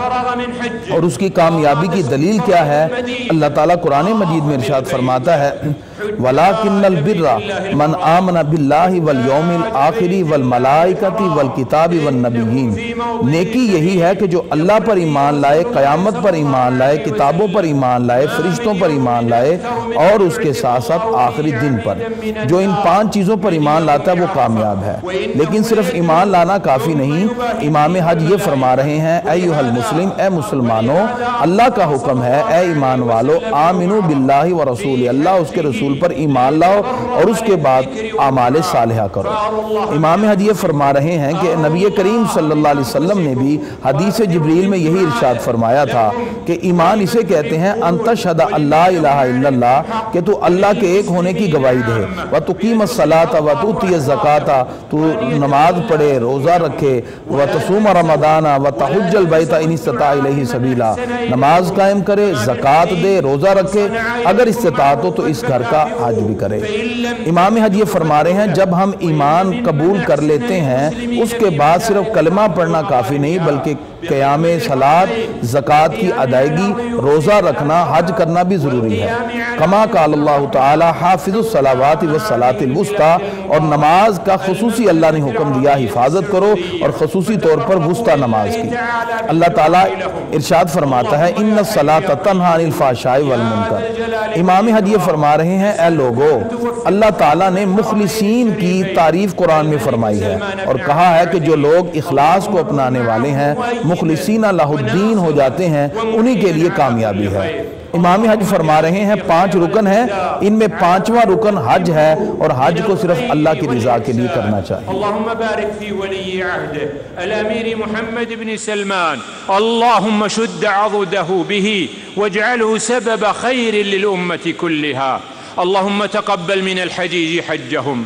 اور اس کی کامیابی کی دلیل کیا ہے؟ اللہ تعالیٰ قرآن مجید میں ارشاد فرماتا ہے وَلَكِنَّ الْبِرَّ مَنْ آمَنَ بِاللَّهِ وَالْيَوْمِ الْآخِرِ وَالْمَلَائِكَةِ وَالْكِتَابِ وَالنَّبِيِّينَ، نیکی یہی ہے کہ جو اللہ پر ایمان لائے، قیامت پر ایمان لائے، کتابوں پر ایمان لائے، فرشتوں پر ایمان لائے اور اس کے ساتھ ساتھ آخری دن پر۔ جو ان پانچ چیزوں پر ایمان لاتا ہے وہ کامیاب ہے۔ لیکن صرف ایمان لانا کافی نہیں، امام حج یہ فرما رہے ہیں ایھا المسلم، اے مسلمانوں، اللہ کا حکم ہے اے ایمان والو آمنو باللہ ورسول، اللہ اس کے رسول پر ایمان لاؤ اور اس کے بعد اعمال صالحہ کرو۔ امام حج یہ فرما رہے ہیں کہ نبی کریم صلی اللہ علیہ وسلم نے بھی حدیث جبریل میں یہی ارشاد فرمایا تھا کہ ایمان اسے کہتے ہیں ان تشہد اللہ الہ الا اللہ، کہ تو اللہ کے ایک ہونے کی گواہی دے، وتقیم الصلاۃ وتؤتی الزکاۃ، تو نماز پڑھے، روزہ رکھے، وتصوم رمضان وتحج البیت ان استطاع الیہ سبیلا، نماز قائم کرے، زکوٰۃ دے، روزہ رکھے، اگر استطاعت ہو تو اس گھر کا حج بھی کرے۔ امام حج یہ فرما رہے ہیں جب ہم ایمان قبول کر لیتے ہیں اس کے بعد صرف کلمہ پڑھنا کافی نہیں بلکہ قیام صلاۃ، زکوٰۃ کی ادائیگی، روزہ رکھنا، حج کرنا بھی ضروری ہے۔ کما قال اللہ تعالی حافظ الصلاوات والصلاۃ الوسطیٰ، اور نماز کا خصوصی اللہ نے حکم دیا حفاظت کرو اور خصوصی طور پر وسطیٰ نماز کی۔ اللہ تعالیٰ ارشاد فرماتا ہے ان الصلاۃ تنہی عن الفحشاء والمنکر۔ امام حج یہ فرما رہے ہیں اے لوگو، اللہ تعالیٰ نے مخلصین کی تعریف قرآن میں فرمائی ہے اور کہا ہے کہ جو لوگ اخلاص کو اپنانے والے ہیں، مخلصین لہ الدین ہو جاتے ہیں، انہی کے لیے کامیابی ہے۔ امام حج فرما رہے ہیں پانچ رکن ہیں، ان میں پانچواں رکن حج ہے اور حج کو صرف اللہ کی رضا کے لیے کرنا چاہیے۔ اللهم بارك في ولي عهده الامير محمد بن سلمان، اللهم شد عضده به واجعله سبب خير للأمة كلها، اللهم تقبل من الحجيج حجهم،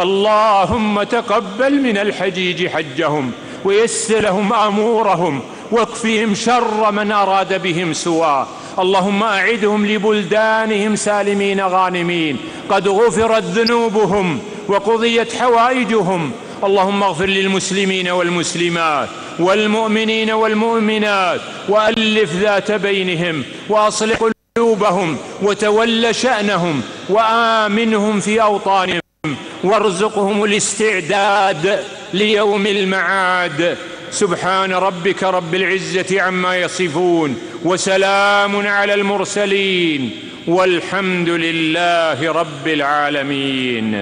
اللهم تقبل من الحجيج حجهم ويسر لهم أمورهم واكفهم شر من أراد بهم سوءا، اللهم أعدهم لبلدانهم سالمين غانمين قد غفرت ذنوبهم وقضيت حوائجهم، اللهم اغفر للمسلمين والمسلمات والمؤمنين والمؤمنات وألف ذات بينهم وأصلح قلوبهم وتول شأنهم وآمنهم في أوطانهم وارزقهم الاستعداد ليوم المعاد، سبحان ربك رب العزة عما يصفون وسلام على المرسلين والحمد لله رب العالمين۔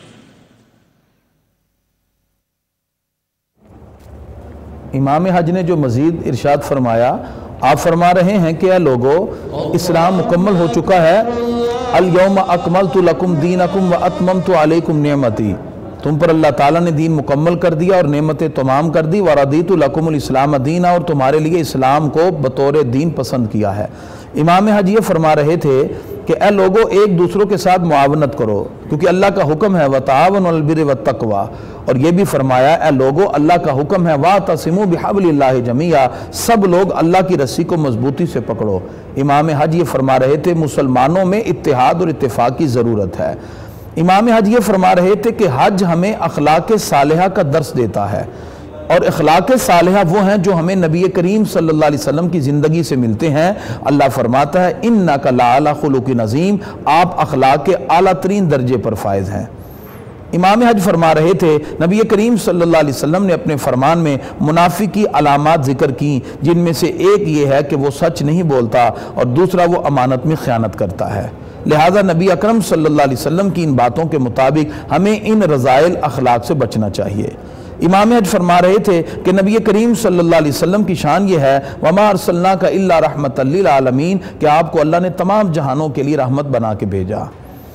امام حج نے جو مزید ارشاد فرمایا، آپ فرما رہے ہیں کہ اے لوگو، اسلام مکمل ہو چکا ہے، الیوم اکملت لکم دینکم واتممت علیکم نعمتی، تم پر اللہ تعالیٰ نے دین مکمل کر دیا اور نعمتیں تمام کر دی، وردیت لکم الاسلام دینا، اور تمہارے لیے اسلام کو بطور دین پسند کیا ہے۔ امام حج یہ فرما رہے تھے کہ اے لوگو ایک دوسروں کے ساتھ معاونت کرو، کیونکہ اللہ کا حکم ہے وَتَعَاوَنُوا عَلَى الْبِرِّ وَالتَّقْوَىٰ، اور یہ بھی فرمایا اے لوگو اللہ کا حکم ہے وَاعْتَصِمُوا بِحَبْلِ اللَّهِ جَمِيعًا، سب لوگ اللہ کی رسی کو مضبوطی سے پکڑو۔ امام حج یہ فرما رہے تھے مسلمانوں میں اتحاد اور اتفاق کی ضرورت ہے۔ امام حج یہ فرما رہے تھے کہ حج ہمیں اخلاق صالحہ کا درس دیتا ہے، اور اخلاق صالحہ وہ ہیں جو ہمیں نبی کریم صلی اللہ علیہ وسلم کی زندگی سے ملتے ہیں۔ اللہ فرماتا ہے اِنَّكَ لَعَلَىٰ خُلُقٍ عَظِيمٍ، آپ اخلاق کے اعلیٰ ترین درجے پر فائز ہیں۔ امام حج فرما رہے تھے نبی کریم صلی اللہ علیہ وسلم نے اپنے فرمان میں منافق کی علامات ذکر کی، جن میں سے ایک یہ ہے کہ وہ سچ نہیں بولتا اور دوسرا وہ امانت میں خیانت کرتا ہے۔ لہٰذا نبی اکرم صلی اللہ علیہ وسلم کی ان باتوں کے مطابق ہمیں ان رذائل اخلاق سے بچنا چاہیے۔ امام حج فرما رہے تھے کہ نبی کریم صلی اللہ علیہ وسلم کی شان یہ ہے وَمَا أَرْسَلْنَاكَ إِلَّا رَحْمَةً لِّلْعَالَمِينَ، کہ آپ کو اللہ نے تمام جہانوں کے لیے رحمت بنا کے بھیجا۔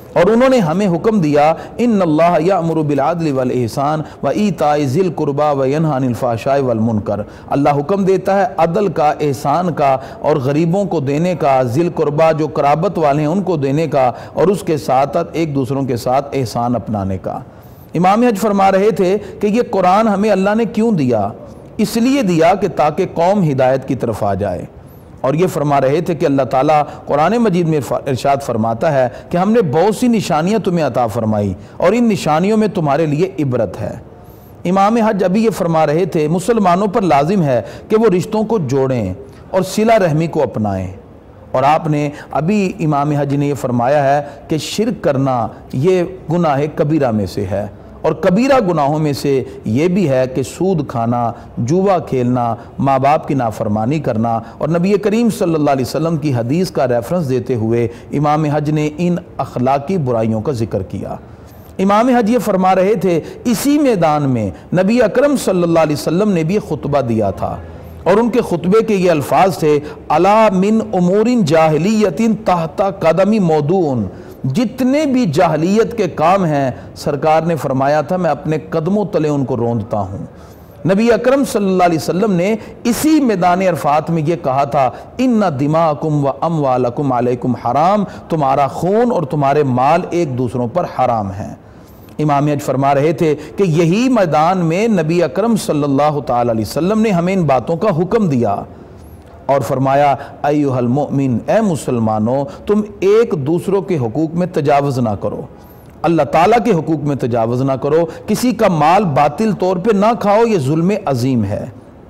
اور انہوں نے ہمیں حکم دیا ان اللہ یأمر بالعدل والاحسان وایتاء ذی القربی وینہی عن الفحشاء والمنکر، اللہ حکم دیتا ہے عدل کا، احسان کا، اور غریبوں کو دینے کا، ذی القربی جو قرابت والے ہیں ان کو دینے کا، اور اس کے ساتھ ایک دوسروں کے ساتھ احسان اپنانے کا۔ امام حج فرما رہے تھے کہ یہ قرآن ہمیں اللہ نے کیوں دیا؟ اس لیے دیا کہ تاکہ قوم ہدایت کی طرف آ جائے، اور یہ فرما رہے تھے کہ اللہ تعالیٰ قرآن مجید میں ارشاد فرماتا ہے کہ ہم نے بہت سی نشانیاں تمہیں عطا فرمائی اور ان نشانیوں میں تمہارے لیے عبرت ہے۔ امام حج ابھی یہ فرما رہے تھے مسلمانوں پر لازم ہے کہ وہ رشتوں کو جوڑیں اور صلہ رحمی کو اپنائیں، اور آپ نے ابھی امام حج نے یہ فرمایا ہے کہ شرک کرنا یہ گناہ کبیرہ میں سے ہے، اور کبیرہ گناہوں میں سے یہ بھی ہے کہ سود کھانا، جوا کھیلنا، ماں باپ کی نافرمانی کرنا، اور نبی کریم صلی اللہ علیہ وسلم کی حدیث کا ریفرنس دیتے ہوئے امام حج نے ان اخلاقی برائیوں کا ذکر کیا۔ امام حج یہ فرما رہے تھے اسی میدان میں نبی اکرم صلی اللہ علیہ وسلم نے بھی خطبہ دیا تھا، اور ان کے خطبے کے یہ الفاظ تھے الا من امور جاہلیت تحت قدمی موضوع، جتنے بھی جاہلیت کے کام ہیں سرکار نے فرمایا تھا میں اپنے قدموں تلے ان کو روندتا ہوں۔ نبی اکرم صلی اللہ علیہ وسلم نے اسی میدان عرفات میں یہ کہا تھا ان دماءکم و اموالکم علیکم حرام، تمہارا خون اور تمہارے مال ایک دوسروں پر حرام ہیں۔ امام حج فرما رہے تھے کہ یہی میدان میں نبی اکرم صلی اللہ تعالی علیہ وسلم نے ہمیں ان باتوں کا حکم دیا اور فرمایا ایھا المؤمن، اے مسلمانوں تم ایک دوسروں کے حقوق میں تجاوز نہ کرو، اللہ تعالیٰ کے حقوق میں تجاوز نہ کرو، کسی کا مال باطل طور پہ نہ کھاؤ، یہ ظلم عظیم ہے۔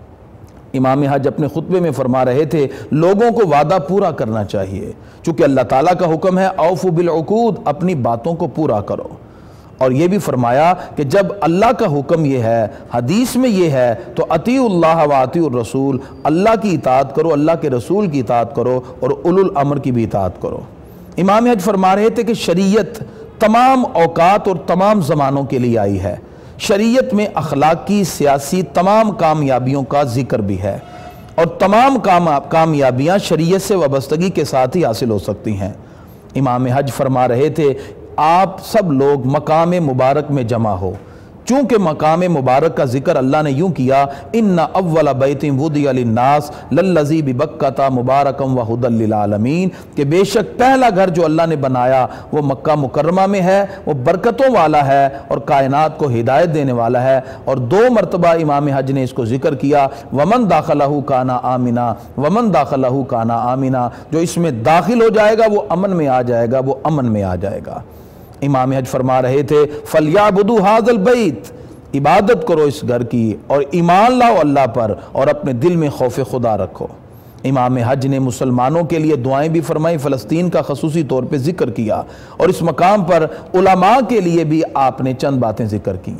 امام حج اپنے خطبے میں فرما رہے تھے لوگوں کو وعدہ پورا کرنا چاہیے، چونکہ اللہ تعالیٰ کا حکم ہے اوفوا بالعقود، اپنی باتوں کو پورا کرو، اور یہ بھی فرمایا کہ جب اللہ کا حکم یہ ہے، حدیث میں یہ ہے، تو اطیعوا اللہ و اطیعوا الرسول، اللہ کی اطاعت کرو، اللہ کے رسول کی اطاعت کرو، اور اولو الامر کی بھی اطاعت کرو۔ امام حج فرما رہے تھے کہ شریعت تمام اوقات اور تمام زمانوں کے لیے آئی ہے، شریعت میں اخلاقی، سیاسی تمام کامیابیوں کا ذکر بھی ہے، اور تمام کامیابیاں شریعت سے وابستگی کے ساتھ ہی حاصل ہو سکتی ہیں۔ امام حج فرما رہے تھے آپ سب لوگ مقام مبارک میں جمع ہو، چونکہ مقام مبارک کا ذکر اللہ نے یوں کیا ان اول بیت وضع للناس للذی ببکۃ مبارکا وہدی للعالمین، کہ بے شک پہلا گھر جو اللہ نے بنایا وہ مکہ مکرمہ میں ہے، وہ برکتوں والا ہے اور کائنات کو ہدایت دینے والا ہے، اور دو مرتبہ امام حج نے اس کو ذکر کیا ومن داخلہ کان آمنا، ومن داخلہ کان آمنا، جو اس میں داخل ہو جائے گا وہ امن میں آ جائے گا، وہ امن میں آ جائے گا۔ امام حج فرما رہے تھے فَلْيَعْبُدُوا هَذَا الْبَيْتِ، عبادت کرو اس گھر کی اور ایمان لاؤ اللہ پر اور اپنے دل میں خوف خدا رکھو۔ امام حج نے مسلمانوں کے لیے دعائیں بھی فرمائی، فلسطین کا خصوصی طور پہ ذکر کیا، اور اس مقام پر علماء کے لیے بھی آپ نے چند باتیں ذکر کی۔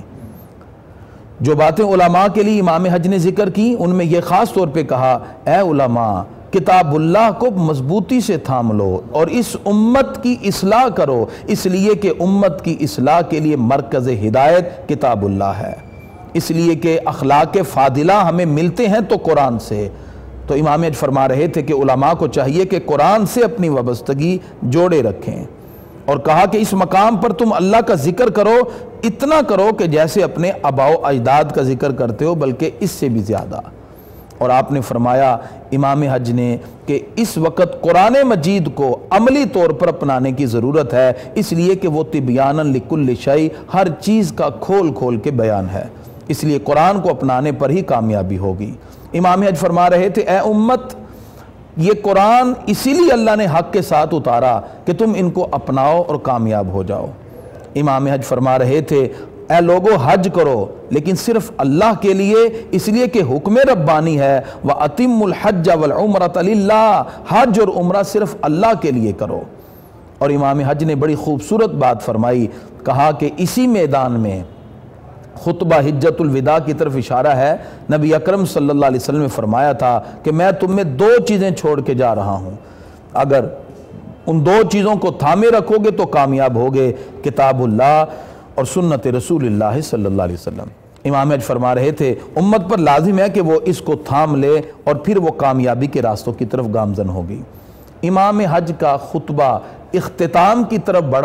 جو باتیں علماء کے لیے امام حج نے ذکر کی ان میں یہ خاص طور پہ کہا اے علماء کتاب اللہ کو مضبوطی سے تھام لو اور اس امت کی اصلاح کرو، اس لیے کہ امت کی اصلاح کے لیے مرکز ہدایت کتاب اللہ ہے، اس لیے کہ اخلاق فاضلہ ہمیں ملتے ہیں تو قرآن سے۔ تو امام حج فرما رہے تھے کہ علماء کو چاہیے کہ قرآن سے اپنی وابستگی جوڑے رکھیں، اور کہا کہ اس مقام پر تم اللہ کا ذکر کرو، اتنا کرو کہ جیسے اپنے آباء و اجداد کا ذکر کرتے ہو بلکہ اس سے بھی زیادہ۔ اور آپ نے فرمایا امام حج نے کہ اس وقت قرآن مجید کو عملی طور پر اپنانے کی ضرورت ہے، اس لیے کہ وہ تبیانا لکل شیء، ہر چیز کا کھول کھول کے بیان ہے، اس لیے قرآن کو اپنانے پر ہی کامیابی ہوگی۔ امام حج فرما رہے تھے اے امت یہ قرآن اسی لیے اللہ نے حق کے ساتھ اتارا کہ تم ان کو اپناؤ اور کامیاب ہو جاؤ۔ امام حج فرما رہے تھے اے لوگو حج کرو لیکن صرف اللہ کے لیے، اس لیے کہ حکم ربانی ہے وَأَتِمُّ الْحَجَّ وَالْعُمْرَةَ لِلَّهِ، حج اور عمرہ صرف اللہ کے لیے کرو۔ اور امام حج نے بڑی خوبصورت بات فرمائی، کہا کہ اسی میدان میں خطبہ حجت الوداع کی طرف اشارہ ہے، نبی اکرم صلی اللہ علیہ وسلم نے فرمایا تھا کہ میں تم میں دو چیزیں چھوڑ کے جا رہا ہوں، اگر ان دو چیزوں کو تھامے رکھو گے تو کامیاب ہوگے، کتاب اللہ اور سنت رسول اللہ صلی اللہ علیہ وسلم۔ امام حج فرما رہے تھے امت پر لازم ہے کہ وہ اس کو تھام لے اور پھر وہ کامیابی کے راستوں کی طرف گامزن ہوگی۔ امام حج کا خطبہ اختتام کی طرف بڑھا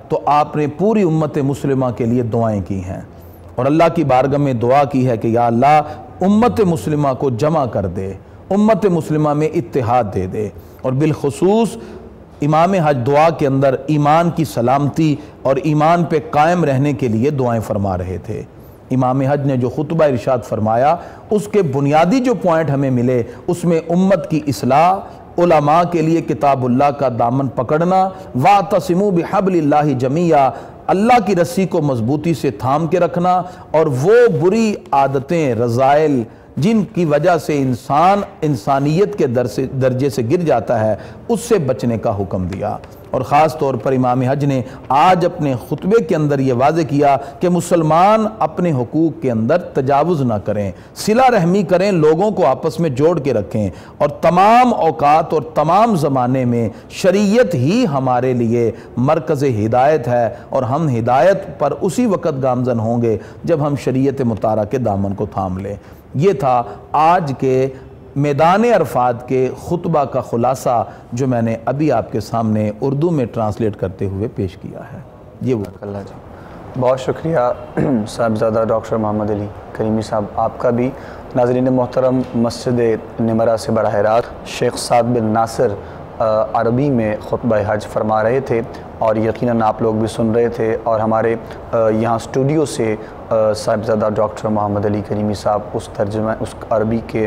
تو آپ نے پوری امت مسلمہ کے لیے دعائیں کی ہیں اور اللہ کی بارگاہ میں دعا کی ہے کہ یا اللہ امت مسلمہ کو جمع کر دے، امت مسلمہ میں اتحاد دے دے، اور بالخصوص امام حج دعا کے اندر ایمان کی سلامتی اور ایمان پہ قائم رہنے کے لیے دعائیں فرما رہے تھے۔ امام حج نے جو خطبہ ارشاد فرمایا اس کے بنیادی جو پوائنٹ ہمیں ملے اس میں امت کی اصلاح، علماء کے لیے کتاب اللہ کا دامن پکڑنا، وَاعْتَصِمُوا بِحَبْلِ اللَّهِ جَمِيعًا، اللہ کی رسی کو مضبوطی سے تھام کے رکھنا، اور وہ بری عادتیں، رذائل جن کی وجہ سے انسان انسانیت کے درجے سے گر جاتا ہے اس سے بچنے کا حکم دیا۔ اور خاص طور پر امام حج نے آج اپنے خطبے کے اندر یہ واضح کیا کہ مسلمان اپنے حقوق کے اندر تجاوز نہ کریں، صلہ رحمی کریں، لوگوں کو آپس میں جوڑ کے رکھیں، اور تمام اوقات اور تمام زمانے میں شریعت ہی ہمارے لیے مرکز ہدایت ہے، اور ہم ہدایت پر اسی وقت گامزن ہوں گے جب ہم شریعت مطہرہ کے دامن کو تھام لیں۔ یہ تھا آج کے میدان عرفات کے خطبہ کا خلاصہ جو میں نے ابھی آپ کے سامنے اردو میں ٹرانسلیٹ کرتے ہوئے پیش کیا ہے۔ یہ وہ اللہ جی بہت شکریہ صاحبزادہ ڈاکٹر محمد علی کریمی صاحب آپ کا بھی۔ ناظرین محترم، مسجد نمرہ سے براہ راست شیخ سعد بن ناصر عربی میں خطبہ حج فرما رہے تھے، اور یقیناً آپ لوگ بھی سن رہے تھے، اور ہمارے یہاں اسٹوڈیو سے صاحبزادہ ڈاکٹر محمد علی کریمی صاحب اس ترجمہ اس عربی کے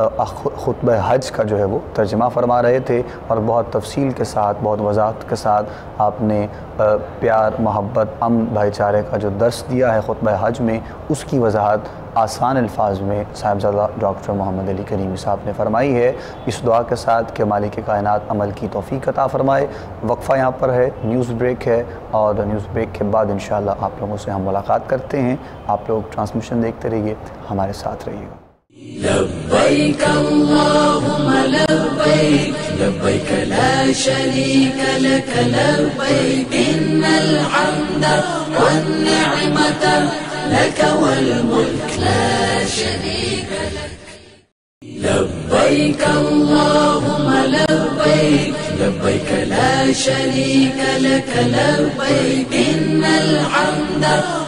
خطبہ حج کا جو ہے وہ ترجمہ فرما رہے تھے، اور بہت تفصیل کے ساتھ، بہت وضاحت کے ساتھ آپ نے پیار، محبت، امن، بھائی چارے کا جو درس دیا ہے خطبہ حج میں، اس کی وضاحت آسان الفاظ میں صاحبزادہ ڈاکٹر محمد علی کریمی صاحب نے فرمائی ہے، اس دعا کے ساتھ کہ مالک کائنات عمل کی توفیق عطا فرمائے۔ وقفہ یہاں پر ہے، نیوز بریک ہے، اور نیوز بریک کے بعد انشاءاللہ آپ لوگوں سے ہم ملاقات کرتے ہیں۔ آپ لوگ ٹرانسمیشن دیکھتے رہیے، ہمارے ساتھ رہیے گا۔ لبيك اللهم لبيك لبيك لا شريك لك لبيك إن الحمد والنعمة لك والملك لا شريك لك لبيك اللهم لبيك لبيك لا شريك لك لبيك إن الحمد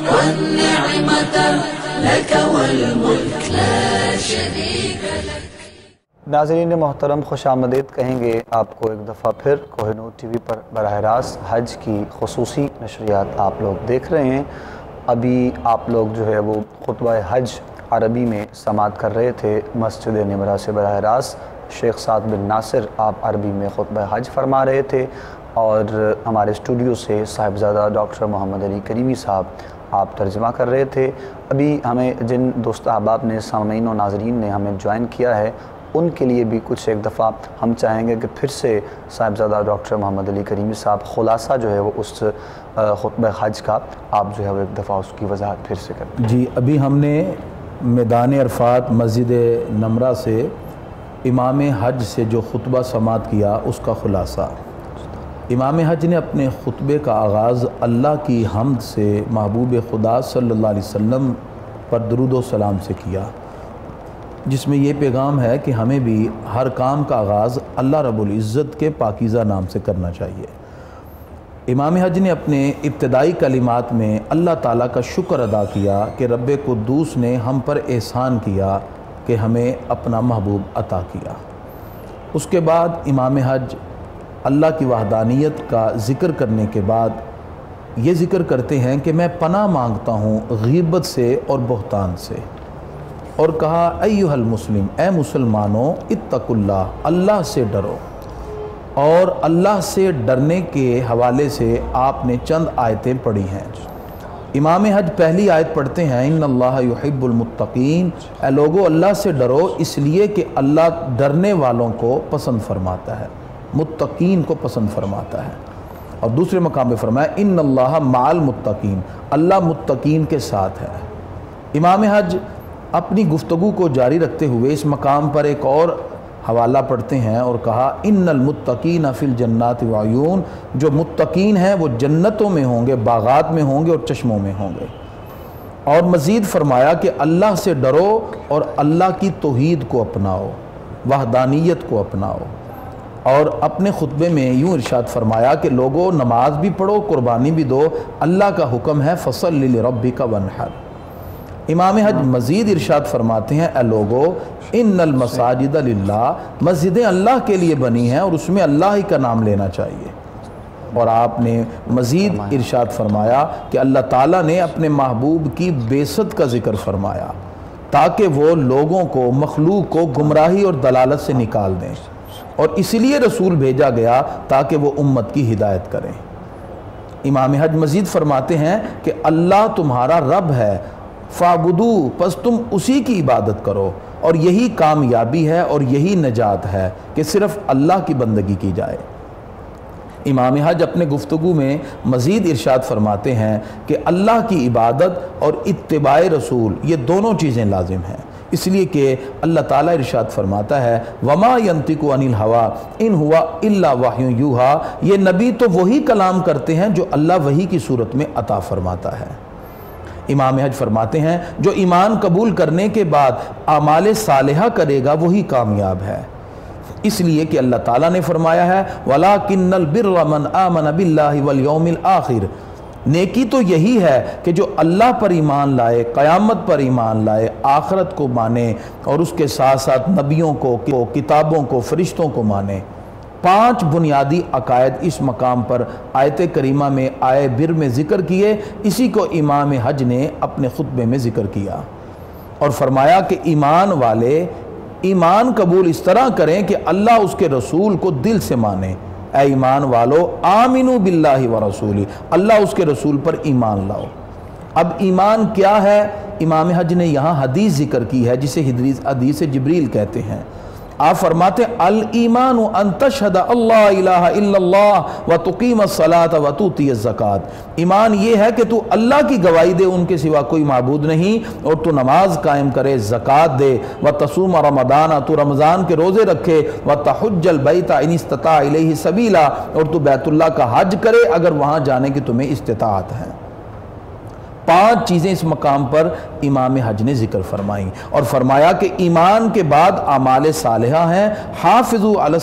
والنعمة لك والملك لا شريك لك۔ ناظرین محترم، خوش آمدید کہیں گے آپ کو ایک دفعہ پھر کوہ نور ٹی وی پر براہ راست حج کی خصوصی نشریات آپ لوگ دیکھ رہے ہیں۔ ابھی آپ لوگ جو ہے وہ خطبہ حج عربی میں سماعت کر رہے تھے مسجد نمرہ سے براہ راست شیخ سعد بن ناصر آپ عربی میں خطبہ حج فرما رہے تھے، اور ہمارے اسٹوڈیو سے صاحبزادہ ڈاکٹر محمد علی کریمی صاحب آپ ترجمہ کر رہے تھے۔ ابھی ہمیں جن دوست احباب نے، سامعین و ناظرین نے ہمیں جوائن کیا ہے، ان کے لیے بھی کچھ ایک دفعہ ہم چاہیں گے کہ پھر سے صاحبزادہ ڈاکٹر محمد علی کریمی صاحب خلاصہ جو ہے وہ اس خطبہ حج کا آپ جو ہے وہ ایک دفعہ اس کی وضاحت پھر سے کریں۔ جی، ابھی ہم نے میدان عرفات مسجد نمرہ سے امام حج سے جو خطبہ سماعت کیا اس کا خلاصہ۔ امام حج نے اپنے خطبے کا آغاز اللہ کی حمد سے محبوب خدا صلی اللہ علیہ وسلم پر درود و سلام سے کیا، جس میں یہ پیغام ہے کہ ہمیں بھی ہر کام کا آغاز اللہ رب العزت کے پاکیزہ نام سے کرنا چاہیے۔ امام حج نے اپنے ابتدائی کلمات میں اللہ تعالیٰ کا شکر ادا کیا کہ رب قدوس نے ہم پر احسان کیا کہ ہمیں اپنا محبوب عطا کیا۔ اس کے بعد امام حج اللہ کی وحدانیت کا ذکر کرنے کے بعد یہ ذکر کرتے ہیں کہ میں پناہ مانگتا ہوں غیبت سے اور بہتان سے، اور کہا ایہا المسلم، اے مسلمانوں، اتقوا اللہ، اللہ سے ڈرو۔ اور اللہ سے ڈرنے کے حوالے سے آپ نے چند آیتیں پڑھی ہیں۔ امام حج پہلی آیت پڑھتے ہیں، ان اللہ یحب المتقین، اے لوگو اللہ سے ڈرو اس لیے کہ اللہ ڈرنے والوں کو پسند فرماتا ہے، متقین کو پسند فرماتا ہے۔ اور دوسرے مقام پہ فرمایا ان اللہ مع المتقین، اللہ متقین کے ساتھ ہے۔ امام حج اپنی گفتگو کو جاری رکھتے ہوئے اس مقام پر ایک اور حوالہ پڑھتے ہیں اور کہا ان المتقین فی الجنات وعیون، جو متقین ہیں وہ جنتوں میں ہوں گے، باغات میں ہوں گے اور چشموں میں ہوں گے۔ اور مزید فرمایا کہ اللہ سے ڈرو اور اللہ کی توحید کو اپناؤ، وحدانیت کو اپناؤ۔ اور اپنے خطبے میں یوں ارشاد فرمایا کہ لوگوں نماز بھی پڑھو، قربانی بھی دو، اللہ کا حکم ہے فَصَلِّ لِرَبِّكَ وَانْحَرْ۔ امام حج مزید ارشاد فرماتے ہیں اے لوگو ان المساجد للہ، مسجدیں اللہ کے لیے بنی ہیں اور اس میں اللہ ہی کا نام لینا چاہیے۔ اور آپ نے مزید ارشاد فرمایا کہ اللہ تعالیٰ نے اپنے محبوب کی بعثت کا ذکر فرمایا تاکہ وہ لوگوں کو، مخلوق کو گمراہی اور دلالت سے نکال دیں، اور اسی لیے رسول بھیجا گیا تاکہ وہ امت کی ہدایت کریں۔ امام حج مزید فرماتے ہیں کہ اللہ تمہارا رب ہے، فَعْبُدُوا، پس تم اسی کی عبادت کرو، اور یہی کامیابی ہے اور یہی نجات ہے کہ صرف اللہ کی بندگی کی جائے۔ امام حج اپنے گفتگو میں مزید ارشاد فرماتے ہیں کہ اللہ کی عبادت اور اتباع رسول یہ دونوں چیزیں لازم ہیں، اس لیے کہ اللہ تعالیٰ ارشاد فرماتا ہے وَمَا يَنْتِقُ عَنِ الْهَوَىٰ إِنْ هُوَ إِلَّا وَحْيٌ يُوحَىٰ، یہ نبی تو وہی کلام کرتے ہیں جو اللہ وحی کی صورت میں عطا فرماتا ہے۔ امام حج فرماتے ہیں جو ایمان قبول کرنے کے بعد اعمال صالحہ کرے گا وہی کامیاب ہے، اس لیے کہ اللہ تعالیٰ نے فرمایا ہے وَلَٰكِنَّ الْبِرَّ مَنْ آمَنَ بِاللَّهِ وَالْيَوْمِ الْآخِرِ، نیکی تو یہی ہے کہ جو اللہ پر ایمان لائے، قیامت پر ایمان لائے، آخرت کو مانے اور اس کے ساتھ ساتھ نبیوں کو، کتابوں کو، فرشتوں کو مانے۔ پانچ بنیادی عقائد اس مقام پر آیت کریمہ میں آئے بر میں ذکر کیے، اسی کو امام حج نے اپنے خطبے میں ذکر کیا اور فرمایا کہ ایمان والے ایمان قبول اس طرح کریں کہ اللہ اس کے رسول کو دل سے مانے۔ اے ایمان والو آمنو باللہ ورسولہ، اللہ اس کے رسول پر ایمان لاؤ۔ اب ایمان کیا ہے؟ امام حج نے یہاں حدیث ذکر کی ہے جسے حدیث جبریل کہتے ہیں۔ آپ فرماتے ہیں الایمان ان تشہد اللہ الہ الا اللہ وتقیم الصلاۃ وتؤتی الزکوٰۃ، ایمان یہ ہے کہ تو اللہ کی گواہی دے ان کے سوا کوئی معبود نہیں، اور تو نماز قائم کرے، زکوٰۃ دے، وتصوم رمضان، تو رمضان کے روزے رکھے، وتحج البیت ان استطاع الیہ سبیلا، اور تو بیت اللہ کا حج کرے اگر وہاں جانے کی تمہیں استطاعت ہے۔ پانچ چیزیں اس مقام پر امام حج نے ذکر فرمائیں اور فرمایا کہ ایمان کے بعد اعمال صالحہ ہیں حافظوا علی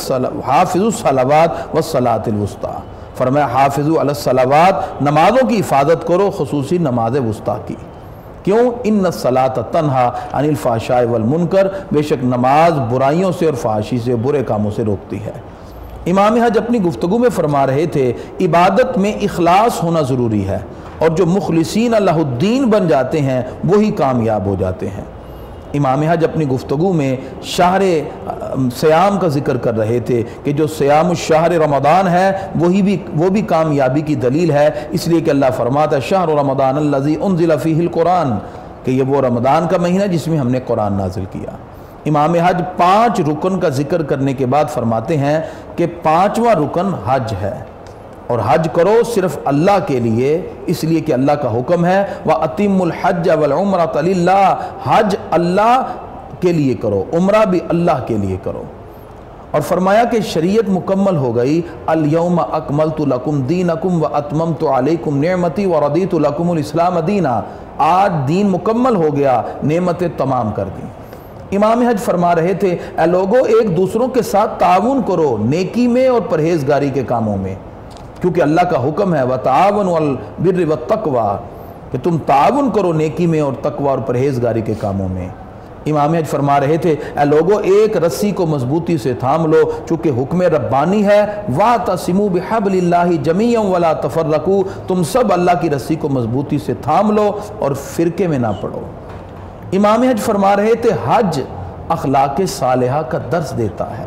الصلوات والصلاۃ الوسطیٰ، فرمایا حافظوا علی الصلوات، نمازوں کی حفاظت کرو، خصوصی نماز وسطیٰ کی۔ کیوں؟ ان الصلاۃ تنہا عن الفحشاء والمنکر، بے شک نماز برائیوں سے اور فحاشی سے، برے کاموں سے روکتی ہے۔ امام حج اپنی گفتگو میں فرما رہے تھے عبادت میں اخلاص ہونا ضروری ہے، اور جو مخلصین اللہ الدین بن جاتے ہیں وہی کامیاب ہو جاتے ہیں۔ امام حج اپنی گفتگو میں شہر سیام کا ذکر کر رہے تھے کہ جو سیام الشہر رمضان ہے وہی بھی وہ بھی کامیابی کی دلیل ہے، اس لیے کہ اللہ فرماتا ہے شہر رمضان الذی انزل فیہ القرآن، کہ یہ وہ رمضان کا مہینہ جس میں ہم نے قرآن نازل کیا۔ امام حج پانچ رکن کا ذکر کرنے کے بعد فرماتے ہیں کہ پانچواں رکن حج ہے، اور حج کرو صرف اللہ کے لیے، اس لیے کہ اللہ کا حکم ہے وَأَتِمُّ الْحَجَّ وَالْعُمْرَةَ لِلَّهِ، حج اللہ کے لیے کرو، عمرہ بھی اللہ کے لیے کرو۔ اور فرمایا کہ شریعت مکمل ہو گئی، الْيَوْمَ أَكْمَلْتُ لَكُمْ دِينَكُمْ وَأَتْمَمْتُ عَلَيْكُمْ نِعْمَتِي وَرَضِيتُ لَكُمُ الْإِسْلَامَ دِينًا، آج دین مکمل ہو گیا، نعمتیں تمام کر دیں۔ امام حج فرما رہے تھے اے لوگو ایک دوسروں کے ساتھ تعاون کرو نیکی میں اور پرہیزگاری کے کاموں میں، کیونکہ اللہ کا حکم ہے وَتَعَاوَنُوا عَلَى الْبِرِّ وَالتَّقْوَىٰ، کہ تم تعاون کرو نیکی میں اور تقوی اور پرہیزگاری کے کاموں میں۔ امام حج فرما رہے تھے اے لوگو ایک رسی کو مضبوطی سے تھام لو، چونکہ حکم ربانی ہے وَاعْتَصِمُوا بِحَبْلِ اللَّهِ جَمِيعًا وَلَا تَفَرَّقُوا، تم سب اللہ کی رسی کو مضبوطی سے تھام لو اور فرقے میں نہ پڑو۔ امام حج فرما رہے تھے حج اخلاق صالحہ کا درس دیتا ہے،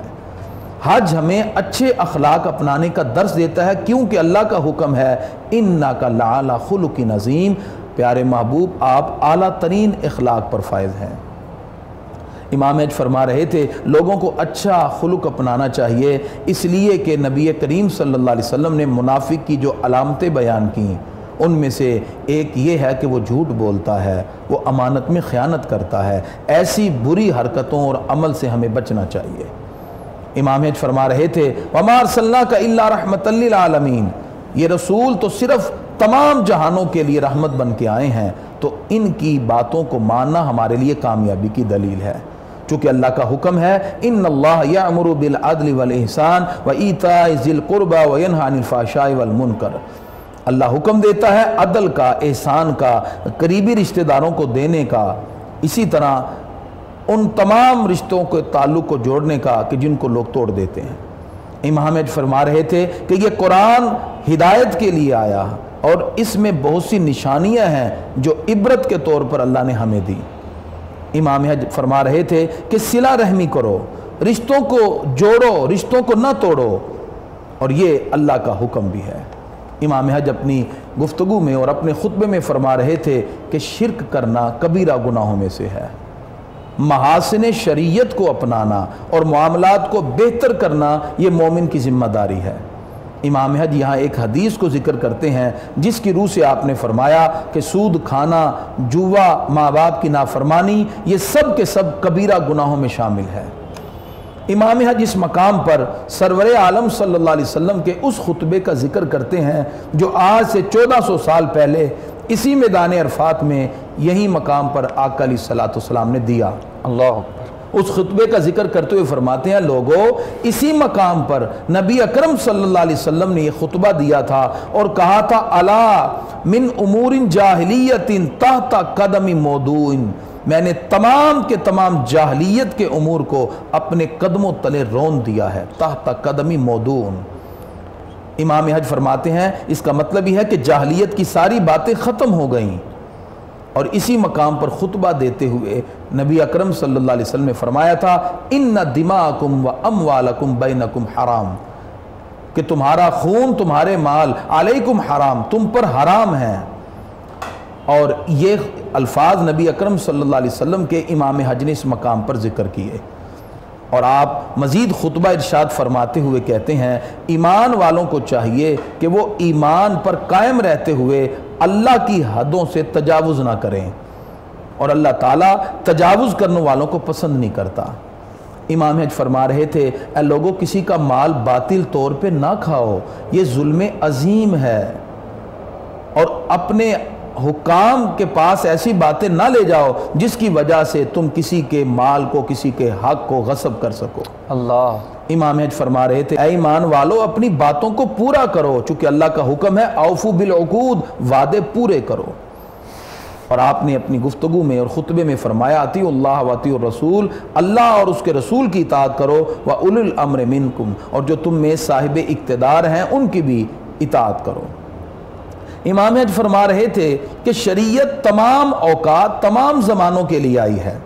حج ہمیں اچھے اخلاق اپنانے کا درس دیتا ہے، کیونکہ اللہ کا حکم ہے اِنَّكَ لَعَلَىٰ خُلُقٍ عَظِيمٍ، پیارے محبوب آپ اعلیٰ ترین اخلاق پر فائز ہیں۔ امام حج فرما رہے تھے لوگوں کو اچھا خلق اپنانا چاہیے، اس لیے کہ نبی کریم صلی اللہ علیہ وسلم نے منافق کی جو علامتیں بیان کیں ان میں سے ایک یہ ہے کہ وہ جھوٹ بولتا ہے، وہ امانت میں خیانت کرتا ہے، ایسی بری حرکتوں اور عمل سے ہمیں بچنا چاہیے۔ امام حج فرما رہے تھے وَمَا أَرْسَلْنَاكَ إِلَّا رَحْمَةً لِلْعَالَمِينَ، یہ رسول تو صرف تمام جہانوں کے لیے رحمت بن کے آئے ہیں، تو ان کی باتوں کو ماننا ہمارے لیے کامیابی کی دلیل ہے۔ چونکہ اللہ کا حکم ہے ان اللہ یأمر بالعدل والاحسان وایتاء ذی القربى وینہی عن الفحشاء والمنکر، اللہ حکم دیتا ہے عدل کا، احسان کا، قریبی رشتہ داروں کو دینے کا، اسی طرح ان تمام رشتوں کے تعلق کو جوڑنے کا کہ جن کو لوگ توڑ دیتے ہیں۔ امام احمد فرما رہے تھے کہ یہ قرآن ہدایت کے لیے آیا اور اس میں بہت سی نشانیاں ہیں جو عبرت کے طور پر اللہ نے ہمیں دی۔ امام احمد فرما رہے تھے کہ صلہ رحمی کرو، رشتوں کو جوڑو، رشتوں کو نہ توڑو، اور یہ اللہ کا حکم بھی ہے۔ امام احمد اپنی گفتگو میں اور اپنے خطبے میں فرما رہے تھے کہ شرک کرنا کبیرہ گناہوں میں سے ہے، محاسن شریعت کو اپنانا اور معاملات کو بہتر کرنا یہ مومن کی ذمہ داری ہے۔ امام احمد یہاں ایک حدیث کو ذکر کرتے ہیں جس کی روح سے آپ نے فرمایا کہ سود کھانا، جوا، ماں باپ کی نافرمانی، یہ سب کے سب کبیرہ گناہوں میں شامل ہے۔ امام احمد اس مقام پر سرور عالم صلی اللہ علیہ وسلم کے اس خطبے کا ذکر کرتے ہیں جو آج سے چودہ سو سال پہلے اسی میدان عرفات میں یہی مقام پر آقا علیہ الصلوۃ والسلام نے دیا۔ اللہ اس خطبے کا ذکر کرتے ہوئے فرماتے ہیں لوگوں اسی مقام پر نبی اکرم صلی اللہ علیہ وسلم نے یہ خطبہ دیا تھا اور کہا تھا الا من امور جاہلیت تحت قدم موضوع، میں نے تمام کے تمام جاہلیت کے امور کو اپنے قدموں تلے رون دیا ہے، تحت قدم موضوع۔ امام احمد فرماتے ہیں اس کا مطلب یہ ہے کہ جاہلیت کی ساری باتیں ختم ہو گئیں، اور اسی مقام پر خطبہ دیتے ہوئے نبی اکرم صلی اللہ علیہ وسلم نے فرمایا تھا ان دماءکم و اموالکم بینکم حرام، کہ تمہارا خون، تمہارے مال علیکم حرام، تم پر حرام ہیں۔ اور یہ الفاظ نبی اکرم صلی اللہ علیہ وسلم کے امام حج نے اس مقام پر ذکر کیے، اور آپ مزید خطبہ ارشاد فرماتے ہوئے کہتے ہیں ایمان والوں کو چاہیے کہ وہ ایمان پر قائم رہتے ہوئے اللہ کی حدوں سے تجاوز نہ کریں، اور اللہ تعالیٰ تجاوز کرنے والوں کو پسند نہیں کرتا۔ امام حج فرما رہے تھے اے لوگوں کسی کا مال باطل طور پہ نہ کھاؤ، یہ ظلم عظیم ہے، اور اپنے حکام کے پاس ایسی باتیں نہ لے جاؤ جس کی وجہ سے تم کسی کے مال کو، کسی کے حق کو غصب کر سکو۔ اللہ امام حج فرما رہے تھے اے ایمان والو اپنی باتوں کو پورا کرو، چونکہ اللہ کا حکم ہے اوفو بالعقود، وعدے پورے کرو۔ اور آپ نے اپنی گفتگو میں اور خطبے میں فرمایا اطیعوا اللہ و اطیعوا الرسول، اللہ اور اس کے رسول کی اطاعت کرو، وَأُولِي الْأَمْرِ مِنْكُمْ، اور جو تم میں صاحب اقتدار ہیں ان کی بھی اطاعت کرو۔ امام حج فرما رہے تھے کہ شریعت تمام اوقات، تمام زمانوں کے لیے آئی ہے،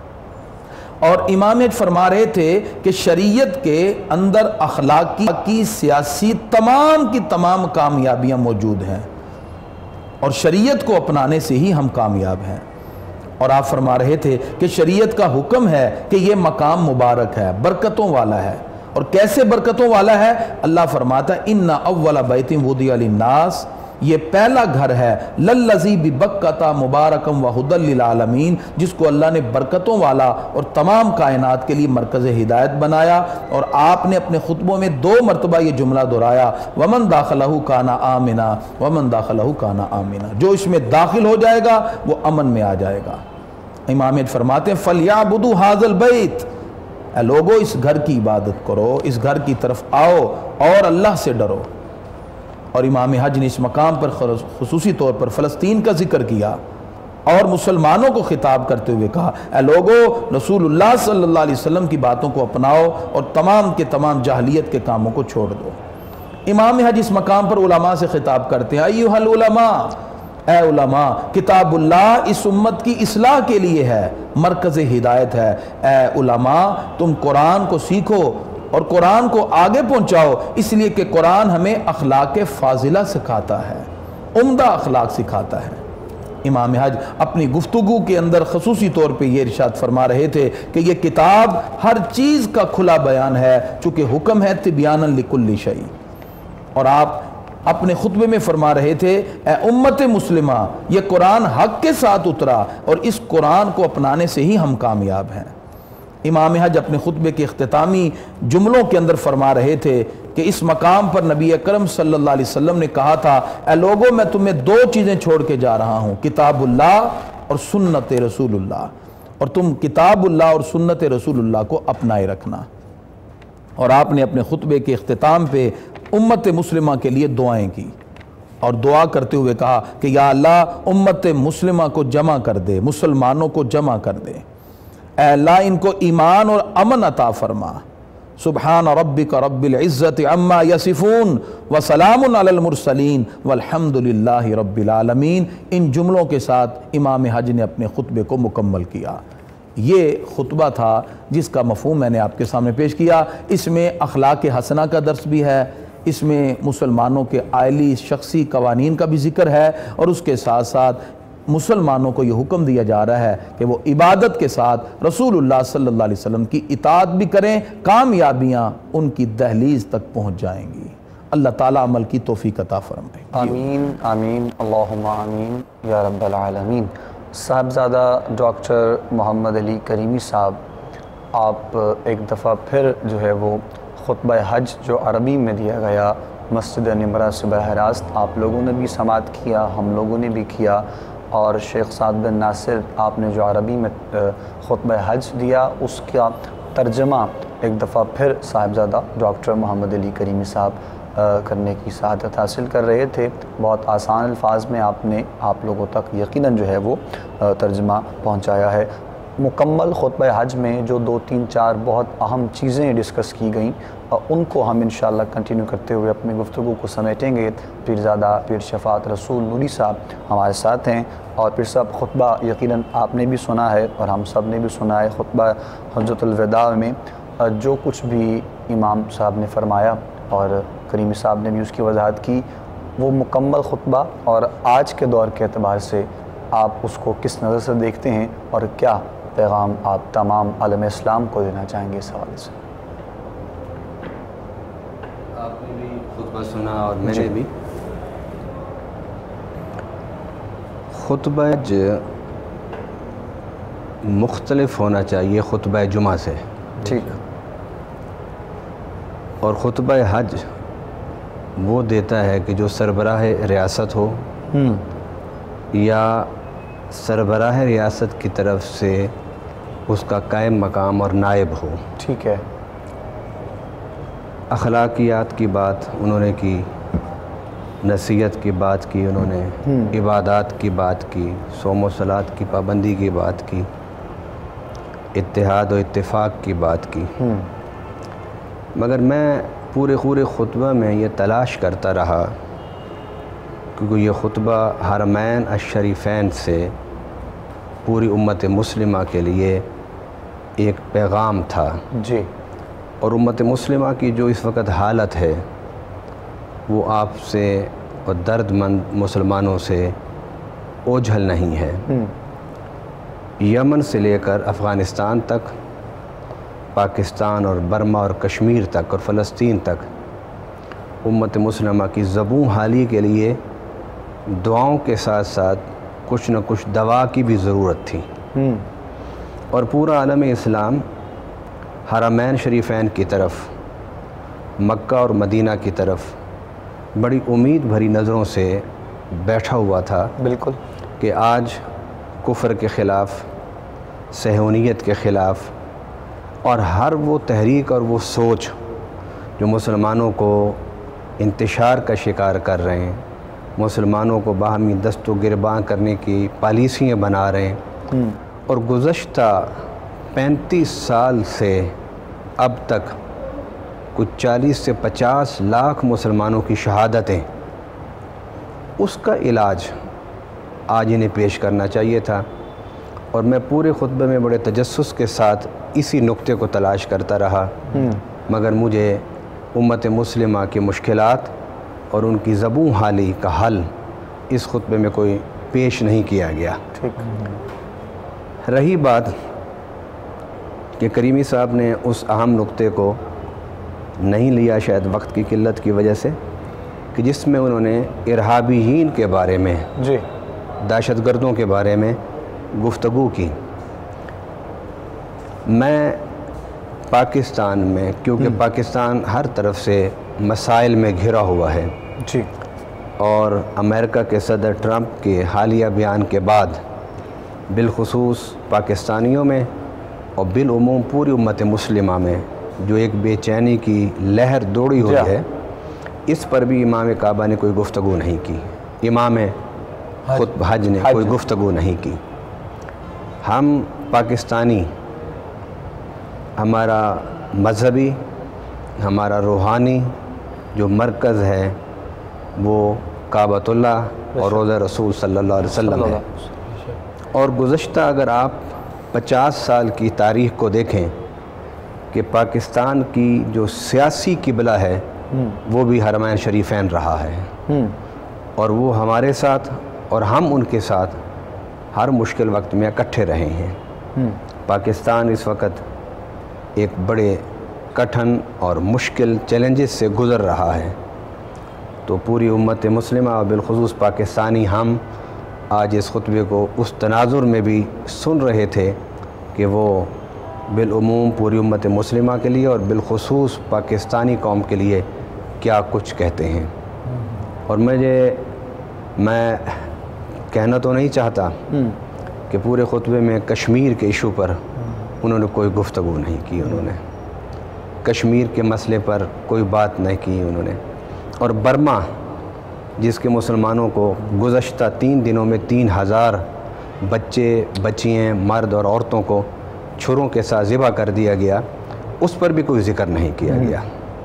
اور امام حج فرما رہے تھے کہ شریعت کے اندر اخلاقی، سیاسی، تمام کی تمام کامیابیاں موجود ہیں، اور شریعت کو اپنانے سے ہی ہم کامیاب ہیں۔ اور آپ فرما رہے تھے کہ شریعت کا حکم ہے کہ یہ مقام مبارک ہے، برکتوں والا ہے، اور کیسے برکتوں والا ہے؟ اللہ فرماتا ہے اِنَّ أَوَّلَ بَيْتٍ وُضِعَ لِلنَّاسِ، یہ پہلا گھر ہے لَلَّذِي بِبَكَّةَ مُبَارَكًا وَهُدًى لِلْعَالَمِينَ، جس کو اللہ نے برکتوں والا اور تمام کائنات کے لیے مرکز ہدایت بنایا۔ اور آپ نے اپنے خطبوں میں دو مرتبہ یہ جملہ دہرایا وَمَن دَاخَلَهُ كَانَ آمِنًا وَمَن دَاخَلَهُ كَانَ آمِنًا، جو اس میں داخل ہو جائے گا وہ امن میں آ جائے گا۔ امام فرماتے ہیں فَلْيَعْبُدُوا هَذَا الْبَيْتِ، اے لوگو اس گھر کی عبادت کرو، اس گھر کی طرف آؤ اور اللہ سے ڈرو۔ اور امام حج نے اس مقام پر خصوصی طور پر فلسطین کا ذکر کیا اور مسلمانوں کو خطاب کرتے ہوئے کہا اے لوگو رسول اللہ صلی اللہ علیہ وسلم کی باتوں کو اپناؤ اور تمام کے تمام جاہلیت کے کاموں کو چھوڑ دو۔ امام حج اس مقام پر علماء سے خطاب کرتے ہیں ایھا العلماء، اے علماء کتاب اللہ اس امت کی اصلاح کے لیے ہے، مرکز ہدایت ہے، اے علماء تم قرآن کو سیکھو اور قرآن کو آگے پہنچاؤ، اس لیے کہ قرآن ہمیں اخلاق فاضلہ سکھاتا ہے، عمدہ اخلاق سکھاتا ہے۔ امام حج اپنی گفتگو کے اندر خصوصی طور پہ یہ ارشاد فرما رہے تھے کہ یہ کتاب ہر چیز کا کھلا بیان ہے، چونکہ حکم ہے تبیانا لکل شیء۔ اور آپ اپنے خطبے میں فرما رہے تھے اے امت مسلمہ یہ قرآن حق کے ساتھ اترا اور اس قرآن کو اپنانے سے ہی ہم کامیاب ہیں۔ امام حج اپنے خطبے کے اختتامی جملوں کے اندر فرما رہے تھے کہ اس مقام پر نبی اکرم صلی اللہ علیہ وسلم نے کہا تھا اے لوگوں میں تمہیں دو چیزیں چھوڑ کے جا رہا ہوں، کتاب اللہ اور سنت رسول اللہ، اور تم کتاب اللہ اور سنت رسول اللہ کو اپنائے رکھنا۔ اور آپ نے اپنے خطبے کے اختتام پہ امت مسلمہ کے لیے دعائیں کی اور دعا کرتے ہوئے کہا کہ یا اللہ امت مسلمہ کو جمع کر دے، مسلمانوں کو جمع کر دے، اے اللہ ان کو ایمان اور امن عطا فرما۔ سبحان ربک رب العزت عما یصفون وسلام علی المرسلین والحمد للہ رب العالمین۔ ان جملوں کے ساتھ امام حج نے اپنے خطبے کو مکمل کیا۔ یہ خطبہ تھا جس کا مفہوم میں نے آپ کے سامنے پیش کیا۔ اس میں اخلاق حسنہ کا درس بھی ہے، اس میں مسلمانوں کے آئلی شخصی قوانین کا بھی ذکر ہے، اور اس کے ساتھ ساتھ مسلمانوں کو یہ حکم دیا جا رہا ہے کہ وہ عبادت کے ساتھ رسول اللہ صلی اللہ علیہ وسلم کی اطاعت بھی کریں، کامیابیاں ان کی دہلیز تک پہنچ جائیں گی۔ اللہ تعالیٰ عمل کی توفیق عطا فرمائے۔ آمین آمین اللہم آمین یا رب العالمین۔ صاحبزادہ ڈاکٹر محمد علی کریمی صاحب، آپ ایک دفعہ پھر جو ہے وہ خطبہ حج جو عربی میں دیا گیا مسجد نمرہ سے براہ راست آپ لوگوں نے بھی سماعت کیا، ہم لوگوں نے بھی کیا، اور شیخ سعد بن ناصر آپ نے جو عربی میں خطبہ حج دیا اس کا ترجمہ ایک دفعہ پھر صاحبزادہ ڈاکٹر محمد علی کریمی صاحب کرنے کی سعادت حاصل کر رہے تھے۔ بہت آسان الفاظ میں آپ نے آپ لوگوں تک یقیناً جو ہے وہ ترجمہ پہنچایا ہے۔ مکمل خطبہ حج میں جو دو تین چار بہت اہم چیزیں ڈسکس کی گئیں ان کو ہم انشاءاللہ کنٹینیو کرتے ہوئے اپنی گفتگو کو سمیٹیں گے۔ پیرزادہ پیر شفاعت رسول نوری صاحب ہمارے ساتھ ہیں، اور پیر صاحب خطبہ یقیناً آپ نے بھی سنا ہے اور ہم سب نے بھی سنا ہے۔ خطبہ حجۃ الوداع میں جو کچھ بھی امام صاحب نے فرمایا اور کریمی صاحب نے بھی اس کی وضاحت کی، وہ مکمل خطبہ اور آج کے دور کے اعتبار سے آپ اس کو کس نظر سے دیکھتے ہیں اور کیا پیغام آپ تمام عالم اسلام کو دینا چاہیں گے اس حوالے سے؟ آپ نے بھی خطبہ سنا اور میں نے بھی۔ خطبہ حج مختلف ہونا چاہیے خطبہ جمعہ سے، ٹھیک، اور خطبہ حج وہ دیتا ہے کہ جو سربراہ ریاست ہو یا سربراہ ریاست کی طرف سے اس کا قائم مقام اور نائب ہو۔ ٹھیک ہے، اخلاقیات کی بات انہوں نے کی، نصیحت کی بات کی انہوں نے، عبادات کی بات کی، صوم و صلات کی پابندی کی بات کی، اتحاد و اتفاق کی بات کی۔ مگر میں پورے پورے خطبہ میں یہ تلاش کرتا رہا کیونکہ یہ خطبہ حرمین الشریفین سے پوری امت مسلمہ کے لیے ایک پیغام تھا جی، اور امت مسلمہ کی جو اس وقت حالت ہے وہ آپ سے اور درد مند مسلمانوں سے اوجھل نہیں ہے۔ یمن سے لے کر افغانستان تک، پاکستان اور برما اور کشمیر تک اور فلسطین تک امت مسلمہ کی زبوں حالی کے لیے دعاؤں کے ساتھ ساتھ کچھ نہ کچھ دوا کی بھی ضرورت تھی، اور پورا عالم اسلام حرمین شریفین کی طرف، مکہ اور مدینہ کی طرف بڑی امید بھری نظروں سے بیٹھا ہوا تھا، بالکل، کہ آج کفر کے خلاف، صہیونیت کے خلاف اور ہر وہ تحریک اور وہ سوچ جو مسلمانوں کو انتشار کا شکار کر رہے ہیں، مسلمانوں کو باہمی دست و گرباں کرنے کی پالیسیاں بنا رہے ہیں، اور گزشتہ پینتیس سال سے اب تک کچھ چالیس سے پچاس لاکھ مسلمانوں کی شہادتیں، اس کا علاج آج انہیں پیش کرنا چاہیے تھا۔ اور میں پورے خطبے میں بڑے تجسس کے ساتھ اسی نقطے کو تلاش کرتا رہا، مگر مجھے امت مسلمہ کی مشکلات اور ان کی زبوں حالی کا حل اس خطبے میں کوئی پیش نہیں کیا گیا۔ رہی بات کہ کریمی صاحب نے اس اہم نقطے کو نہیں لیا شاید وقت کی قلت کی وجہ سے، کہ جس میں انہوں نے ارہابیین کے بارے میں، جی، دہشت گردوں کے بارے میں گفتگو کی۔ میں پاکستان میں، کیونکہ پاکستان ہر طرف سے مسائل میں گھرا ہوا ہے، جی، اور امریکہ کے صدر ٹرمپ کے حالیہ بیان کے بعد بالخصوص پاکستانیوں میں اور بالعموم پوری امت مسلمہ میں جو ایک بے چینی کی لہر دوڑی ہوئی ہے، اس پر بھی امام کعبہ نے کوئی گفتگو نہیں کی، امام خطب حج نے کوئی گفتگو نہیں کی۔ ہم پاکستانی، ہمارا مذہبی، ہمارا روحانی جو مرکز ہے وہ کعبۃ اللہ اور روضہ رسول صلی اللہ علیہ وسلم ہے۔ اور گزشتہ اگر آپ پچاس سال کی تاریخ کو دیکھیں کہ پاکستان کی جو سیاسی قبلہ ہے وہ بھی حرمین شریفین رہا ہے، اور وہ ہمارے ساتھ اور ہم ان کے ساتھ ہر مشکل وقت میں اکٹھے رہے ہیں۔ پاکستان اس وقت ایک بڑے کٹھن اور مشکل چیلنجز سے گزر رہا ہے، تو پوری امت مسلمہ اور بالخصوص پاکستانی ہم آج اس خطبے کو اس تناظر میں بھی سن رہے تھے کہ وہ بالعموم پوری امت مسلمہ کے لیے اور بالخصوص پاکستانی قوم کے لیے کیا کچھ کہتے ہیں۔ اور مجھے میں کہنا تو نہیں چاہتا کہ پورے خطبے میں کشمیر کے ایشو پر انہوں نے کوئی گفتگو نہیں کی، انہوں نے کشمیر کے مسئلے پر کوئی بات نہیں کی انہوں نے، اور برما جس کے مسلمانوں کو گزشتہ تین دنوں میں تین ہزار بچے بچیاں مرد اور عورتوں کو چھروں کے ساتھ ذبح کر دیا گیا، اس پر بھی کوئی ذکر نہیں کیا گیا۔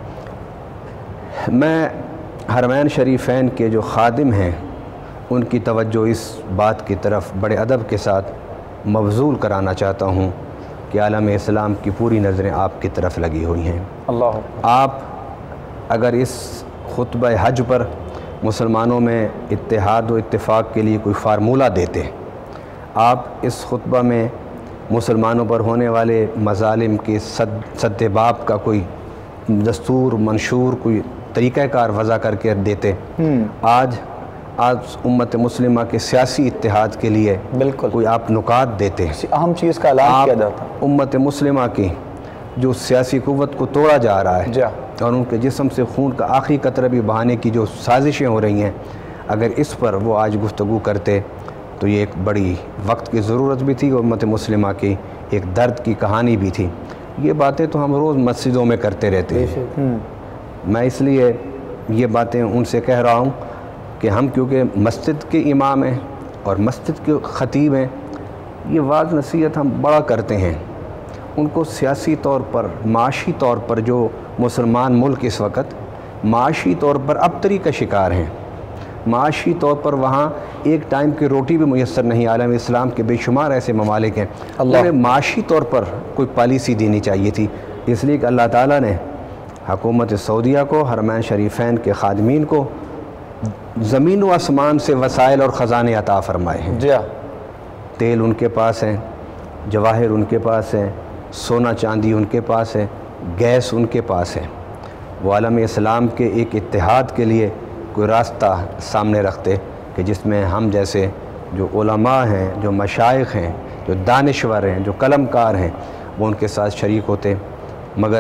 میں حرمین شریفین کے جو خادم ہیں ان کی توجہ اس بات کی طرف بڑے ادب کے ساتھ مبذول کرانا چاہتا ہوں کہ عالم اسلام کی پوری نظریں آپ کی طرف لگی ہوئی ہیں۔ اللہ آپ اگر اس خطبہ حج پر مسلمانوں میں اتحاد و اتفاق کے لیے کوئی فارمولہ دیتے، آپ اس خطبہ میں مسلمانوں پر ہونے والے مظالم کے صد صد باب کا کوئی دستور منشور کوئی طریقہ کار وضع کر کے دیتے، آج آج امت مسلمہ کے سیاسی اتحاد کے لیے بالکل کوئی آپ نکات دیتے، اہم چیز کا اعلان کیا جاتا ہے۔ امت مسلمہ کی جو سیاسی قوت کو توڑا جا رہا ہے جا اور ان کے جسم سے خون کا آخری قطرہ بھی بہانے کی جو سازشیں ہو رہی ہیں، اگر اس پر وہ آج گفتگو کرتے تو یہ ایک بڑی وقت کی ضرورت بھی تھی اور امت مسلمہ کی ایک درد کی کہانی بھی تھی۔ یہ باتیں تو ہم روز مسجدوں میں کرتے رہتے ہیں، میں اس لیے یہ باتیں ان سے کہہ رہا ہوں کہ ہم کیونکہ مسجد کے امام ہیں اور مسجد کے خطیب ہیں، یہ واعظ نصیحت ہم بڑا کرتے ہیں، ان کو سیاسی طور پر معاشی طور پر جو مسلمان ملک اس وقت معاشی طور پر ابتری کا شکار ہیں، معاشی طور پر وہاں ایک ٹائم کی روٹی بھی میسر نہیں، عالم اسلام کے بے شمار ایسے ممالک ہیں، انہیں معاشی طور پر کوئی پالیسی دینی چاہیے تھی، اس لیے کہ اللہ تعالیٰ نے حکومت سعودیہ کو، حرمین شریفین کے خادمین کو زمین و آسمان سے وسائل اور خزانے عطا فرمائے ہیں۔ جی تیل ان کے پاس ہیں، جواہر ان کے پاس ہیں، سونا چاندی ان کے پاس ہے، گیس ان کے پاس ہے، وہ عالم اسلام کے ایک اتحاد کے لیے کوئی راستہ سامنے رکھتے کہ جس میں ہم جیسے جو علماء ہیں، جو مشائخ ہیں، جو دانشور ہیں، جو قلم کار ہیں، وہ ان کے ساتھ شریک ہوتے۔ مگر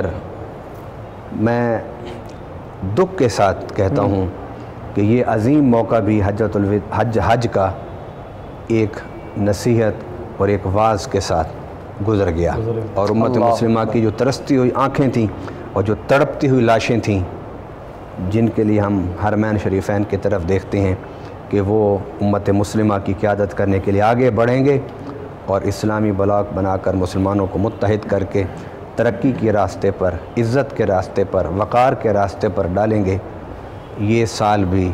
میں دکھ کے ساتھ کہتا ہوں کہ یہ عظیم موقع بھی حجۃ الود حج حج کا ایک نصیحت اور ایک واعظ کے ساتھ گزر گیا، اور امت مسلمہ کی جو ترستی ہوئی آنکھیں تھیں اور جو تڑپتی ہوئی لاشیں تھیں، جن کے لیے ہم حرمین شریفین کی طرف دیکھتے ہیں کہ وہ امت مسلمہ کی قیادت کرنے کے لیے آگے بڑھیں گے اور اسلامی بلاک بنا کر مسلمانوں کو متحد کر کے ترقی کے راستے پر، عزت کے راستے پر، وقار کے راستے پر ڈالیں گے۔ یہ سال بھی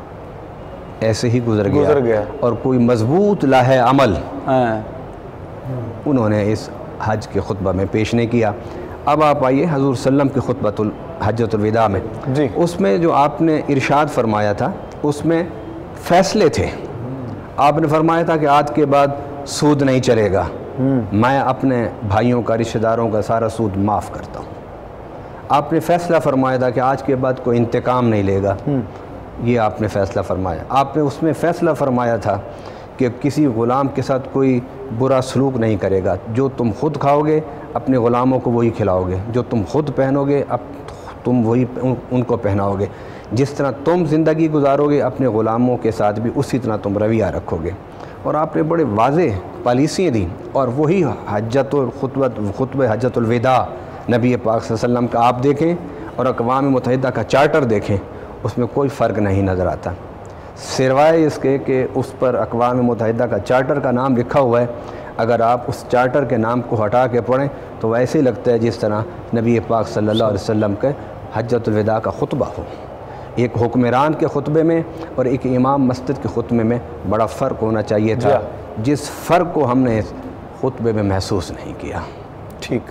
ایسے ہی گزر گیا, گزر گیا اور کوئی مضبوط لاہ عمل ہاں انہوں نے اس حج کے خطبہ میں پیش نہیں کیا۔ اب آپ آئیے حضور صلی اللہ علیہ وسلم کے خطبۃ الحجۃ الوداع میں، جی اس میں جو آپ نے ارشاد فرمایا تھا اس میں فیصلے تھے۔ آپ نے فرمایا تھا کہ آج کے بعد سود نہیں چلے گا، میں اپنے بھائیوں کا، رشتہ داروں کا سارا سود معاف کرتا ہوں۔ آپ نے فیصلہ فرمایا تھا کہ آج کے بعد کوئی انتقام نہیں لے گا، یہ آپ نے فیصلہ فرمایا۔ آپ نے اس میں فیصلہ فرمایا تھا کہ کسی غلام کے ساتھ کوئی برا سلوک نہیں کرے گا، جو تم خود کھاؤ گے اپنے غلاموں کو وہی کھلاؤ گے، جو تم خود پہنو گے اب تم وہی ان کو پہناؤ گے، جس طرح تم زندگی گزارو گے اپنے غلاموں کے ساتھ بھی اسی طرح تم رویہ رکھو گے۔ اور آپ نے بڑے واضح پالیسیاں دیں، اور وہی حجت الخطبہ خطبہ حجت الوداع نبی پاک صلی اللہ علیہ وسلم کا آپ دیکھیں اور اقوام متحدہ کا چارٹر دیکھیں، اس میں کوئی فرق نہیں نظر آتا، سوائے اس کے کہ اس پر اقوام متحدہ کا چارٹر کا نام لکھا ہوا ہے۔ اگر آپ اس چارٹر کے نام کو ہٹا کے پڑھیں تو ویسے ہی لگتا ہے جس طرح نبی پاک صلی اللہ علیہ وسلم کے حجت الوداع کا خطبہ ہو۔ ایک حکمران کے خطبے میں اور ایک امام مسجد کے خطبے میں بڑا فرق ہونا چاہیے تھا، جس فرق کو ہم نے اس خطبے میں محسوس نہیں کیا۔ ٹھیک۔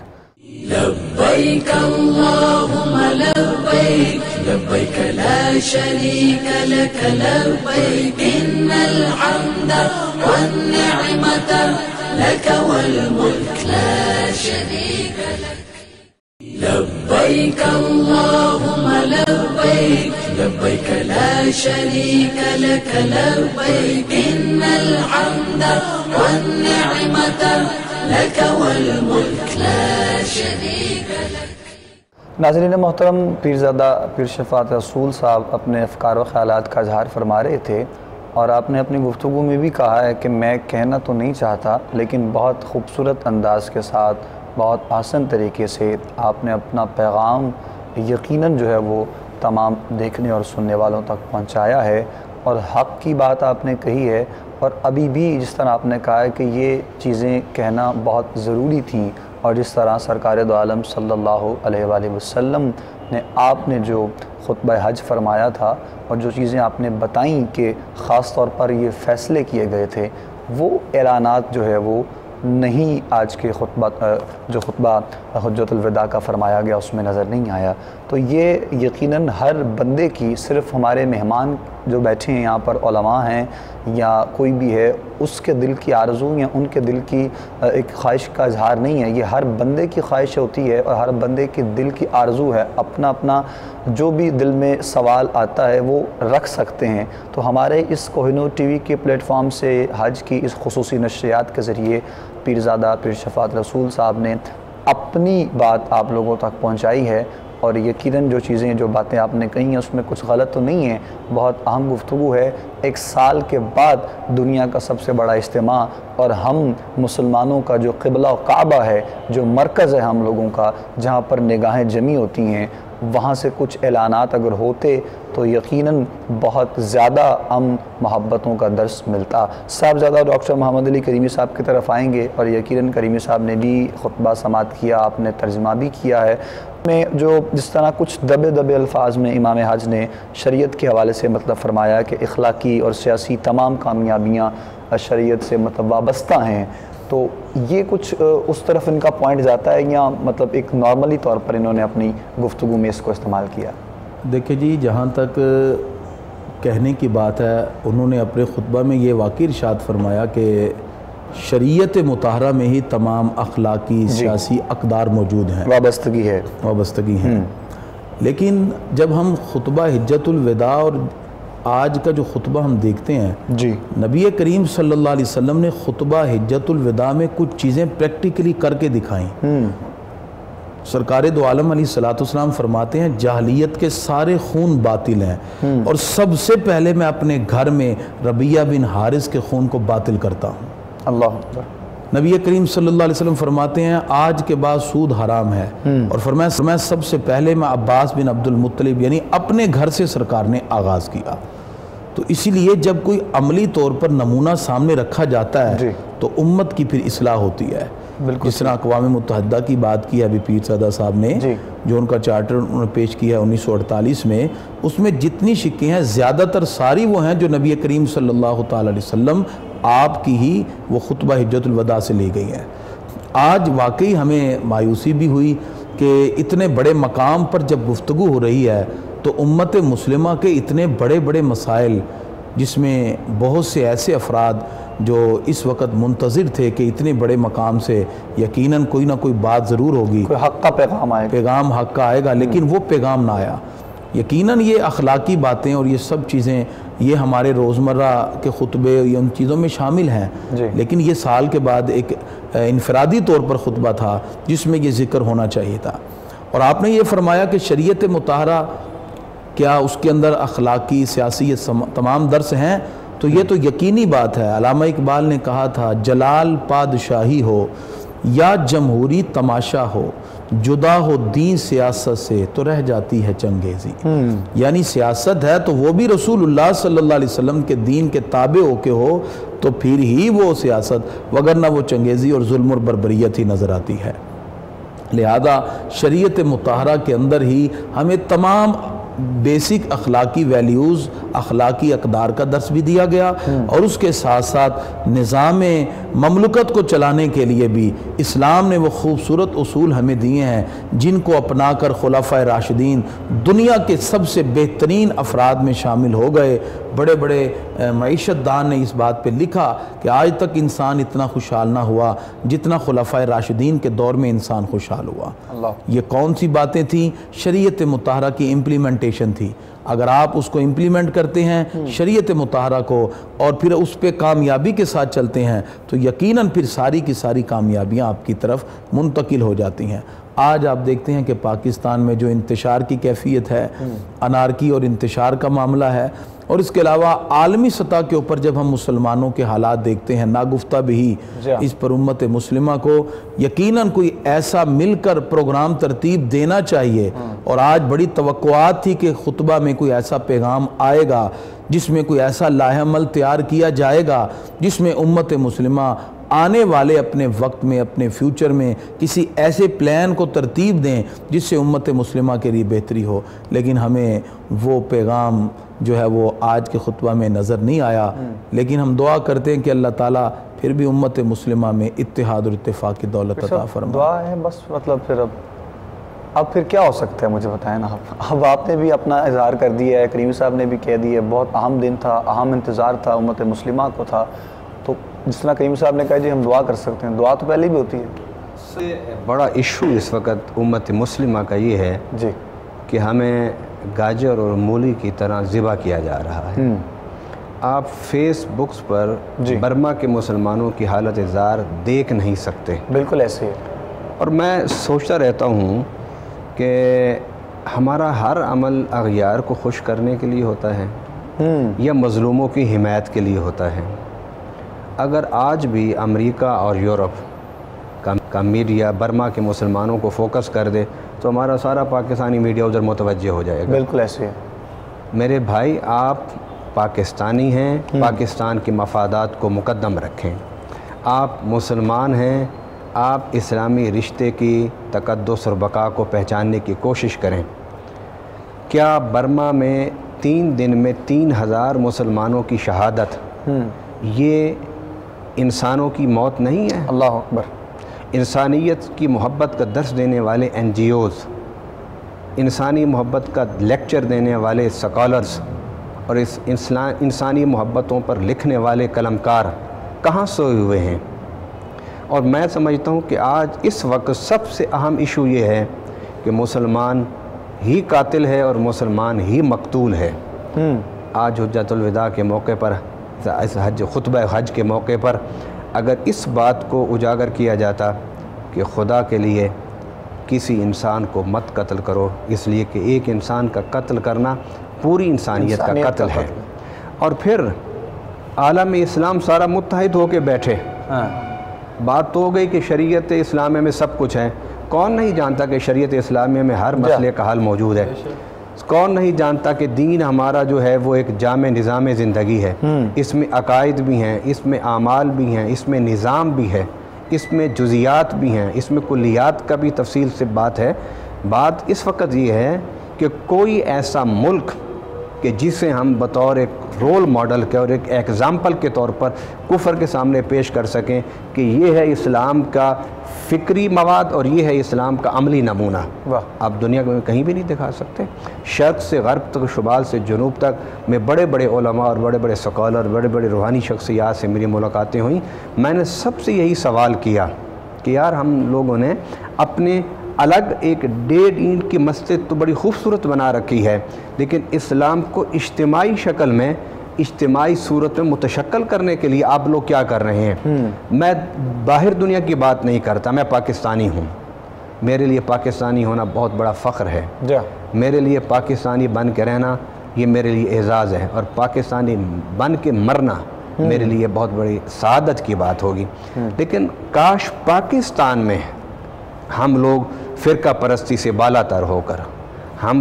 لبيك اللهم لبيك لبيك لا شريك لك لبيك إن الحمد والنعمة لك والملك لا شريك لك لبيك اللهم لبيك لبيك لا شريك لك لبيك إن الحمد والنعمة لك والملك لا شريك لك۔ ناظرین محترم، پیرزادہ پیر شفاعت رسول صاحب اپنے افکار و خیالات کا اظہار فرما رہے تھے، اور آپ نے اپنی گفتگو میں بھی کہا ہے کہ میں کہنا تو نہیں چاہتا، لیکن بہت خوبصورت انداز کے ساتھ بہت آسان طریقے سے آپ نے اپنا پیغام یقیناً جو ہے وہ تمام دیکھنے اور سننے والوں تک پہنچایا ہے، اور حق کی بات آپ نے کہی ہے، اور ابھی بھی جس طرح آپ نے کہا ہے کہ یہ چیزیں کہنا بہت ضروری تھیں، اور جس طرح سرکار دو عالم صلی اللہ علیہ وآلہ وسلم نے آپ نے جو خطبہ حج فرمایا تھا اور جو چیزیں آپ نے بتائیں کہ خاص طور پر یہ فیصلے کیے گئے تھے، وہ اعلانات جو ہے وہ نہیں آج کے خطبہ جو خطبہ حجت الوداع کا فرمایا گیا اس میں نظر نہیں آیا۔ تو یہ یقیناً ہر بندے کی، صرف ہمارے مہمان جو بیٹھے ہیں یہاں پر علماء ہیں یا کوئی بھی ہے، اس کے دل کی آرزو یا ان کے دل کی ایک خواہش کا اظہار نہیں ہے، یہ ہر بندے کی خواہش ہوتی ہے اور ہر بندے کے دل کی آرزو ہے، اپنا اپنا جو بھی دل میں سوال آتا ہے وہ رکھ سکتے ہیں۔ تو ہمارے اس کوہ نور ٹی وی کے پلیٹ فارم سے حج کی اس خصوصی نشریات کے ذریعے پیرزادہ پیر شفاعت رسول صاحب نے اپنی بات آپ لوگوں تک پہنچائی ہے، اور یقیناً جو چیزیں جو باتیں آپ نے کہی ہیں اس میں کچھ غلط تو نہیں ہے، بہت اہم گفتگو ہے۔ ایک سال کے بعد دنیا کا سب سے بڑا اجتماع، اور ہم مسلمانوں کا جو قبلہ و کعبہ ہے، جو مرکز ہے ہم لوگوں کا، جہاں پر نگاہیں جمی ہوتی ہیں، وہاں سے کچھ اعلانات اگر ہوتے تو یقیناً بہت زیادہ امن محبتوں کا درس ملتا۔ صاحبزادہ ڈاکٹر محمد علی کریمی صاحب کی طرف آئیں گے، اور یقیناً کریمی صاحب نے بھی خطبہ سماعت کیا، آپ نے ترجمہ بھی کیا ہے، میں جو جس طرح کچھ دبے دبے الفاظ میں امام حج نے شریعت کے حوالے سے مطلب فرمایا کہ اخلاقی اور سیاسی تمام کامیابیاں شریعت سے مطلب وابستہ ہیں، تو یہ کچھ اس طرف ان کا پوائنٹ جاتا ہے یا مطلب ایک نارملی طور پر انہوں نے اپنی گفتگو میں اس کو استعمال کیا؟ دیکھیں جی، جہاں تک کہنے کی بات ہے، انہوں نے اپنے خطبہ میں یہ واقعی ارشاد فرمایا کہ شریعت مطہرہ میں ہی تمام اخلاقی سیاسی اقدار موجود ہیں، وابستگی ہے وابستگی ہیں لیکن جب ہم خطبہ حجت الوداع اور آج کا جو خطبہ ہم دیکھتے ہیں، جی نبی کریم صلی اللہ علیہ وسلم نے خطبہ حجت الوداع میں کچھ چیزیں پریکٹیکلی کر کے دکھائیں۔ سرکار دو عالم علیہ الصلوۃ والسلام فرماتے ہیں جاہلیت کے سارے خون باطل ہیں، اور سب سے پہلے میں اپنے گھر میں ربیہ بن حارث کے خون کو باطل کرتا ہوں۔ اللہ اکبر۔ نبی کریم صلی اللہ علیہ وسلم فرماتے ہیں آج کے بعد سود حرام ہے، اور فرمایا سب سے پہلے میں عباس بن عبد المطلب یعنی اپنے گھر سے سرکار نے آغاز کیا۔ تو اسی لیے جب کوئی عملی طور پر نمونہ سامنے رکھا جاتا ہے تو امت کی پھر اصلاح ہوتی ہے۔ جس طرح اقوام متحدہ کی بات کی ہے ابھی پیرزادہ صاحب نے، جو ان کا چارٹر انہوں نے پیش کیا ہے انیس سو اڑتالیس میں، اس میں جتنی شکیں ہیں زیادہ تر ساری وہ ہیں جو نبی کریم صلی اللہ تعالی علیہ وسلم آپ کی ہی وہ خطبہ حجت الوداع سے لی گئی ہیں۔ آج واقعی ہمیں مایوسی بھی ہوئی کہ اتنے بڑے مقام پر جب گفتگو ہو رہی ہے تو امت مسلمہ کے اتنے بڑے بڑے مسائل، جس میں بہت سے ایسے افراد جو اس وقت منتظر تھے کہ اتنے بڑے مقام سے یقیناً کوئی نہ کوئی بات ضرور ہوگی، کوئی حق کا پیغام آئے گا پیغام حق کا آئے گا، لیکن وہ پیغام نہ آیا۔ یقیناً یہ اخلاقی باتیں اور یہ سب چیزیں یہ ہمارے روزمرہ کے خطبے یا ان چیزوں میں شامل ہیں، لیکن یہ سال کے بعد ایک انفرادی طور پر خطبہ تھا جس میں یہ ذکر ہونا چاہیے تھا۔ اور آپ نے یہ فرمایا کہ شریعت مطہرہ کیا اس کے اندر اخلاقی سیاسی یہ تمام درس ہیں، تو یہ تو یقینی بات ہے. علامہ اقبال نے کہا تھا جلال پادشاہی ہو یا جمہوری تماشا ہو، جدا ہو دین سیاست سے تو رہ جاتی ہے چنگیزی. یعنی سیاست ہے تو وہ بھی رسول اللہ صلی اللہ علیہ وسلم کے دین کے تابع ہو کے ہو تو پھر ہی وہ سیاست، وگرنہ وہ چنگیزی اور ظلم اور بربریت ہی نظر آتی ہے. لہذا شریعت مطہرہ کے اندر ہی ہمیں تمام بیسک اخلاقی ویلیوز، اخلاقی اقدار کا درس بھی دیا گیا، اور اس کے ساتھ ساتھ نظام مملکت کو چلانے کے لیے بھی اسلام نے وہ خوبصورت اصول ہمیں دیے ہیں جن کو اپنا کر خلفائے راشدین دنیا کے سب سے بہترین افراد میں شامل ہو گئے. بڑے بڑے معیشت دان نے اس بات پہ لکھا کہ آج تک انسان اتنا خوشحال نہ ہوا جتنا خلفائے راشدین کے دور میں انسان خوشحال ہوا. یہ کون سی باتیں تھیں؟ شریعت مطہرہ کی امپلیمنٹیشن تھی. اگر آپ اس کو امپلیمنٹ کرتے ہیں شریعت مطہرہ کو، اور پھر اس پہ کامیابی کے ساتھ چلتے ہیں، تو یقیناً پھر ساری کی ساری کامیابیاں آپ کی طرف منتقل ہو جاتی ہیں. آج آپ دیکھتے ہیں کہ پاکستان میں جو انتشار کی کیفیت ہے، انارکی اور انتشار کا معاملہ ہے، اور اس کے علاوہ عالمی سطح کے اوپر جب ہم مسلمانوں کے حالات دیکھتے ہیں، ناگفتہ بھی اس پر امت مسلمہ کو یقیناً کوئی ایسا مل کر پروگرام ترتیب دینا چاہیے. اور آج بڑی توقعات تھی کہ خطبہ میں کوئی ایسا پیغام آئے گا جس میں کوئی ایسا لائحہ عمل تیار کیا جائے گا جس میں امت مسلمہ آنے والے اپنے وقت میں، اپنے فیوچر میں کسی ایسے پلان کو ترتیب دیں جس سے امت مسلمہ کے لیے بہتری ہو. لیکن ہمیں وہ پیغام جو ہے وہ آج کے خطبہ میں نظر نہیں آیا. لیکن ہم دعا کرتے ہیں کہ اللہ تعالیٰ پھر بھی امت مسلمہ میں اتحاد اور اتفاق کی دولت عطا فرمائے. دعا ہے بس، مطلب پھر اب اب پھر کیا ہو سکتا ہے مجھے بتائیں نا. اب آپ نے بھی اپنا اظہار کر دیا ہے، کریمی صاحب نے بھی کہہ دیا ہے، بہت اہم دن تھا، اہم انتظار تھا، امت مسلمہ کو تھا. تو جس طرح کریم صاحب نے کہا جی ہم دعا کر سکتے ہیں، دعا تو پہلے بھی ہوتی ہے. سب سے بڑا ایشو اس وقت امت مسلمہ کا یہ ہے جی کہ ہمیں گاجر اور مولی کی طرح ذبح کیا جا رہا ہے. آپ فیس بکس پر برما کے مسلمانوں کی حالت زار دیکھ نہیں سکتے. بالکل ایسے ہے. اور میں سوچتا رہتا ہوں کہ ہمارا ہر عمل اغیار کو خوش کرنے کے لیے ہوتا ہے یا مظلوموں کی حمایت کے لیے ہوتا ہے. اگر آج بھی امریکہ اور یورپ کا میڈیا برما کے مسلمانوں کو فوکس کر دے تو ہمارا سارا پاکستانی میڈیا ادھر متوجہ ہو جائے گا. بالکل ایسے ہے. میرے بھائی، آپ پاکستانی ہیں، پاکستان کے مفادات کو مقدم رکھیں. آپ مسلمان ہیں، آپ اسلامی رشتے کی تقدس اور بقا کو پہچاننے کی کوشش کریں. کیا برما میں تین دن میں تین ہزار مسلمانوں کی شہادت یہ انسانوں کی موت نہیں ہے؟ اللہ اکبر. انسانیت کی محبت کا درس دینے والے این جی اوز، انسانی محبت کا لیکچر دینے والے سکالرز اور اس انسانی محبتوں پر لکھنے والے قلمکار کہاں سوئے ہوئے ہیں؟ اور میں سمجھتا ہوں کہ آج اس وقت سب سے اہم ایشو یہ ہے کہ مسلمان ہی قاتل ہے اور مسلمان ہی مقتول ہے. آج حجۃ الوداع کے موقع پر، اس حج خطبہ حج کے موقع پر اگر اس بات کو اجاگر کیا جاتا کہ خدا کے لیے کسی انسان کو مت قتل کرو، اس لیے کہ ایک انسان کا قتل کرنا پوری انسانیت کا قتل ہے، اور پھر عالم اسلام سارا متحد ہو کے بیٹھے. بات تو ہو گئی کہ شریعت اسلامیہ میں سب کچھ ہے. کون نہیں جانتا کہ شریعت اسلامیہ میں ہر مسئلے کا حل موجود ہے؟ کون نہیں جانتا کہ دین ہمارا جو ہے وہ ایک جامع نظام زندگی ہے. اس میں عقائد بھی ہیں، اس میں اعمال بھی ہیں، اس میں نظام بھی ہے، اس میں جزیات بھی ہیں، اس میں کلیات کا بھی تفصیل سے بات ہے. بات اس وقت یہ ہے کہ کوئی ایسا ملک کہ جسے ہم بطور ایک رول ماڈل کے اور ایک ایگزامپل کے طور پر کفر کے سامنے پیش کر سکیں کہ یہ ہے اسلام کا فکری مواد اور یہ ہے اسلام کا عملی نمونہ، آپ دنیا میں کہیں بھی نہیں دکھا سکتے. شرق سے غرب تک، شمال سے جنوب تک میں بڑے بڑے علماء اور بڑے بڑے سکالر، بڑے بڑے روحانی شخصیات سے میری ملاقاتیں ہوئیں. میں نے سب سے یہی سوال کیا کہ یار ہم لوگوں نے اپنے الگ ایک ڈیڑھ اینٹ کی مسجد تو بڑی خوبصورت بنا رکھی ہے، لیکن اسلام کو اجتماعی شکل میں، اجتماعی صورت میں متشکل کرنے کے لیے آپ لوگ کیا کر رہے ہیں؟ میں باہر دنیا کی بات نہیں کرتا، میں پاکستانی ہوں. میرے لیے پاکستانی ہونا بہت بڑا فخر ہے. میرے لیے پاکستانی بن کے رہنا یہ میرے لیے اعزاز ہے، اور پاکستانی بن کے مرنا میرے لیے بہت بڑی سعادت کی بات ہوگی۔ لیکن کاش پاکستان میں ہم لوگ فرقہ پرستی سے بالا تر ہو کر، ہم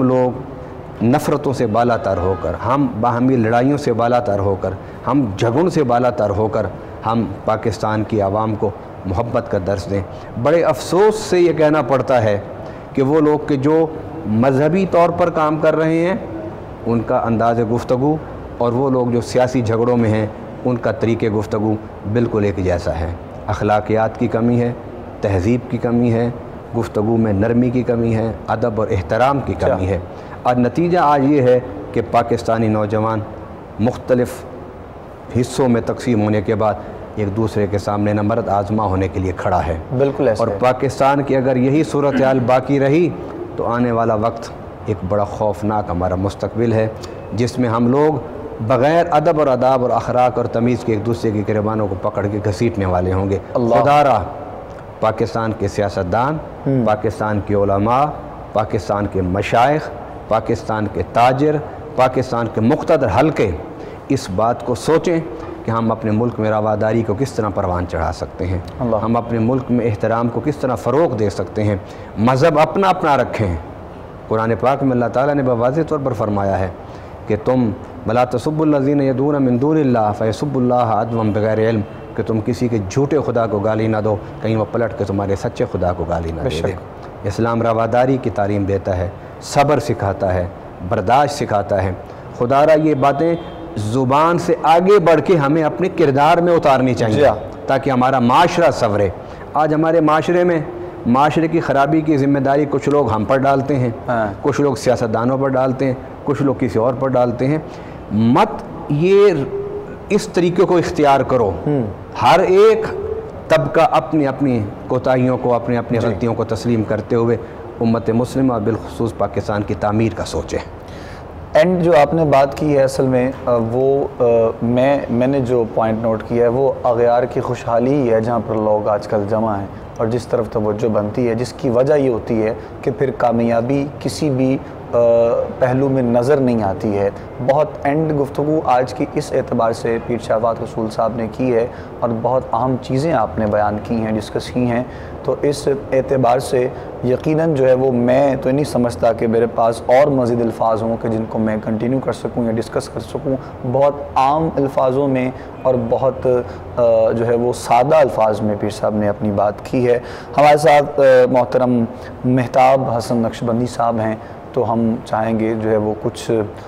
لوگ نفرتوں سے بالا تر ہو کر، ہم باہمی لڑائیوں سے بالا تر ہو کر، ہم جھگڑوں سے بالا تر ہو کر ہم پاکستان کی عوام کو محبت کا درس دیں۔ بڑے افسوس سے یہ کہنا پڑتا ہے کہ وہ لوگ کہ جو مذہبی طور پر کام کر رہے ہیں ان کا انداز گفتگو، اور وہ لوگ جو سیاسی جھگڑوں میں ہیں ان کا طریقہ گفتگو بالکل ایک جیسا ہے۔ اخلاقیات کی کمی ہے، تہذیب کی کمی ہے، گفتگو میں نرمی کی کمی ہے، ادب اور احترام کی کمی ہے، اور نتیجہ آج یہ ہے کہ پاکستانی نوجوان مختلف حصوں میں تقسیم ہونے کے بعد ایک دوسرے کے سامنے نمرد آزما ہونے کے لیے کھڑا ہے۔ بالکل ایسا اور ہے۔ پاکستان کی اگر یہی صورتحال باقی رہی تو آنے والا وقت ایک بڑا خوفناک ہمارا مستقبل ہے، جس میں ہم لوگ بغیر ادب اور آداب اور اخلاق اور تمیز کے ایک دوسرے کی گریبانوں کو پکڑ کے گھسیٹنے والے ہوں گے۔ خدا را پاکستان کے سیاستدان، پاکستان کے علماء، پاکستان کے مشائخ، پاکستان کے تاجر، پاکستان کے مقتدر حلقے اس بات کو سوچیں کہ ہم اپنے ملک میں رواداری کو کس طرح پروان چڑھا سکتے ہیں، ہم اپنے ملک میں احترام کو کس طرح فروغ دے سکتے ہیں، مذہب اپنا اپنا رکھیں۔ قرآن پاک میں اللہ تعالیٰ نے بواضح طور پر فرمایا ہے کہ تم بلا تسبوا الذین یدعون من دون اللہ فیسبوا اللہ عدوا بغیر علم، کہ تم کسی کے جھوٹے خدا کو گالی نہ دو، کہیں وہ پلٹ کے تمہارے سچے خدا کو گالی نہ دے دے۔ اسلام رواداری کی تعلیم دیتا ہے، صبر سکھاتا ہے، برداشت سکھاتا ہے۔ خدا را یہ باتیں زبان سے آگے بڑھ کے ہمیں اپنے کردار میں اتارنی چاہیے تاکہ ہمارا معاشرہ سنورے۔ آج ہمارے معاشرے میں معاشرے کی خرابی کی ذمہ داری کچھ لوگ ہم پر ڈالتے ہیں، کچھ لوگ سیاستدانوں پر ڈالتے ہیں، کچھ لوگ کسی اور پر ڈالتے ہیں۔ مت یہ اس طریقے کو اختیار کرو، ہر ایک طبقہ اپنی اپنی کوتاہیوں کو، اپنی اپنی غلطیوں کو تسلیم کرتے ہوئے امت مسلمہ بالخصوص پاکستان کی تعمیر کا سوچے۔ اینڈ جو آپ نے بات کی ہے اصل میں وہ میں میں نے جو پوائنٹ نوٹ کیا ہے وہ اغیار کی خوشحالی ہی ہے جہاں پر لوگ آج کل جمع ہیں اور جس طرف توجہ بنتی ہے، جس کی وجہ یہ ہوتی ہے کہ پھر کامیابی کسی بھی پہلو میں نظر نہیں آتی ہے۔ بہت اینڈ گفتگو آج کی اس اعتبار سے پیر شہباز رسول صاحب نے کی ہے اور بہت اہم چیزیں آپ نے بیان کی ہیں، ڈسکس کی ہیں، تو اس اعتبار سے یقیناً جو ہے وہ میں تو نہیں سمجھتا کہ میرے پاس اور مزید الفاظ ہوں کہ جن کو میں کنٹینیو کر سکوں یا ڈسکس کر سکوں۔ بہت عام الفاظوں میں اور بہت جو ہے وہ سادہ الفاظ میں پیر صاحب نے اپنی بات کی ہے۔ ہمارے ساتھ محترم مہتاب حسن نقشبندی صاحب ہیں، تو ہم چاہیں گے جو ہے وہ کچھ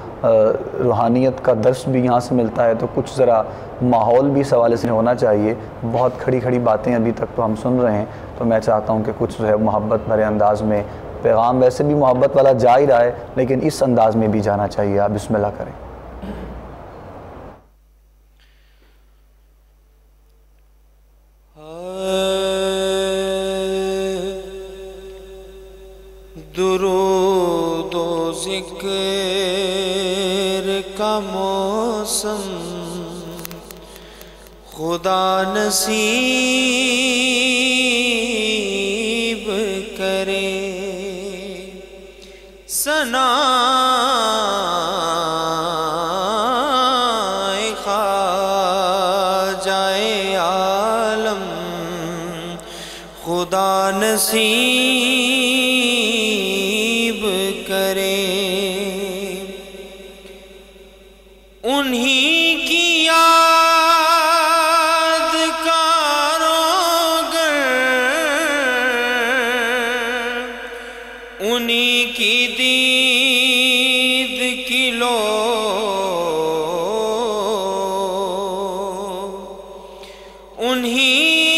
روحانیت کا درس بھی یہاں سے ملتا ہے، تو کچھ ذرا ماحول بھی اس حوالے سے ہونا چاہیے۔ بہت کھڑی کھڑی باتیں ابھی تک تو ہم سن رہے ہیں، تو میں چاہتا ہوں کہ کچھ جو ہے محبت بھرے انداز میں پیغام، ویسے بھی محبت والا جا ہی رہا ہے لیکن اس انداز میں بھی جانا چاہیے۔ آپ بسم اللہ کریں۔ درود و ذکر کا موسم خدا نصیب کرے، ثنا خواجہ عالم خدا نصیب کرے، انہی کی یاد کارو گر، انہی کی دید کی لو، انہی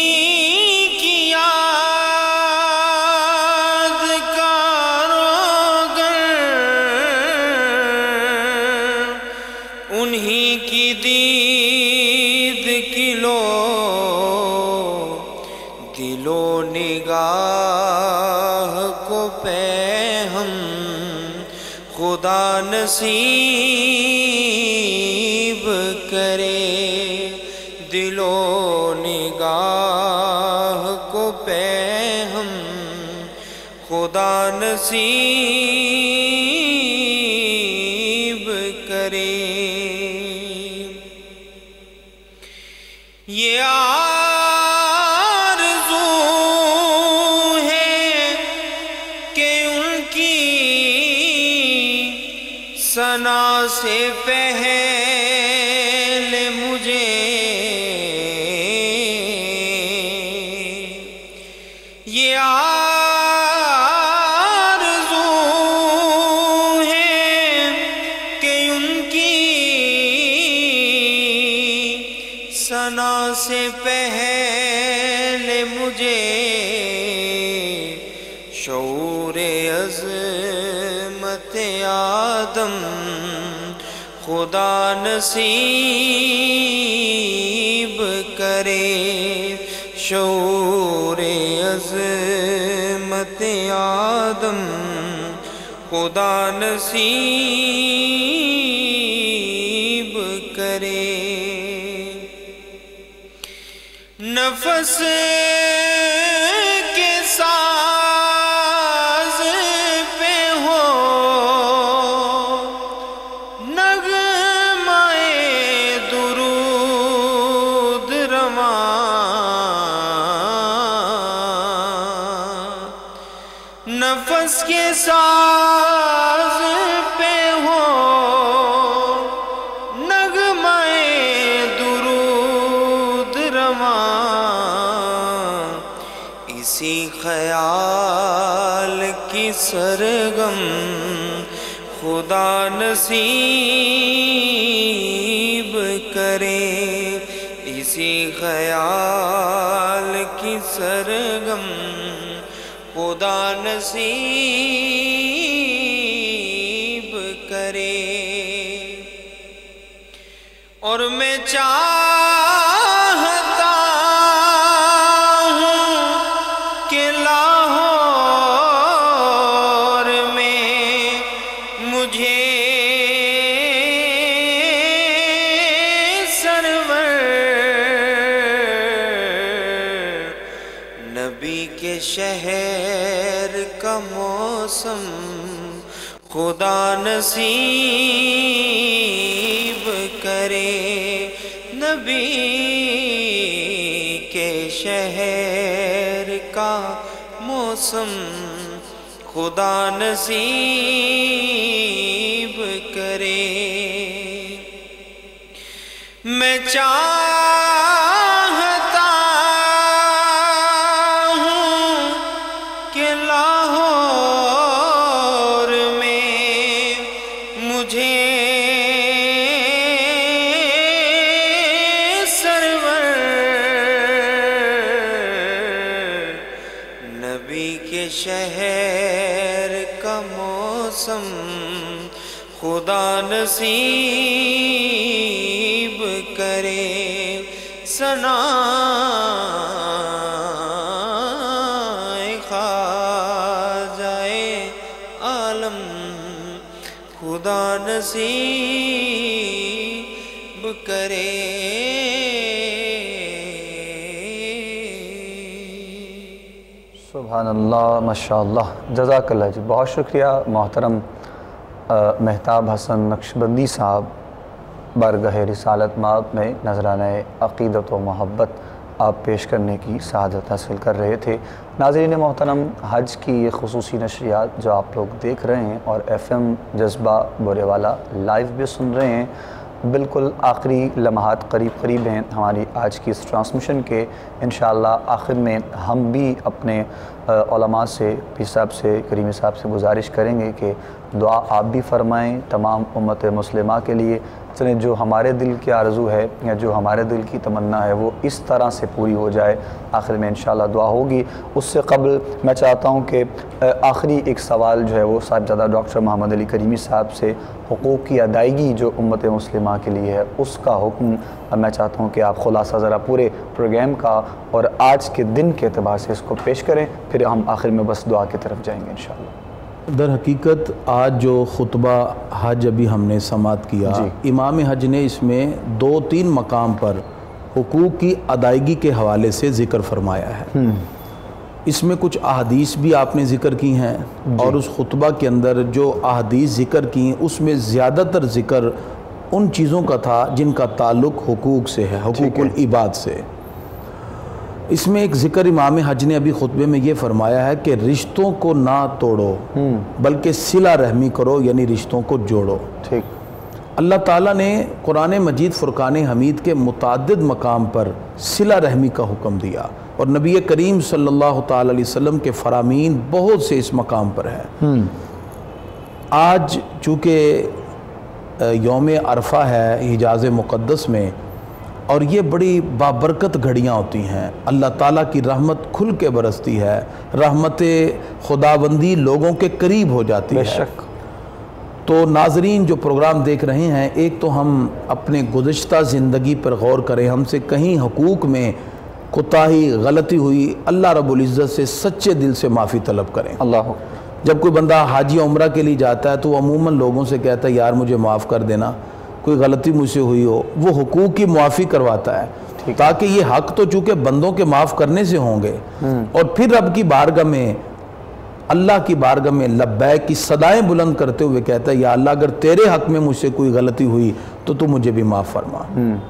خدا نصیب کرے، دل و نگاہ کو پہم خدا نصیب یہ آرزو ہے کہ ان کی ثنا سے پہلے مجھے یہ آرزو ہے کہ ان کی ثنا سے پہلے مجھے شعور عظمت آدم خدا نصیب کرے شعور عظمت آدم خدا نصیب کرے نفس کے ساز پہ ہو نغمہ درود رواں نفس کے ساز پہ ہو نغمہ درود رواں اسی خیال کی سرگم خدا نصیب کرے اسی خیال کی سرگم خدا نصیب کرے اور میں چاہتا ہوں کہ لاہور میں مجھے سرور نبی کے شہر کا موسم خدا نصیب کرے نبی کے شہر کا موسم خدا نصیب کرے میں چاہتا ہوں کہ لاہور میں مجھے سرور نبی کے شہر کا موسم خدا نصیب کرے ثنائے خواجہ عالم خدا نصیب کرے سبحان اللہ ماشاءاللہ جزاک اللہ جی بہت شکریہ محترم مہتاب حسن نقشبندی صاحب بارگاہ رسالت مآب میں نذرانہ عقیدت و محبت آپ پیش کرنے کی سعادت حاصل کر رہے تھے ناظرین محترم حج کی یہ خصوصی نشریات جو آپ لوگ دیکھ رہے ہیں اور ایف ایم جذبہ بورے والا لائیو بھی سن رہے ہیں بالکل آخری لمحات قریب قریب ہیں ہماری آج کی اس ٹرانسمیشن کے انشاءاللہ آخر میں ہم بھی اپنے علماء سے پیر صاحب سے کریمی صاحب سے گزارش کریں گے کہ دعا آپ بھی فرمائیں تمام امت مسلمہ کے لیے چلیں جو ہمارے دل کی آرزو ہے یا جو ہمارے دل کی تمنا ہے وہ اس طرح سے پوری ہو جائے آخر میں انشاءاللہ دعا ہوگی اس سے قبل میں چاہتا ہوں کہ آخری ایک سوال جو ہے وہ صاحبزادہ ڈاکٹر محمد علی کریمی صاحب سے حقوق کی ادائیگی جو امت مسلمہ کے لیے ہے اس کا حکم میں چاہتا ہوں کہ آپ خلاصہ ذرا پورے پروگرام کا اور آج کے دن کے اعتبار سے اس کو پیش کریں پھر ہم آخر میں بس دعا کی طرف جائیں گے انشاءاللہ در حقیقت آج جو خطبہ حج ابھی ہم نے سماعت کیا جی امام حج نے اس میں دو تین مقام پر حقوق کی ادائیگی کے حوالے سے ذکر فرمایا ہے اس میں کچھ احادیث بھی آپ نے ذکر کی ہیں اور اس خطبہ کے اندر جو احادیث ذکر کی ہیں اس میں زیادہ تر ذکر ان چیزوں کا تھا جن کا تعلق حقوق سے ہے، حقوق العباد سے۔ اس میں ایک ذکر امام حج نے ابھی خطبے میں یہ فرمایا ہے کہ رشتوں کو نہ توڑو بلکہ صلہ رحمی کرو، یعنی رشتوں کو جوڑو۔ ٹھیک۔ اللہ تعالیٰ نے قرآن مجید فرقان حمید کے متعدد مقام پر صلہ رحمی کا حکم دیا، اور نبی کریم صلی اللہ تعالیٰ علیہ وسلم کے فرامین بہت سے اس مقام پر ہیں۔ آج چونکہ یوم عرفہ ہے حجاز مقدس میں، اور یہ بڑی بابرکت گھڑیاں ہوتی ہیں، اللہ تعالیٰ کی رحمت کھل کے برستی ہے، رحمت خداوندی لوگوں کے قریب ہو جاتی ہے۔ بے شک۔ تو ناظرین جو پروگرام دیکھ رہے ہیں، ایک تو ہم اپنے گزشتہ زندگی پر غور کریں، ہم سے کہیں حقوق میں کوتاہی غلطی ہوئی، اللہ رب العزت سے سچے دل سے معافی طلب کریں۔ اللہ جب کوئی بندہ حاجی عمرہ کے لیے جاتا ہے تو وہ عموماً لوگوں سے کہتا ہے یار مجھے معاف کر دینا، کوئی غلطی مجھ سے ہوئی ہو، وہ حقوق کی معافی کرواتا ہے، تاکہ یہ حق تو چونکہ بندوں کے معاف کرنے سے ہوں گے، اور پھر رب کی بارگاہ میں، اللہ کی بارگاہ میں لبیک کی صدائیں بلند کرتے ہوئے کہتا ہے یا اللہ اگر تیرے حق میں مجھ سے کوئی غلطی ہوئی تو تو مجھے بھی معاف فرما۔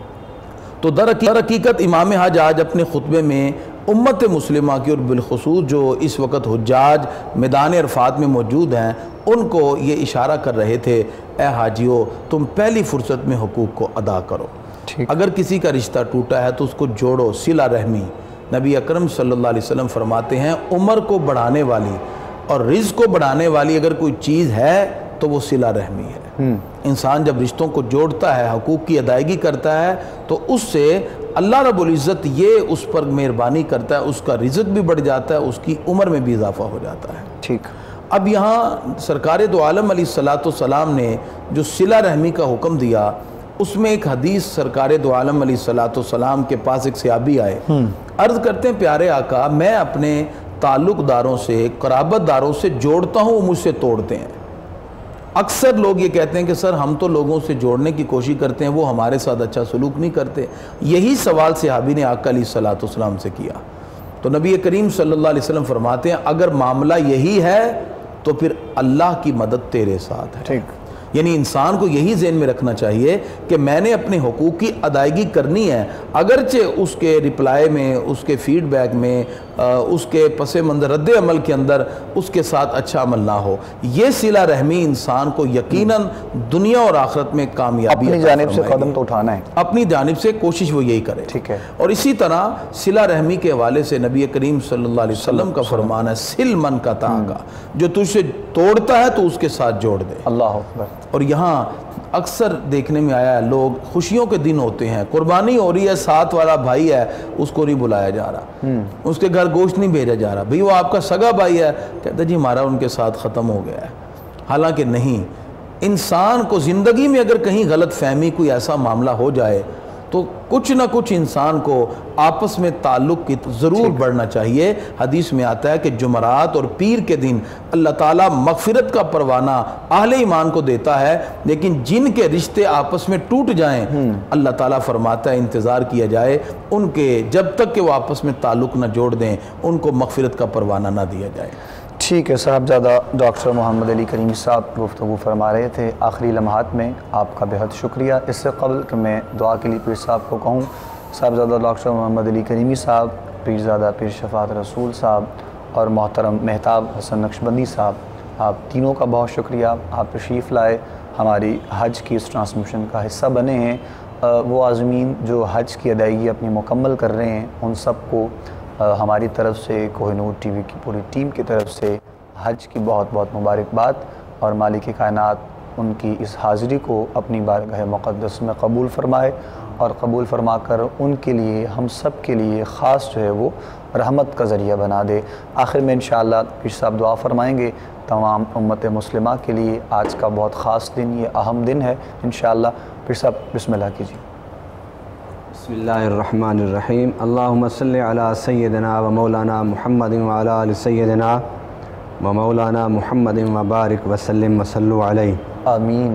تو در حقیقت امام حج آج اپنے خطبے میں امت مسلمہ کی، اور بالخصوص جو اس وقت حجاج میدان عرفات میں موجود ہیں، ان کو یہ اشارہ کر رہے تھے، اے حاجیو تم پہلی فرصت میں حقوق کو ادا کرو۔ اگر کسی کا رشتہ ٹوٹا ہے تو اس کو جوڑو، صلہ رحمی۔ نبی اکرم صلی اللہ علیہ وسلم فرماتے ہیں عمر کو بڑھانے والی اور رزق کو بڑھانے والی اگر کوئی چیز ہے تو وہ صلہ رحمی ہے۔ انسان جب رشتوں کو جوڑتا ہے، حقوق کی ادائیگی کرتا ہے، تو اس سے اللہ رب العزت یہ اس پر مہربانی کرتا ہے، اس کا رزق بھی بڑھ جاتا ہے، اس کی عمر میں بھی اضافہ ہو جاتا ہے۔ ٹھیک۔ اب یہاں سرکار دو عالم علیہ الصلوۃ والسلام نے جو صلہ رحمی کا حکم دیا، اس میں ایک حدیث سرکار دو عالم علیہ الصلوۃ والسلام کے پاس ایک صحابی آئے، عرض کرتے ہیں پیارے آقا میں اپنے تعلق داروں سے، قرابت داروں سے جوڑتا ہوں، وہ مجھ سے توڑتے ہیں۔ اکثر لوگ یہ کہتے ہیں کہ سر ہم تو لوگوں سے جوڑنے کی کوشش کرتے ہیں، وہ ہمارے ساتھ اچھا سلوک نہیں کرتے۔ یہی سوال صحابی نے آقا علیہ الصلوۃ والسلام سے کیا، تو نبی کریم صلی اللہ علیہ وسلم فرماتے ہیں اگر معاملہ یہی ہے تو پھر اللہ کی مدد تیرے ساتھ ہے۔ ٹھیک۔ یعنی انسان کو یہی ذہن میں رکھنا چاہیے کہ میں نے اپنے حقوق کی ادائیگی کرنی ہے، اگرچہ اس کے رپلائی میں، اس کے فیڈ بیک میں، اس کے پس منظر رد عمل کے اندر اس کے ساتھ اچھا عمل نہ ہو۔ یہ صلہ رحمی انسان کو یقیناً دنیا اور آخرت میں کامیابی اپنی جانب سے قدم تو اٹھانا ہے، اپنی جانب سے کوشش وہ یہی کرے۔ ٹھیک ہے۔ اور اسی طرح صلہ رحمی کے حوالے سے نبی کریم صلی اللہ علیہ وسلم کا فرمان ہے سل من کا تاغا، جو تجھ سے توڑتا ہے تو اس کے ساتھ جوڑ دے۔ اللہ اکبر۔ اور یہاں اکثر دیکھنے میں آیا ہے لوگ خوشیوں کے دن ہوتے ہیں، قربانی ہو رہی ہے، ساتھ والا بھائی ہے اس کو نہیں بلایا جا رہا، اس کے گھر گوشت نہیں بھیجا جا رہا، بھئی وہ آپ کا سگا بھائی ہے، کہتا جی ہمارا ان کے ساتھ ختم ہو گیا ہے۔ حالانکہ نہیں، انسان کو زندگی میں اگر کہیں غلط فہمی کوئی ایسا معاملہ ہو جائے تو کچھ نہ کچھ انسان کو آپس میں تعلق کی ضرور بڑھنا چاہیے۔ حدیث میں آتا ہے کہ جمعرات اور پیر کے دن اللہ تعالیٰ مغفرت کا پروانہ اہل ایمان کو دیتا ہے، لیکن جن کے رشتے آپس میں ٹوٹ جائیں اللہ تعالیٰ فرماتا ہے انتظار کیا جائے ان کے، جب تک کہ وہ آپس میں تعلق نہ جوڑ دیں ان کو مغفرت کا پروانہ نہ دیا جائے۔ ٹھیک ہے صاحبزادہ ڈاکٹر محمد علی کریمی صاحب گفتگو فرما رہے تھے آخری لمحات میں، آپ کا بہت شکریہ۔ اس سے قبل کہ میں دعا کے لیے پیر صاحب کو کہوں، صاحبزادہ ڈاکٹر محمد علی کریمی صاحب، پیرزادہ پیر شفاعت رسول صاحب اور محترم مہتاب حسن نقشبندی صاحب، آپ تینوں کا بہت شکریہ، آپ تشریف لائے، ہماری حج کی اس ٹرانسمیشن کا حصہ بنے ہیں۔ وہ عازمین جو حج کی ادائیگی اپنی مکمل کر رہے ہیں ان سب کو ہماری طرف سے، کوہ نور ٹی وی کی پوری ٹیم کی طرف سے حج کی بہت بہت مبارکباد، اور مالک کائنات ان کی اس حاضری کو اپنی بارگاہ مقدس میں قبول فرمائے، اور قبول فرما کر ان کے لیے، ہم سب کے لیے خاص جو ہے وہ رحمت کا ذریعہ بنا دے۔ آخر میں انشاءاللہ پیر صاحب دعا فرمائیں گے تمام امت مسلمہ کے لیے۔ آج کا بہت خاص دن، یہ اہم دن ہے انشاءاللہ۔ پیر صاحب بسم اللہ کیجیے۔ بسم اللہ الرحمن الرحیم۔ اللہم صلی علی سیدنا و مولانا محمد و علی آل سیدنا و مولانا محمد و بارک وسلم وصلو علیہ۔ آمین۔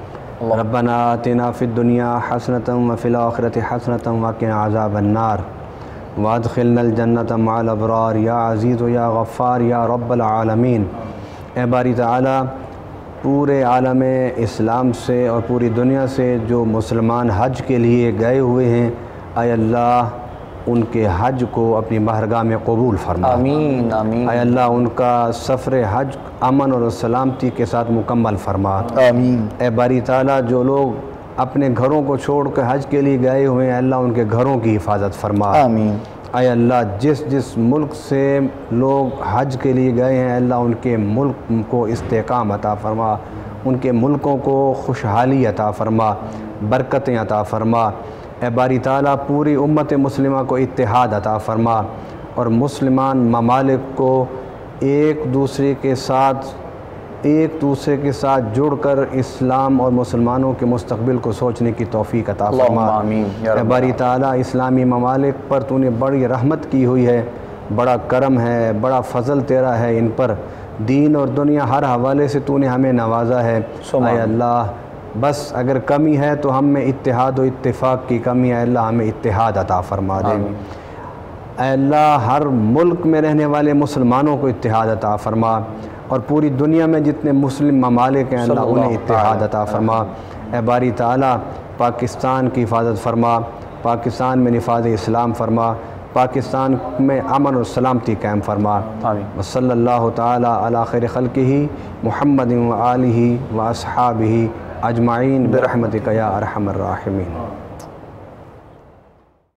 ربنا آتنا فی الدنیا حسنۃ و فی الآخرۃ حسنۃ وقنا عذاب النار وادخلنا الجنۃ مع الابرار یا عزیز و یا غفار یا رب العالمین۔ اے باری تعالی، پورے عالم اسلام سے اور پوری دنیا سے جو مسلمان حج کے لیے گئے ہوئے ہیں، اے اللہ ان کے حج کو اپنی بارگاہ میں قبول فرما۔ آمین آمین۔ اے اللہ ان کا سفر حج امن اور سلامتی کے ساتھ مکمل فرما۔ آمین۔ اے باری تعالیٰ جو لوگ اپنے گھروں کو چھوڑ کر حج کے لیے گئے ہوئے ہیں، اللہ ان کے گھروں کی حفاظت فرما۔ آمین۔ اے اللہ جس جس ملک سے لوگ حج کے لیے گئے ہیں، اللہ ان کے ملک کو استحکام عطا فرما، ان کے ملکوں کو خوشحالی عطا فرما، برکتیں عطا فرما۔ اے باری تعالیٰ پوری امت مسلمہ کو اتحاد عطا فرما اور مسلمان ممالک کو ایک دوسرے کے ساتھ ایک دوسرے کے ساتھ جڑ کر اسلام اور مسلمانوں کے مستقبل کو سوچنے کی توفیق عطا فرما۔ اللہم آمین یا اے رب باری تعالیٰ اسلامی ممالک پر تو نے بڑی رحمت کی ہوئی ہے، بڑا کرم ہے، بڑا فضل تیرا ہے ان پر، دین اور دنیا ہر حوالے سے تو نے ہمیں نوازا ہے۔ اے اللہ بس اگر کمی ہے تو ہم میں اتحاد و اتفاق کی کمی ہے، اللہ ہمیں اتحاد عطا فرما دے۔ اے اللہ ہر ملک میں رہنے والے مسلمانوں کو اتحاد عطا فرما اور پوری دنیا میں جتنے مسلم ممالک ہیں اللہ انہیں اتحاد عطا فرما۔ اے باری تعالیٰ پاکستان کی حفاظت فرما، پاکستان میں نفاذ اسلام فرما، پاکستان میں امن اور سلامتی قائم فرما۔ آمین۔ وصلی اللہ تعالیٰ علی خیر خلقہ محمد و آلہ و اصحابہ اجمعین برحمتک یا ارحم الراحمین۔